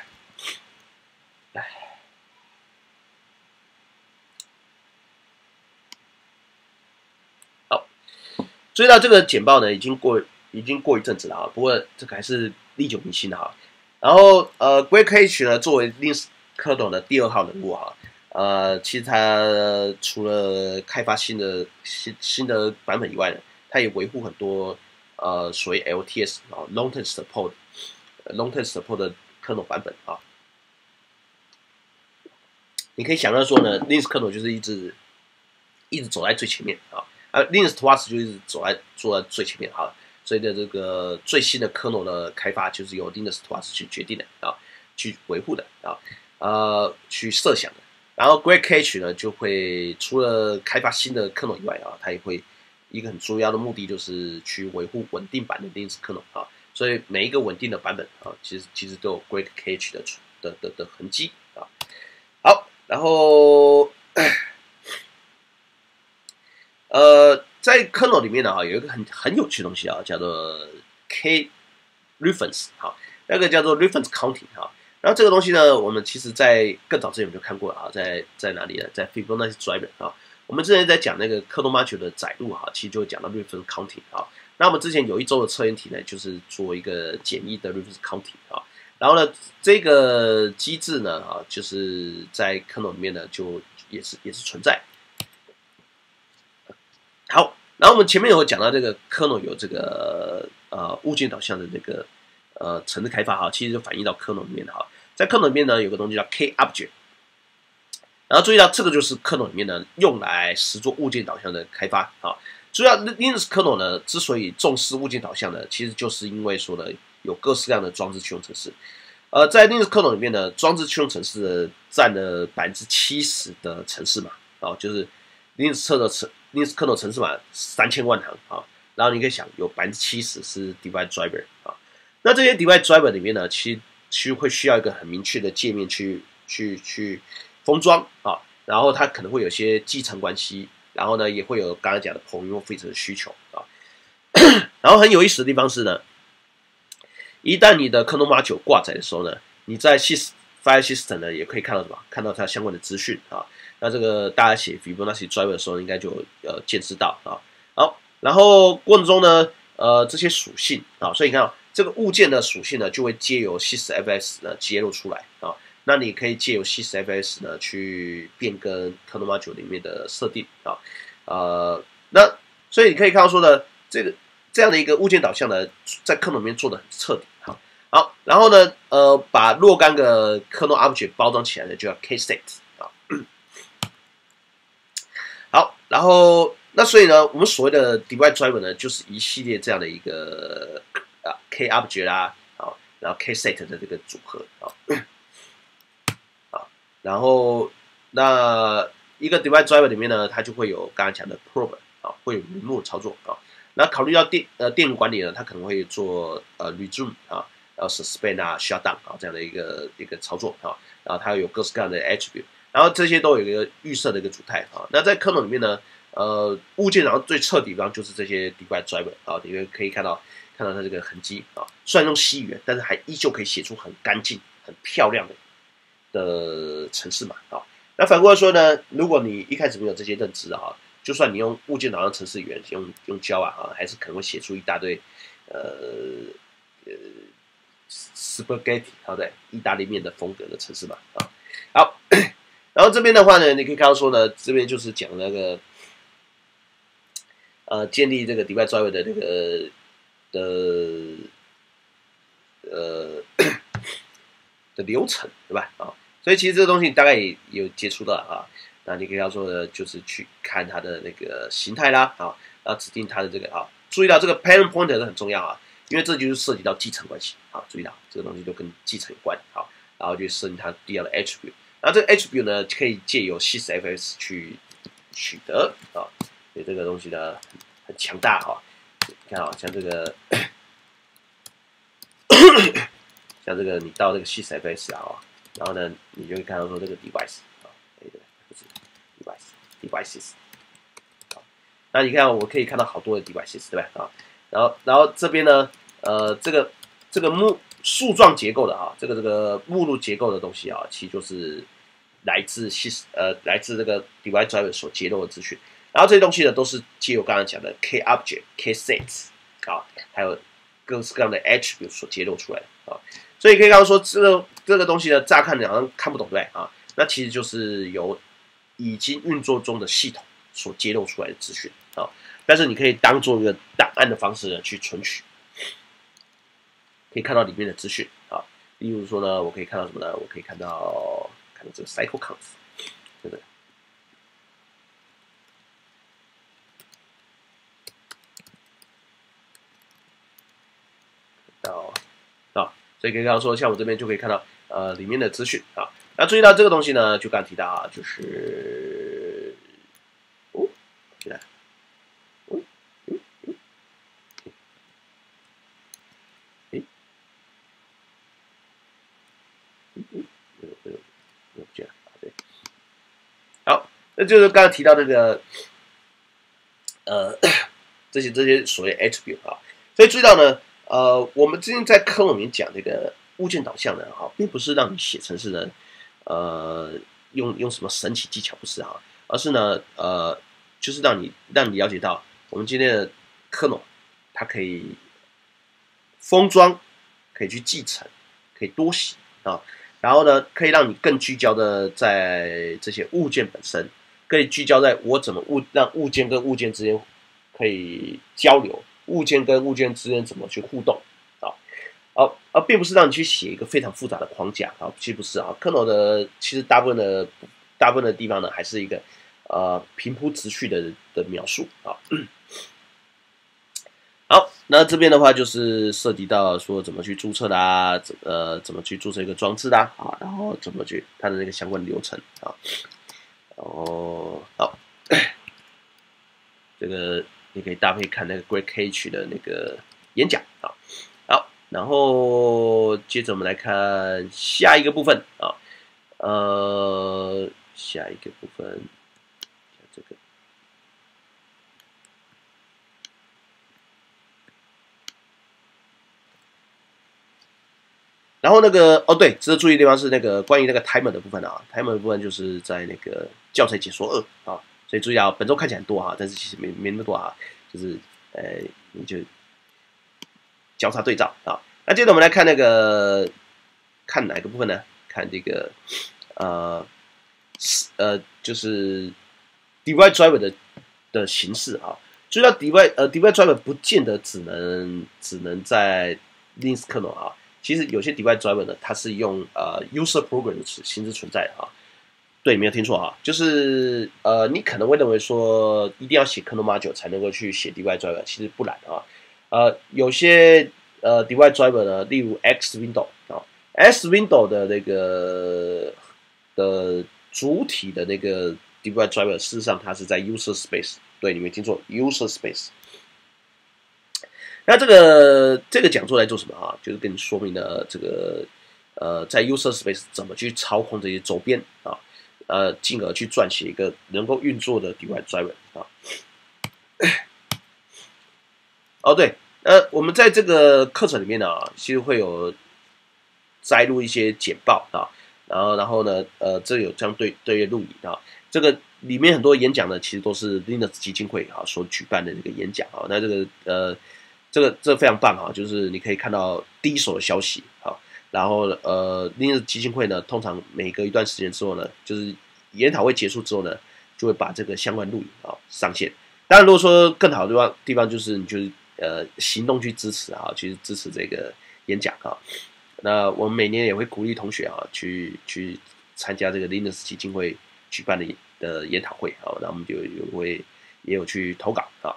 Speaker 1: 好，追到这个简报呢，已经过已经过一阵子了啊，不过这个还是历久弥新的哈。然后呃 ，Greg Cage 呢，作为 Linux kernel 的第二号人物哈。呃，其实他除了开发新的新新的版本以外呢，他也维护很多呃所谓 L T S 啊 long term support long term support 的 kernel 版本啊。你可以想象说呢 ，Linux kernel 就是一直一直走在最前面啊，而 Linux Torvalds 就一直走在坐在最前面啊。所以的这个最新的 kernel 的开发就是由 Linux Torvalds 去决定的啊，去维护的啊，呃，去设想的。然后 Greg Cage 呢，就会除了开发新的 kernel 以外啊，它也会一个很重要的目的就是去维护稳定版的 Linux kernel 啊。所以每一个稳定的版本啊，其实其实都有 Greg Cage 的的的的痕迹啊。好，然后呃，在 kernel 里面呢，哈，有一个很很有趣的东西啊，叫做 K reference 哈，那个叫做 reference counting 哈。然后这个东西呢，我们其实在更早之前我们就看过了啊，在在哪里呢？在 Fibonacci driver 啊，我们之前在讲那个 kernel module 的载入哈，其实就讲到 reference counting 啊。那我们之前有一周的测验题呢，就是做一个简易的 reference counting 啊。 然后呢，这个机制呢，啊，就是在 kernel 里面呢，就也是也是存在。好，然后我们前面有讲到这个 kernel 有这个呃物件导向的这个呃程式开发哈，其实就反映到 kernel 里面的哈，在 kernel 里面呢有个东西叫 K-object， 然后注意到这个就是 kernel 里面呢用来实做物件导向的开发啊。注意到 Linux kernel 呢之所以重视物件导向呢，其实就是因为说呢有各式各样的装置驱动程式。呃，在 Linux kernel 里面呢，装置驱动程式占了百分之七十的程式码啊，就是 Linux 测的程 Linux kernel 程式码三千万行啊，然后你可以想有百分之七十是 device driver 啊，那这些 device driver 里面呢，其实其实会需要一个很明确的界面去去去封装啊，然后它可能会有一些继承关系，然后呢也会有刚才讲的 polymorphism 的需求啊，然后很有意思的地方是呢。一旦你的 kernel module 挂载的时候呢，你在 file system 呢也可以看到什么？看到它相关的资讯啊。那这个大家写 Fibonacci driver 的时候，应该就呃见识到啊。好，然后过程中呢，呃这些属性啊，所以你看、啊、这个物件的属性呢，就会借由 sysfs 呢揭露出来啊。那你可以借由 sysfs 呢去变更 kernel module 里面的设定啊。呃，那所以你可以看到说呢，这个。这样的一个物件导向呢，在 kernel 里面做的很彻底，好，好，然后呢，呃，把若干个 kernel object 包装起来呢，就叫 K-state 啊。好，然后那所以呢，我们所谓的 device driver 呢，就是一系列这样的一个啊 K object 啦，好，然后 K-state 的这个组合，好，好，然后那一个 device driver 里面呢，它就会有刚才讲的 probe 啊，会有云幕操作啊。那考虑到电呃电源管理呢，它可能会做呃 resume 啊，然后 suspend 啊 shutdown 啊这样的一个一个操作啊，然后它有各式各样的 attribute， 然后这些都有一个预设的一个主态啊。那在 kernel 里面呢，呃物件然后最彻底的地方就是这些 device driver 啊，你们可以看到看到它这个痕迹啊，虽然用 C 语言，但是还依旧可以写出很干净、很漂亮的的程式码啊。那反过来说呢，如果你一开始没有这些认知啊。就算你用物件导向程式语言，用用 Java 啊，还是可能会写出一大堆呃呃 spaghetti 好的意大利面的风格的程式码啊。好，然后这边的话呢，你可以看到说呢，这边就是讲那个呃建立这个 device driver 的那个的呃的流程，对吧？啊，所以其实这个东西大概也有接触到啊。那你可以要做的就是去看它的那个形态啦，啊，然后指定它的这个啊，注意到这个 parent pointer 很重要啊，因为这就是涉及到继承关系，好，注意到这个东西就跟继承有关，好，然后就设定它必要的 attribute， 然后这个 attribute 呢可以借由 sysfs 去取得啊，所以这个东西呢很强大哈，你看啊，像这个像这个你到这个 sysfs 啊，然后呢你就会看到说这个 device。devices， 好，那你看我可以看到好多的 devices， 对吧？啊，然后然后这边呢，呃，这个这个目树状结构的啊，这个这个目录结构的东西啊，其实就是来自呃来自这个 device driver 所揭露的资讯。然后这些东西呢，都是借由刚刚讲的 K object、K sets 啊，还有各式各样的 attribute 所揭露出来的啊。所以可以刚刚说这个这个东西呢，乍看好像看不懂，对啊，那其实就是由已经运作中的系统所揭露出来的资讯啊，但是你可以当做一个档案的方式呢去存取，可以看到里面的资讯啊。例如说呢，我可以看到什么呢？我可以看到看到这个 cycle counts， 对不对？到啊，所以可以看到说，像我这边就可以看到呃里面的资讯啊。那注意到这个东西呢，就刚提到啊，就是哦，进来。好，那就是刚才提到那个呃这些这些所谓 attribute 啊，所以注意到呢，呃，我们之前在课里面讲这个物件导向呢，哈，并不是让你写程式呢，呃，用用什么神奇技巧，不是哈，而是呢，呃，就是让你让你了解到，我们今天的 kernel 它可以封装，可以去继承， 可以多洗啊，然后呢，可以让你更聚焦的在这些物件本身，可以聚焦在我怎么物让物件跟物件之间可以交流，物件跟物件之间怎么去互动啊，而而并不是让你去写一个非常复杂的框架啊，其实不是啊，Kernel 的其实大部分的大部分的地方呢，还是一个呃平铺直叙的的描述啊。好，那这边的话就是涉及到说怎么去注册啦，怎呃怎么去注册一个装置啦，啊，然后怎么去它的那个相关流程啊，然后好，这个你可以搭配看那个 Greg Cage 的那个演讲啊，好，然后接着我们来看下一个部分啊，呃，下一个部分这个。然后那个哦，对，值得注意的地方是那个关于那个 timer 的部分啊，timer 的部分就是在那个教材解说二啊，所以注意啊，本周看起来很多哈，但是其实没没那么多啊，就是呃，你就交叉对照啊。那接着我们来看那个看哪个部分呢？看这个呃呃，就是 device driver 的的形式啊。注意到 device 呃 device driver 不见得只能只能在 Linux kernel 啊。其实有些 device driver 呢，它是用呃 user program 的形式存在的啊。对，没有听错啊，就是呃，你可能会认为说一定要写 kernel module 才能够去写 device driver，其实不然啊。呃，有些呃 device driver 呢，例如 X window 啊 ，X window 的那个的主体的那个 device driver，事实上它是在 user space， 对，你没听错 ，user space。那这个这个讲座来做什么啊？就是跟你说明了这个呃，在 user space 怎么去操控这些周边啊，呃，进而去撰写一个能够运作的 device driver 啊。哦，对，呃，我们在这个课程里面呢、啊，其实会有摘录一些简报啊，然后然后呢，呃，这有相对对录影啊，这个里面很多演讲呢，其实都是 Linux 基金会啊所举办的这个演讲啊，那这个呃。这个这个非常棒哈，就是你可以看到第一手的消息哈，然后呃，Linux 基金会呢，通常每隔一段时间之后呢，就是研讨会结束之后呢，就会把这个相关录影啊上线。当然，如果说更好的地方地方就是你就是呃行动去支持啊，去支持这个演讲啊。那我们每年也会鼓励同学啊去去参加这个 Linux 基金会举办的的研讨会啊，那我们就有会也有去投稿啊。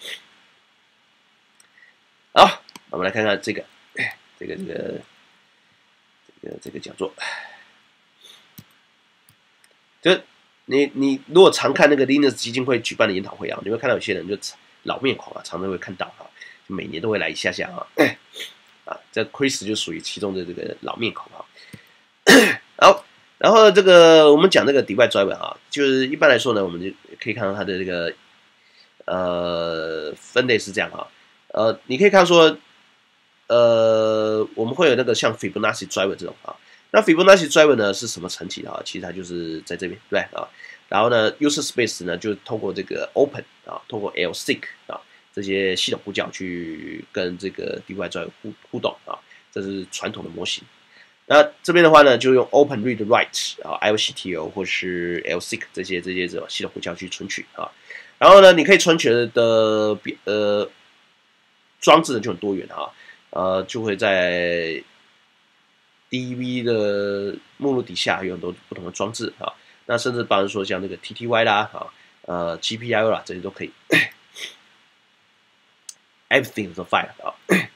Speaker 1: 好，我们来看看这个，这个这个这个这个讲座。就你你如果常看那个 Linux 基金会举办的研讨会啊，你会看到有些人就老面孔啊，常常会看到啊，就每年都会来一下下啊。啊，这 Chris 就属于其中的这个老面孔啊。好，然后这个我们讲这个 device driver 啊，就是一般来说呢，我们就可以看到它的这个呃分类是这样啊。呃，你可以看说，呃，我们会有那个像 Fibonacci driver 这种啊。那 Fibonacci driver 呢是什么层级啊？其实它就是在这边，对啊。然后呢 ，user space 呢就通过这个 open 啊，通过 L S I C 啊这些系统呼叫去跟这个 device driver 互互动啊，这是传统的模型。那这边的话呢，就用 open read write 啊 I O C T O 或是 L S I C 这些这些这种系统呼叫去存取啊。然后呢，你可以存取的呃。装置呢就很多元哈，呃，就会在 D V 的目录底下有很多不同的装置啊，那甚至包含说像那个 T T Y 啦，啊，呃 G P I O 啦，这些都可以，everything is a file 啊。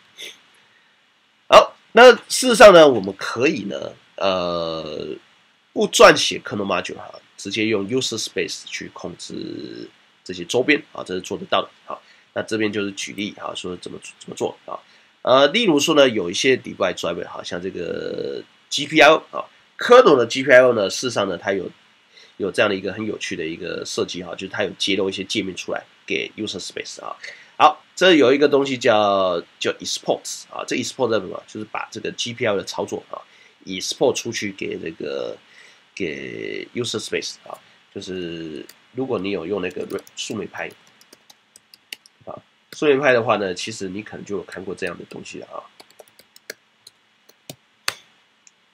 Speaker 1: 好，那事实上呢，我们可以呢，呃，不撰写 kernel module 哈，直接用 user space 去控制这些周边啊，这是做得到的啊。那这边就是举例啊，说怎么怎么做啊？呃，例如说呢，有一些 device driver 哈，像这个 G P I O 啊 ，kernel 的 G P I O 呢，事实上呢，它有有这样的一个很有趣的一个设计哈，就是它有揭露一些界面出来给 user space 啊。好，这有一个东西叫叫 export 啊，这 export 是什么？就是把这个 G P I O 的操作啊 export 出去给这个给 user space 啊，就是如果你有用那个树莓派。树莓派的话呢，其实你可能就有看过这样的东西了啊。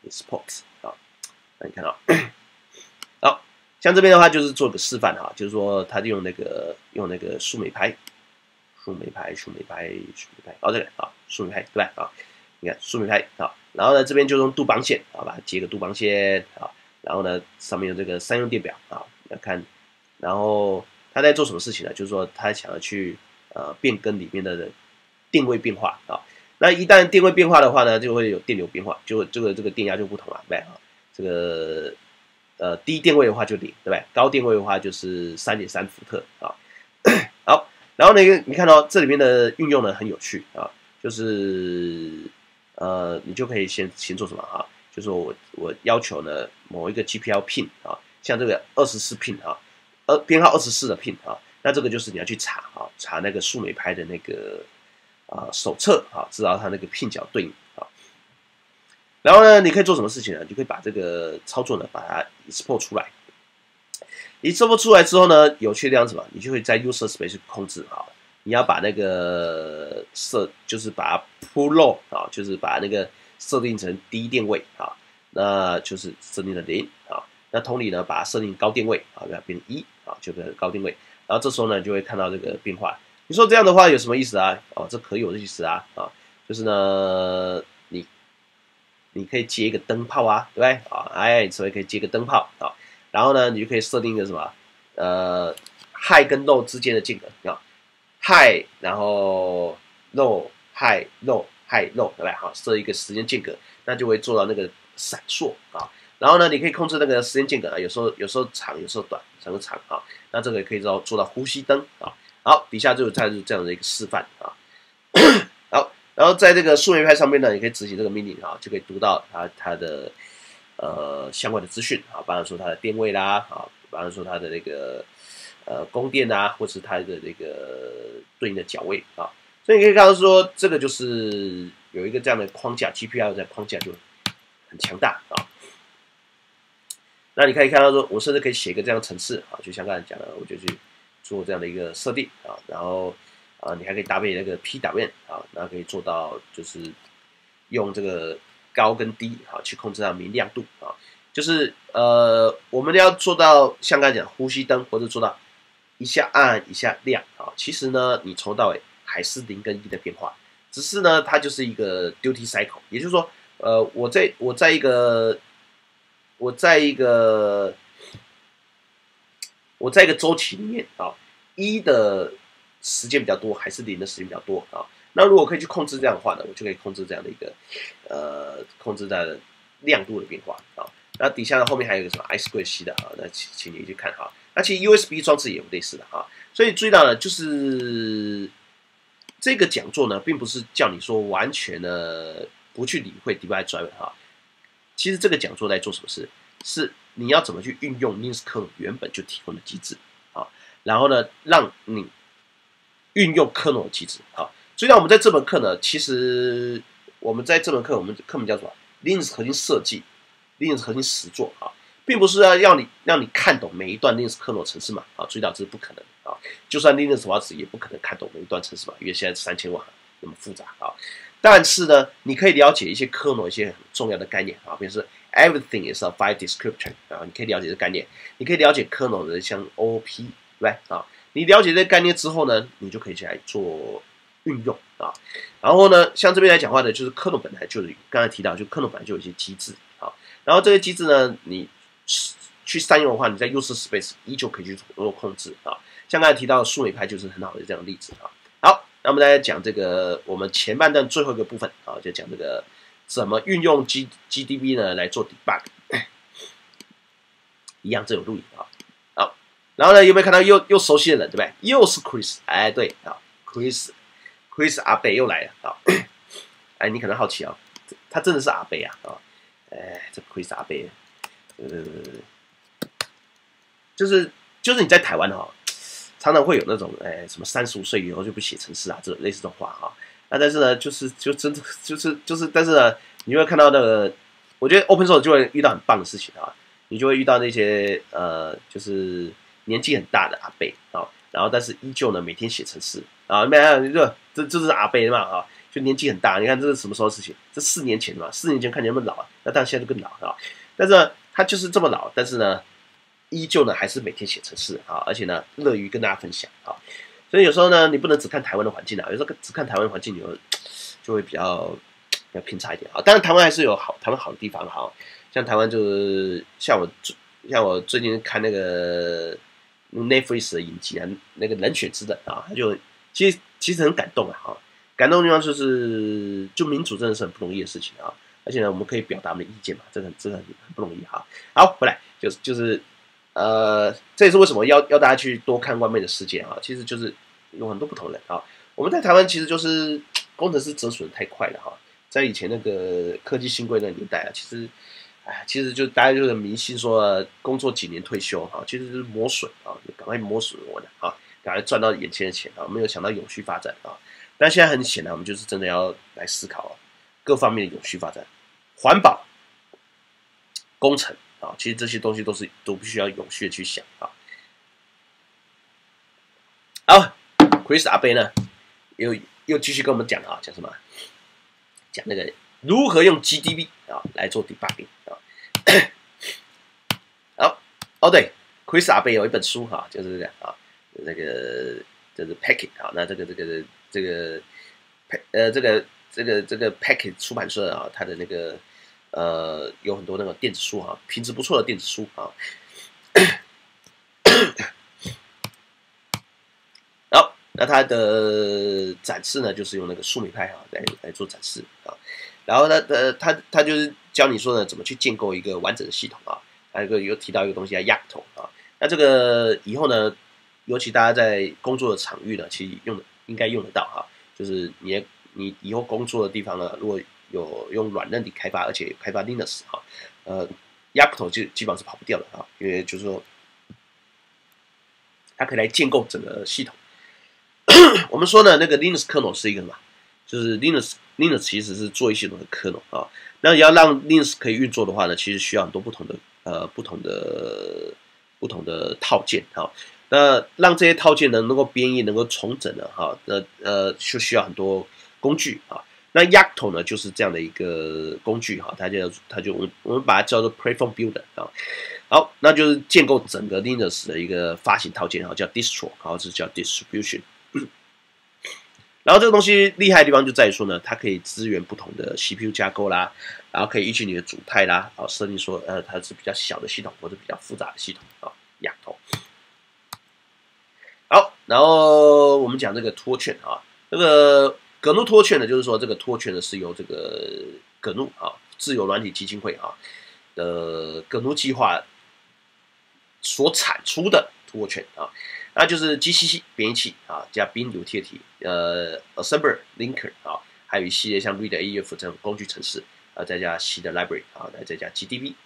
Speaker 1: export 啊，那你看到，好，像这边的话就是做个示范哈，就是说它用那个用那个树莓拍，树莓拍，树莓拍，树莓拍，哦这个啊，树莓拍对吧？啊，你看树莓拍啊，然后呢这边就用杜邦线啊，把它接个杜邦线啊，然后呢上面有这个三用电表啊，要看，然后他在做什么事情呢？就是说他想要去呃变更里面的电位变化啊。那一旦电位变化的话呢，就会有电流变化，就这个这个电压就不同了，对吧？这个呃低电位的话就零，对不对？高电位的话就是三点三伏特啊。好，然后呢，你看到这里面的运用呢很有趣啊，就是呃你就可以先先做什么啊？就是说我我要求呢某一个 G P I pin 啊，像这个二十四 pin 啊，呃编号二十四的 pin 啊，那这个就是你要去查啊，查那个树莓拍的那个。啊，手册啊，知道它那个拼角对应啊。然后呢，你可以做什么事情呢？你就可以把这个操作呢，把它 export 出来。export 出来之后呢，有趣的地方是什么？你就会在 user space 去控制啊。你要把那个设，就是把它 pull low 啊，就是把那个设定成低电位啊，那就是设定的零啊。那同理呢，把它设定高电位啊，给它变成一啊，就变成高电位。然后这时候呢，就会看到这个变化。你说这样的话有什么意思啊？哦，这可有意思啊！啊，就是呢，你你可以接一个灯泡啊，对不对？啊，哎，所以可以接个灯泡啊。然后呢，你就可以设定一个什么？呃 ，high 跟 low 之间的间隔啊 ，high， 然后 low，high low，high low，对不对？好，设一个时间间隔，那就会做到那个闪烁啊。然后呢，你可以控制那个时间间隔啊，有时候有时候长，有时候短，长就长啊。那这个也可以做做到呼吸灯啊。好，底下就有再是这样的一个示范啊。好，然后在这个树莓派上面呢，也可以执行这个命令啊，就可以读到它它的呃相关的资讯啊，比方说它的电位啦啊，比方说它的那个呃供电啊，或是它的那个对应的角位啊。所以你可以看到说，这个就是有一个这样的框架 ，G P I 在框架就很强大啊。那你可以看到说，我甚至可以写一个这样的程式啊，就像刚才讲的，我就去。做这样的一个设定啊，然后啊，你还可以搭配那个 P W M 啊，然后可以做到就是用这个高跟低啊去控制它明亮度啊，就是呃我们要做到像刚才讲呼吸灯，或者做到一下暗一下亮啊，其实呢你从头到尾还是零跟一的变化，只是呢它就是一个 duty cycle， 也就是说呃我在我在一个我在一个我在一个周期里面啊，一的时间比较多，还是零的时间比较多啊？那如果可以去控制这样的话呢，我就可以控制这样的一个呃，控制它的亮度的变化啊。那底下呢后面还有一个什么 I square C 的啊？那请请你去看哈。那其实 U S B 装置也有类似的哈，所以注意到了，就是这个讲座呢，并不是叫你说完全的不去理会 device driver 哈。其实这个讲座在做什么事？是你要怎么去运用 Linux 可能原本就提供的机制啊，然后呢，让你运用 kernel 的机制啊。所以，呢，我们在这门课呢，其实我们在这门课，我们课名叫什么 ？Linux 核心设计 ，Linux 核心实作啊，并不是要让你让你看懂每一段 Linux kernel 程式码啊，注意到这是不可能啊。就算 Linux 华子也不可能看懂每一段程式码，因为现在三千万那么复杂啊。但是呢，你可以了解一些 kernel 一些很重要的概念啊，比如说 everything is a file description 啊，你可以了解这个概念，你可以了解 kernel 的像 O O P 对吧？啊，你了解这个概念之后呢，你就可以起来做运用啊。然后呢，像这边来讲话呢，就是 kernel 本来就是刚才提到，就 kernel 本来就有一些机制啊。然后这些机制呢，你去善用的话，你在 user space 依旧可以去做控制啊。像刚才提到的树莓派就是很好的这样的例子啊。好。那我们来讲这个我们前半段最后一个部分啊，就讲这个怎么运用 G GDB 呢来做 debug， 一样这有录影啊。好，然后呢有没有看到又又熟悉的人对不对？又是 Chris， 哎对啊 ，Chris Chris 阿贝又来了啊。哎，你可能好奇啊，他真的是阿贝啊啊，哎这 Chris 阿贝，呃，就是就是你在台湾哈。常常会有那种，哎，什么三十五岁以后就不写程式啊，这种类似这种话啊。那但是呢，就是就真的就是就是，但是呢，你会看到那个，我觉得 open source 就会遇到很棒的事情啊。你就会遇到那些呃，就是年纪很大的阿伯啊，然后但是依旧呢每天写程式啊，没有这这这是阿伯嘛啊， 就年纪很大。你看这是什么时候的事情？这四年前嘛，四年前看起来那么老啊，那当然现在就更老啊。但是呢，他就是这么老，但是呢，依旧呢还是每天写程式啊，而且呢乐于跟大家分享啊。所以有时候呢，你不能只看台湾的环境啊，有时候只看台湾的环境，你就就会比较比较偏差一点啊。当然台湾还是有好台湾好的地方哈，像台湾就是像我像我最近看那个 Netflix 的影集啊，那个人选之人啊，他就其实其实很感动啊哈。感动的地方就是，就民主真的是很不容易的事情啊，而且呢，我们可以表达我们的意见嘛，这个这个很很不容易哈。好，回来就是就是，呃，这也是为什么要要大家去多看外面的世界啊，其实就是有很多不同人啊。我们在台湾其实就是工程师折损的太快了哈，在以前那个科技新贵那个年代啊，其实，哎，其实就大家就是迷信说工作几年退休哈，其实就是磨损啊，赶快磨损我的啊，赶快赚到眼前的钱啊，没有想到永续发展啊。但现在很显然，我们就是真的要来思考啊，各方面的永续发展、环保、工程啊，其实这些东西都是都必须要永续的去想啊。好 ，Chris 阿贝呢，又又继续跟我们讲啊，讲什么？讲那个如何用 G D B 啊来做 debugging 啊。好，哦对 ，Chris 阿贝有一本书哈、啊，就是这个啊，这个就是 Packet 啊，那这个这个。这个，呃，这个这个这个 Packet 出版社啊，它的那个呃有很多那个电子书啊，品质不错的电子书啊。好，那它的展示呢，就是用那个树莓派啊来来做展示啊。然后呢，呃，他他就是教你说呢，怎么去建构一个完整的系统啊。还有一个又提到一个东西叫 Yocto 啊。那这个以后呢，尤其大家在工作的场域呢，其实用的。应该用得到哈，就是你你以后工作的地方呢，如果有用软韧体开发，而且开发 Linux 哈，呃 Yocto 就基本上是跑不掉的哈，因为就是说它可以来建构整个系统。我们说呢，那个 Linux kernel 是一个什么？就是 Linux Linux 其实是作业系统的 kernel 啊。那要让 Linux 可以运作的话呢，其实需要很多不同的呃不同的不同的套件哈。那让这些套件呢能够编译、能够重整的哈，那呃就需要很多工具啊。那 Yocto 呢就是这样的一个工具哈，它就它就我们我们把它叫做 Platform Builder 啊。好，那就是建构整个 Linux 的一个发行套件哈，叫 Distro， 然后这叫 Distribution。然后这个东西厉害的地方就在于说呢，它可以支援不同的 C P U 架构啦，然后可以依据你的主态啦，然后设定说呃它是比较小的系统或者比较复杂的系统啊 ，Yocto。好，然后我们讲这个托券啊，这个葛怒托券呢，就是说这个托券呢是由这个葛怒啊自由软体基金会啊的葛怒计划所产出的托券啊，那就是 G C C 编译器啊加 bin utility 呃 assembler linker 啊，还有一系列像 read-a-e f 这种工具程式啊，再加 C 的 library 啊，来再加 G D B。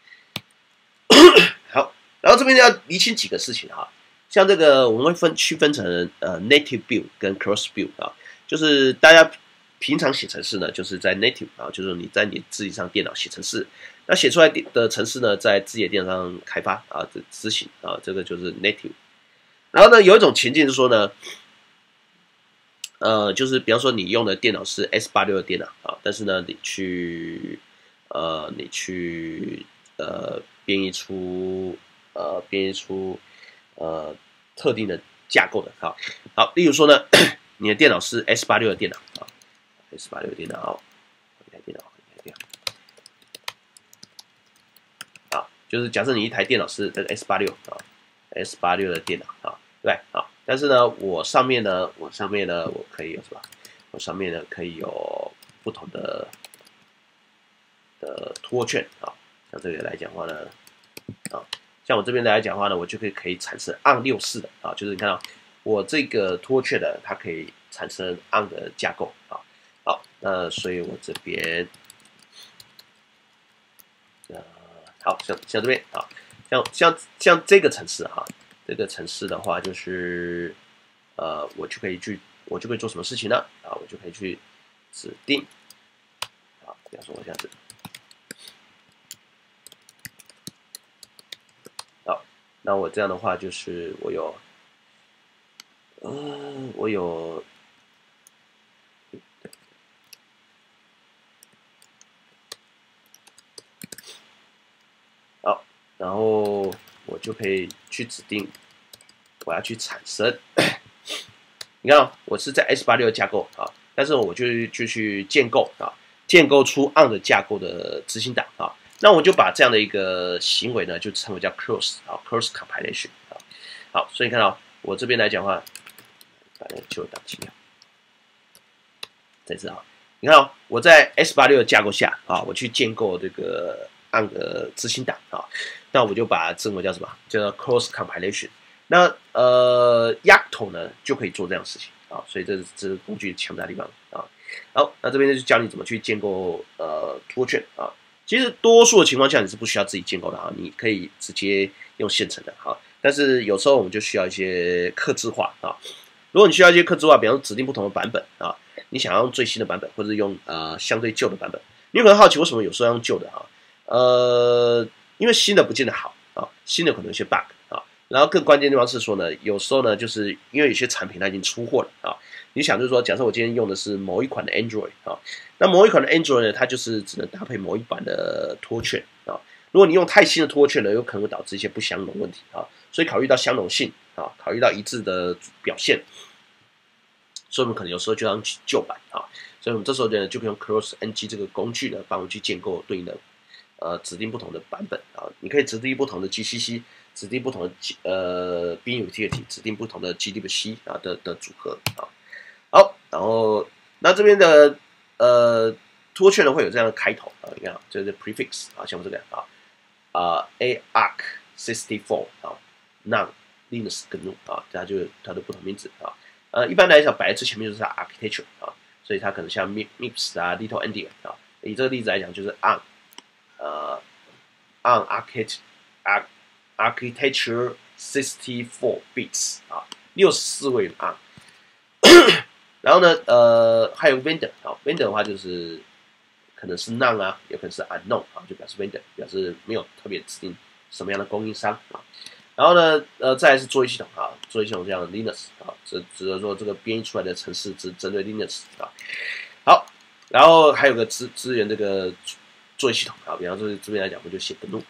Speaker 1: 好，然后这边要厘清几个事情哈。像这个我们会分区分成呃 native build 跟 cross build 啊，就是大家平常写程式呢，就是在 native 啊，就是你在你自己上电脑写程式，那写出来的程式呢，在自己的电脑上开发啊，这执行啊，这个就是 native。然后呢，有一种情境是说呢，呃，就是比方说你用的电脑是 S 八六的电脑啊，但是呢，你去呃，你去呃编译出呃编译出呃特定的架构的哈。好，例如说呢，你的电脑是 S 八六的电脑啊 ，S 八六的电脑，一台电脑，一台电脑，啊，就是假设你一台电脑是这个 S 八六啊 ，S 八六的电脑啊，对，好，但是呢，我上面呢，我上面呢，我可以有什么？我上面呢可以有不同的的托券啊，像这个来讲的话呢，啊。像我这边来讲的话呢，我就可以可以产生 A R M 六四的啊，就是你看到我这个托券的，它可以产生 A R M 的架构啊。好，那所以我这边，呃，好像像这边啊，像像像这个城市哈，这个城市的话就是，呃，我就可以去，我就可以做什么事情呢？啊，我就可以去指定，啊，比方说我这样子。那我这样的话，就是我有，呃，我有就可以去指定我要去产生。你看、哦，我是在 S 八六 架构啊，但是我就就去建构啊，建构出 on 的架构的执行档啊。那我就把这样的一个行为呢，就称为叫 cross 啊 ，cross compilation 啊。好，所以你看到我这边来讲的话，把那个旧档清掉。再知道，你看哦，我在 S 八六 的架构下啊，我去建构这个 on 的执行档啊，那我就把称为叫什么？叫做 cross compilation。那呃 Yocto 呢就可以做这样的事情啊，所以这是这是工具强大的地方啊。好，那这边就教你怎么去建构呃托券啊。其实多数的情况下你是不需要自己建构的啊，你可以直接用现成的哈。但是有时候我们就需要一些客制化啊。如果你需要一些客制化，比方说指定不同的版本啊，你想要用最新的版本，或者是用呃相对旧的版本，你有可能好奇为什么有时候要用旧的啊？呃，因为新的不见得好啊，新的可能有些 bug 啊。然后更关键的地方是说呢，有时候呢，就是因为有些产品它已经出货了啊。你想就是说，假设我今天用的是某一款的 Android 啊，那某一款的 Android 呢，它就是只能搭配某一版的托券啊。如果你用太新的托券呢，有可能会导致一些不相容问题啊。所以考虑到相容性啊，考虑到一致的表现，所以我们可能有时候就要用旧版啊。所以我们这时候呢，就可以用 Cross N G 这个工具呢，帮我们去建构对应的呃指定不同的版本啊。你可以指定不同的 G C C。指定不同的呃 bin utility， 指定不同的 G D C 啊的的组合啊。好，然后那这边的呃托券呢会有这样的开头啊，你看这是 prefix 啊，像这个啊啊 A arc sixty-four 啊 non Linux 跟 G N U 啊，它就它的不同名字啊。呃，一般来讲摆在最前面就是它 architecture 啊，所以它可能像 Mips 啊 Little Endian 啊。以这个例子来讲，就是 on 呃 on architecture architecture sixty-four bits 啊，六十四位 on。然后呢，呃，还有 vendor 啊 ，vendor 的话就是可能是 none 啊，也可能是 unknown 啊，就表示 vendor， 表示没有特别指定什么样的供应商啊。然后呢，呃，再来是作业系统啊，作业系统这样的 Linux 啊，这只是说这个编译出来的程式只针对 Linux 啊。好，然后还有个支支援这个作业系统啊，比方说这边来讲，我们就写 G N U。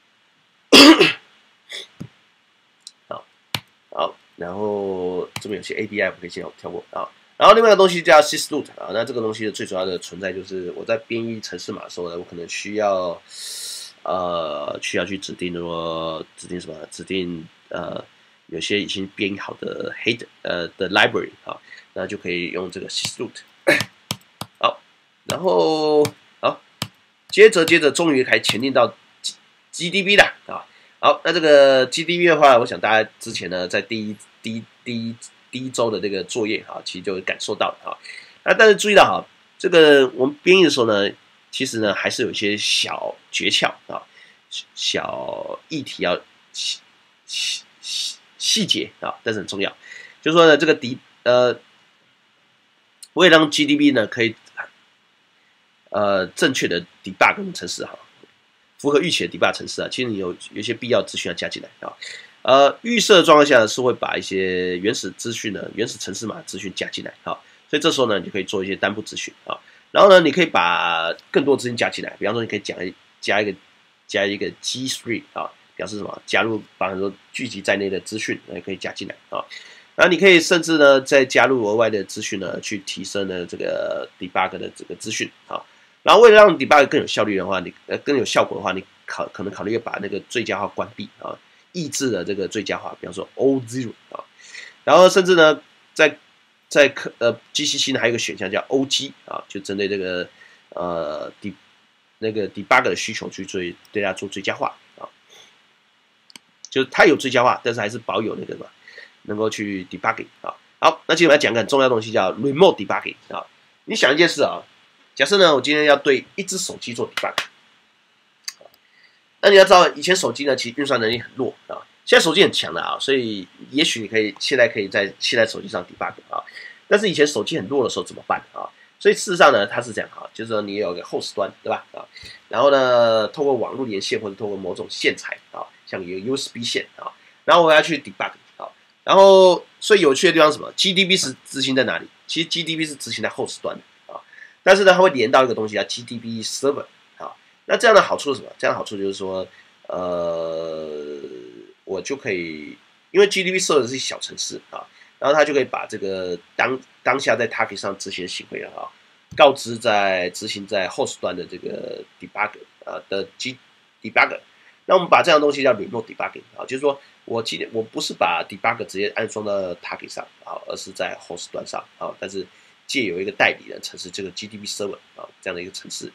Speaker 1: 好，好，然后这边有些 A B I 我可以先跳过啊。然后另外一个东西叫 sysroot 啊，那这个东西的最主要的存在就是我在编译程式码的时候呢，我可能需要呃需要去指定说指定什么，指定呃有些已经编译好的 header 呃的 library 啊，那就可以用这个 sysroot。好，然后好，接着接着终于开始前进到 G D B 了啊。好，那这个 G D B 的话，我想大家之前呢在第一第一第一第一周的这个作业哈，其实就感受到了哈。那但是注意到哈，这个我们编译的时候呢，其实呢还是有一些小诀窍啊，小议题要细细细细节啊，但是很重要。就是说呢，这个敌呃，为了让 G D B 呢可以呃正确的 debug 程式哈，符合预期的 debug 程式啊，其实你有有一些必要资讯要加进来啊。呃，预设的状况下是会把一些原始资讯呢、原始程式码资讯加进来啊，所以这时候呢，你可以做一些单步资讯啊，然后呢，你可以把更多资讯加进来，比方说你可以讲加一个加一个 G 三 啊，表示什么？加入把很多聚集在内的资讯也可以加进来啊，然后你可以甚至呢再加入额外的资讯呢，去提升呢这个 debug 的这个资讯啊，然后为了让 debug 更有效率的话，你呃更有效果的话，你考可能考虑把那个最佳化关闭啊。抑制了这个最佳化，比方说 O zero 啊，然后甚至呢，在在呃 G C C 呢还有一个选项叫 O G 啊，就针对这个呃 de 那个 debug 的需求去做对它做最佳化啊，就是它有最佳化，但是还是保有那个什么，能够去 debugging 啊。好，那接下来讲个很重要的东西叫 remote debugging 啊。你想一件事啊，假设呢我今天要对一只手机做 debug。那你要知道，以前手机呢，其实运算能力很弱啊。现在手机很强了啊，所以也许你可以现在可以在现在手机上 debug 啊。但是以前手机很弱的时候怎么办啊？所以事实上呢，它是这样啊，就是说你有一个 host 端，对吧？啊，然后呢，透过网络连线或者透过某种线材啊，像一个 U S B 线啊，然后我要去 debug 啊。然后所以有趣的地方是什么 ？G D B 是执行在哪里？其实 G D B 是执行在 host 端的啊，但是呢，它会连到一个东西叫 G D B server。那这样的好处是什么？这样的好处就是说，呃， 我就可以，因为 G D B 设的是小程式啊，然后它就可以把这个当当下在 target 上执行的行为啊，告知在执行在 host 端的这个 debugger 啊的 G debugger。那我们把这样的东西叫 remote debugging 啊，就是说我今天我不是把 debugger 直接安装到 target 上啊，而是在 host 端上啊，但是借由一个代理人程式，这个 G D B server 啊这样的一个程式。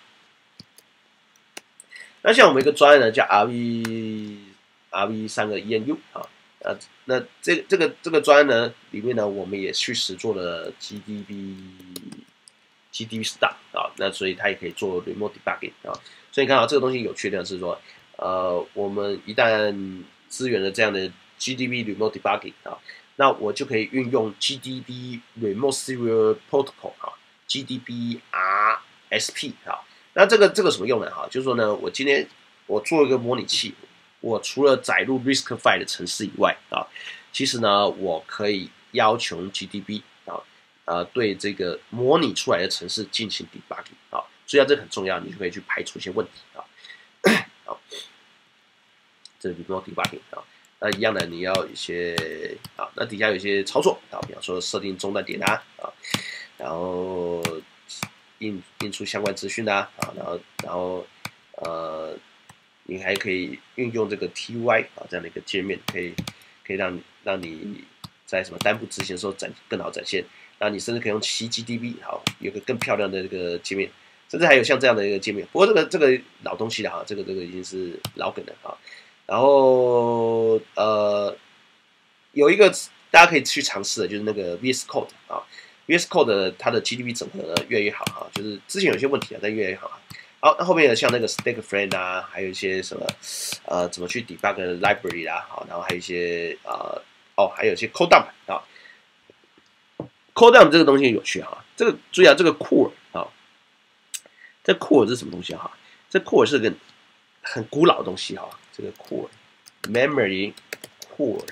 Speaker 1: 那像我们一个专案呢，叫 R V R V 三个 E N U 啊，呃，那这个这个这个专案呢里面呢，我们也去实做了 G D B G D B Star 啊，那所以它也可以做 remote debugging 啊，所以你看啊，这个东西有趣的是说。呃，我们一旦支援了这样的 G D B Remote Debugging 啊，那我就可以运用 G D B Remote Serial Protocol 啊 ，G D B R S P 啊，那这个这个什么用呢？哈，就是说呢，我今天我做一个模拟器，我除了载入 RISC-V 的程式以外啊，其实呢，我可以要求 G D B 啊，呃，对这个模拟出来的程式进行 debugging 啊，所以这很重要，你就可以去排除一些问题啊。好，这是 remote debugging 啊，那一样的你要有一些啊，那底下有一些操作啊，比方说设定中断点啊，啊，然后印印出相关资讯啊，啊，然后然后呃，你还可以运用这个 T Y 啊这样的一个界面，可以可以让让你在什么单步执行的时候展更好展现，然后你甚至可以用 C G D B 好，有个更漂亮的这个界面。甚至还有像这样的一个界面，不过这个这个老东西了哈，这个这个已经是老梗了哈。然后呃，有一个大家可以去尝试的，就是那个 V S Code 啊 ，V S Code 它的 G D B 整合呢越来越好哈，就是之前有些问题啊，但越来越好。好，那后面呢像那个 StackFrame 啊，还有一些什么呃怎么去 debug library 啦，好，然后还有一些呃哦，还有一些 Code Dump 啊 ，Code Dump 这个东西有趣哈，这个注意啊，这个 Core 啊。这 core 是什么东西哈？这 core 是个很古老的东西哈。这个 core memory core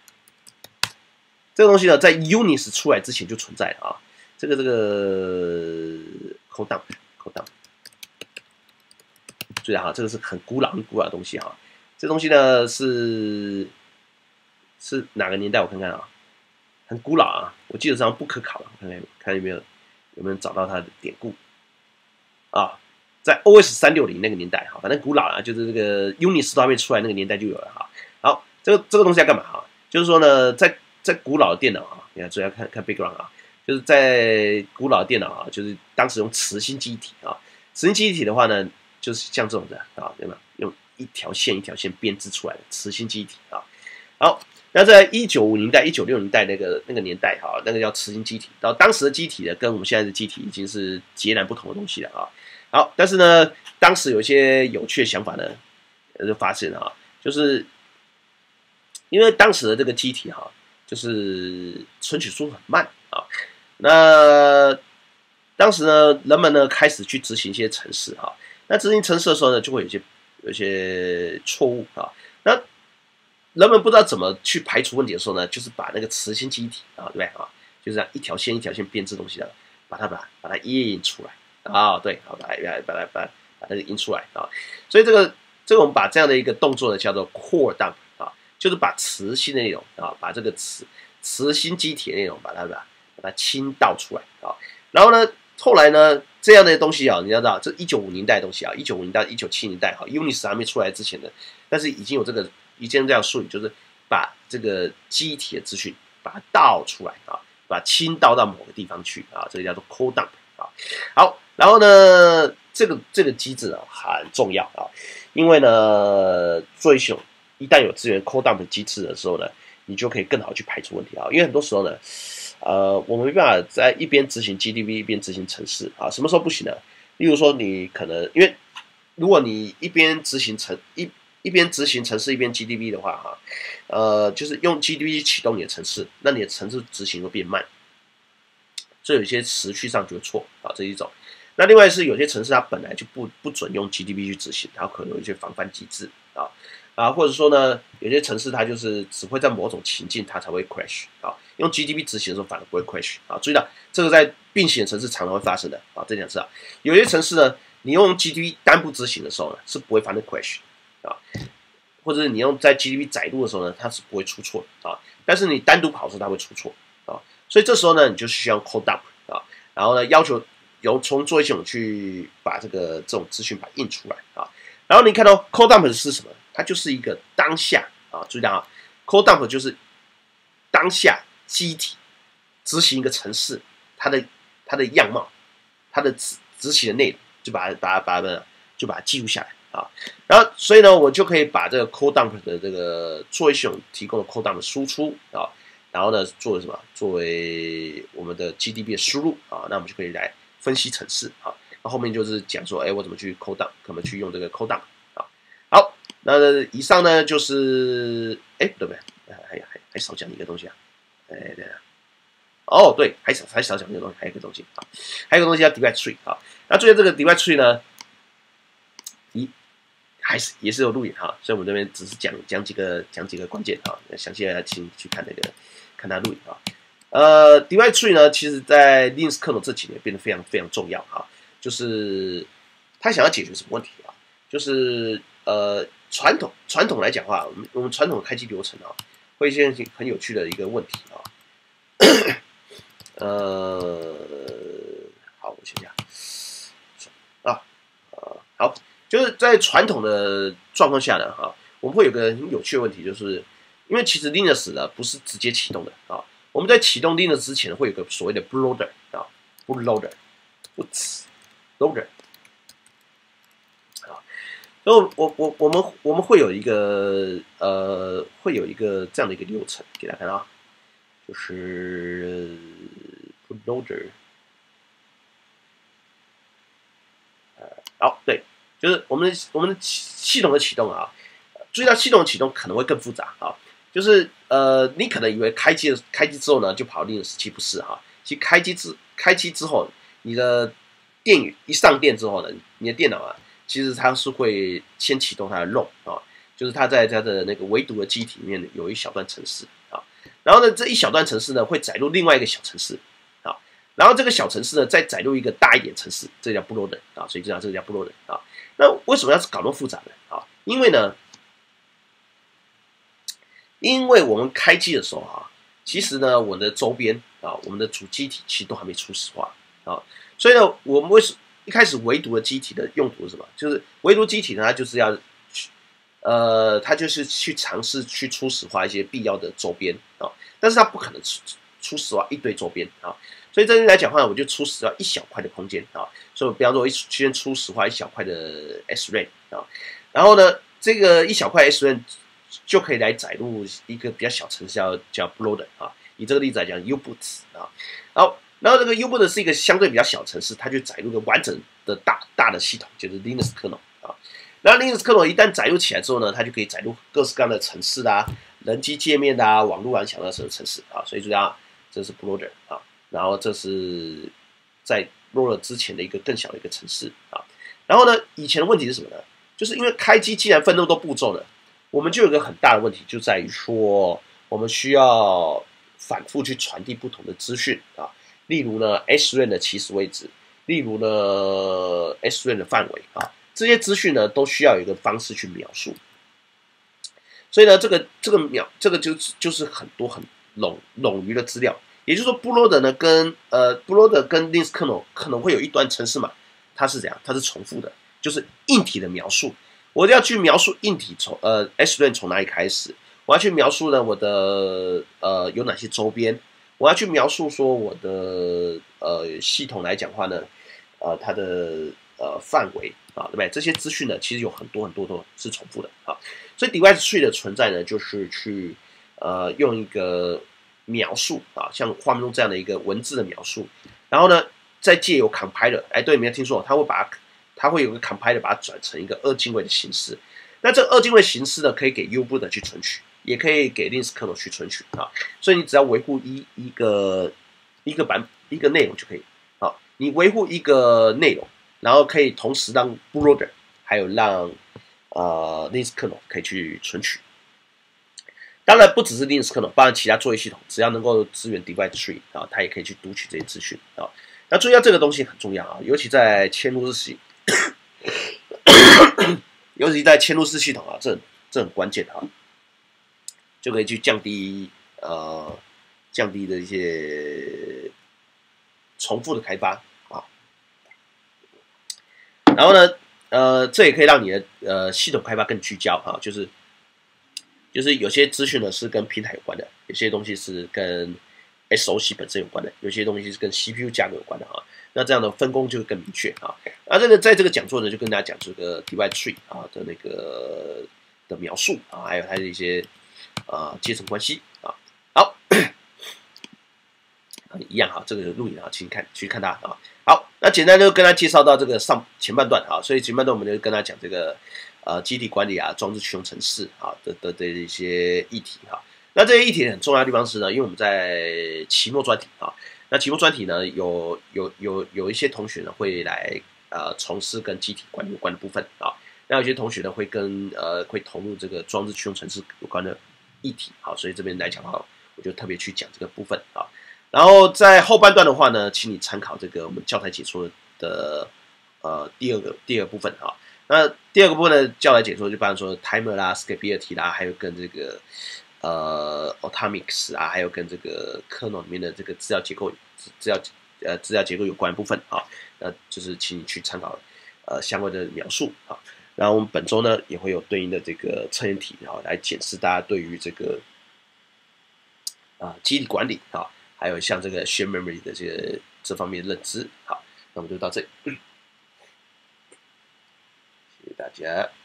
Speaker 1: 这个东西呢，在 Unix 出来之前就存在了啊。这个这个 code dump code dump， 注意哈，这个是很古老很古老的东西哈。这东西呢是是哪个年代？我看看啊，很古老啊。我记得上不可考了，看看看有没有有没有找到它的典故。啊，在 O S 三六零那个年代哈，反正古老了，就是这个 Unix 都还没出来那个年代就有了哈。好，这个这个东西要干嘛哈？就是说呢，在在古老的电脑啊，你看主要看看 background 啊，就是在古老的电脑啊，就是当时用磁芯记忆体啊，磁芯记忆体的话呢，就是像这种的啊，对吗？用一条线一条线编织出来的磁芯记忆体啊。好，那在一九五零代、一九六零代那个那个年代哈，那个叫磁芯记忆体，然后当时的记忆体呢，跟我们现在的记忆体已经是截然不同的东西了啊。好，但是呢，当时有一些有趣的想法呢，就发现啊，就是因为当时的这个机体哈，就是存取速度很慢啊，那当时呢，人们呢开始去执行一些程式哈，那执行程式的时候呢，就会有一些有一些错误啊，那人们不知道怎么去排除问题的时候呢，就是把那个磁芯记忆体啊，对不对啊，就是这样一条线一条线编织东西的，把它把把它印出来。啊、哦，对，好，把它把它把它把它印出来啊，所以这个这个我们把这样的一个动作呢叫做 core dump 啊，就是把磁芯的内容啊，把这个磁磁芯基体的内容把它把把它倾倒出来啊，然后呢，后来呢这样的东西啊，你要知道，这一九五零代的东西啊，一九五零到一九七零代哈 ，Unix 还没出来之前的，但是已经有这个已经这样术语，就是把这个基体的资讯把它倒出来啊，把它倾倒到某个地方去啊，这个叫做 core dump 啊，好。然后呢，这个这个机制啊很重要啊，因为呢，做一种一旦有资源 code dump 机制的时候呢，你就可以更好去排除问题啊。因为很多时候呢，呃，我们没办法在一边执行 G D B 一边执行程式啊。什么时候不行呢？例如说，你可能因为如果你一边执行程一一边执行程式一边 G D B 的话哈，呃，就是用 G D B 启动你的程式，那你的程式执行会变慢，所以有些时序上就会错啊，这一种。那另外是有些程式它本来就不不准用 G D B 去执行，它可能有一些防范机制啊啊，或者说呢，有些程式它就是只会在某种情境它才会 crash 啊，用 G D B 执行的时候反而不会 crash 啊。注意到这个在并行的程式常常会发生的啊，这两次啊，有些程式呢，你用 G D B 单步执行的时候呢是不会发生 crash 啊。 或者是你用在 G D B 载入的时候呢，它是不会出错的啊。但是你单独跑的时候，它会出错啊。所以这时候呢，你就需要 code dump 啊，然后呢要求由从作业系统去把这个这种资讯把它印出来啊。然后你看到 code dump 是什么？它就是一个当下啊，注意到啊 ，code dump 就是当下机体执行一个程式，它的它的样貌，它的执执行的内容，就把它把它把它就把它记录下来。啊，然后所以呢，我就可以把这个 code dump 的这个作业系统提供的 code dump 输出啊，然后呢，作为什么？作为我们的 G D B 的输入啊，那我们就可以来分析程式啊。那后面就是讲说，哎，我怎么去 code dump，怎么去用这个 code dump 啊。好，那以上呢就是，哎，对不对？还还还少讲一个东西啊，哎，对啊。哦，对，还少还少讲一个东西，还有一个东西啊，还有一个东西叫 divide tree 啊。那注意这个 divide tree 呢，一还是也是有录影哈，所以我们这边只是讲讲几个讲几个关键哈，详细的请去看那个看它录影啊。呃 ，divide tree 呢，其实在 Linux 可能这几年变得非常非常重要哈，就是他想要解决什么问题啊？就是呃传统传统来讲的话，我们我们传统的开机流程啊，会现很有趣的一个问题啊。呃，好，我想想啊，呃，好。就是在传统的状况下呢，哈，我们会有个很有趣的问题，就是因为其实 Linux 呢不是直接启动的啊，我们在启动 Linux 之前会有个所谓的 bootloader 啊 ，bootloader，bootloader 啊，所以我我我们我们会有一个呃会有一个这样的一个流程给大家看啊，就是 bootloader， 呃，好，对。就是我们的我们的系统的启动啊，注意到系统的启动可能会更复杂啊。就是呃，你可能以为开机开机之后呢就跑 Linux 七不是哈，其实开机之开机之后，你的电源一上电之后呢，你的电脑啊，其实它是会先启动它的 R O M 啊，就是它在它的那个唯独的机体里面有一小段程式啊，然后呢这一小段程式呢会载入另外一个小程式啊，然后这个小程式呢再载入一个大一点程式，这叫 bootloader 啊，所以这样这个叫 bootloader 啊。那为什么要搞那么复杂呢？啊，因为呢，因为我们开机的时候啊，其实呢，我们的周边啊，我们的主机体其实都还没初始化啊，所以呢，我们为什一开始唯独的机体的用途是什么？就是唯独机体呢，它就是要，呃，它就是去尝试去初始化一些必要的周边啊，但是它不可能初初始化一堆周边啊。所以这边来讲的话，我就初始化一小块的空间啊，所以比方说我先初始化一小块的 S R A M 啊，然后呢，这个一小块 S R A M 就可以来载入一个比较小程式叫叫 bootloader 啊。以这个例子来讲 ，U-boot 啊，然后然后这个 U-boot 是一个相对比较小的程式，它就载入一个完整的大大的系统，就是 Linux kernel 啊。然后 Linux kernel 一旦载入起来之后呢，它就可以载入各式各样的程式啊、人机界面的啊、网络啊、想要什么程式啊。所以就这样，这是 bootloader 啊。然后这是在 roller 之前的一个更小的一个程式啊。然后呢，以前的问题是什么呢？就是因为开机既然分那么多步骤了，我们就有一个很大的问题，就在于说我们需要反复去传递不同的资讯啊。例如呢 ，S R A M 的起始位置，例如呢 S R A M 的范围啊，这些资讯呢都需要有一个方式去描述。所以呢，这个这个描这个就就是很多很冗冗余的资料。也就是说 ，bootloader 呢跟呃 bootloader 跟 Linux kernel 可能会有一段程式码，它是怎样？它是重复的，就是硬体的描述。我要去描述硬体从呃 S R A M 从哪里开始，我要去描述呢我的呃有哪些周边，我要去描述说我的呃系统来讲话呢，呃它的呃范围啊，对不对？这些资讯呢其实有很多很多都是重复的啊，所以 device tree 的存在呢，就是去呃用一个描述啊，像画面中这样的一个文字的描述，然后呢，再借由 compiler， 哎，对，没有听错，它会把它，它会有个 compiler 把它转成一个二进位的形式。那这二进位形式呢，可以给 U-boot 去存取，也可以给 Linux kernel 去存取啊。所以你只要维护一一个一个版一个内容就可以。好，你维护一个内容，然后可以同时让 bootloader 还有让呃 Linux kernel 可以去存取。当然不只是 Linux kernel， 包含其他作业系统，只要能够支援 divide tree 啊，它也可以去读取这些资讯啊。那注意到这个东西很重要啊，尤其在嵌入式系，尤其在嵌入式系统啊，这这很关键啊，就可以去降低呃降低的一些重复的开发啊。然后呢，呃，这也可以让你的呃系统开发更聚焦啊，就是就是有些资讯呢是跟平台有关的，有些东西是跟 S O C 本身有关的，有些东西是跟 C P U 价格有关的哈。那这样的分工就会更明确啊。那这个在这个讲座呢，就跟大家讲这个 Divide Tree 啊的那个的描述啊，还有它的一些啊阶层关系啊。好，一样哈，这个录影啊，请看去看它啊。好，那简单就跟他介绍到这个上前半段啊，所以前半段我们就跟他讲这个呃基体管理啊、装置驱动程式啊的的的一些议题哈。那这些议题很重要的地方是呢，因为我们在期末专题啊。那期末专题呢，有有有有一些同学呢会来呃从事跟机体管理有关的部分啊，那有些同学呢会跟呃会投入这个装置驱动程式有关的议题，好，所以这边来讲的话，我就特别去讲这个部分啊。然后在后半段的话呢，请你参考这个我们教材解说的呃第二个第二个部分啊。那第二个部分的教材解说就包含说 timer 啦、scalability 啦，还有跟这个呃 atomics 啊，还有跟这个 kernel 里面的这个资料结构、资料呃资料结构有关的部分啊，那就是请你去参考呃相关的描述啊。然后我们本周呢也会有对应的这个测验题啊，来检视大家对于这个啊基地管理啊，还有像这个 share memory 的这个这方面的认知。好，那我们就到这里，谢谢大家。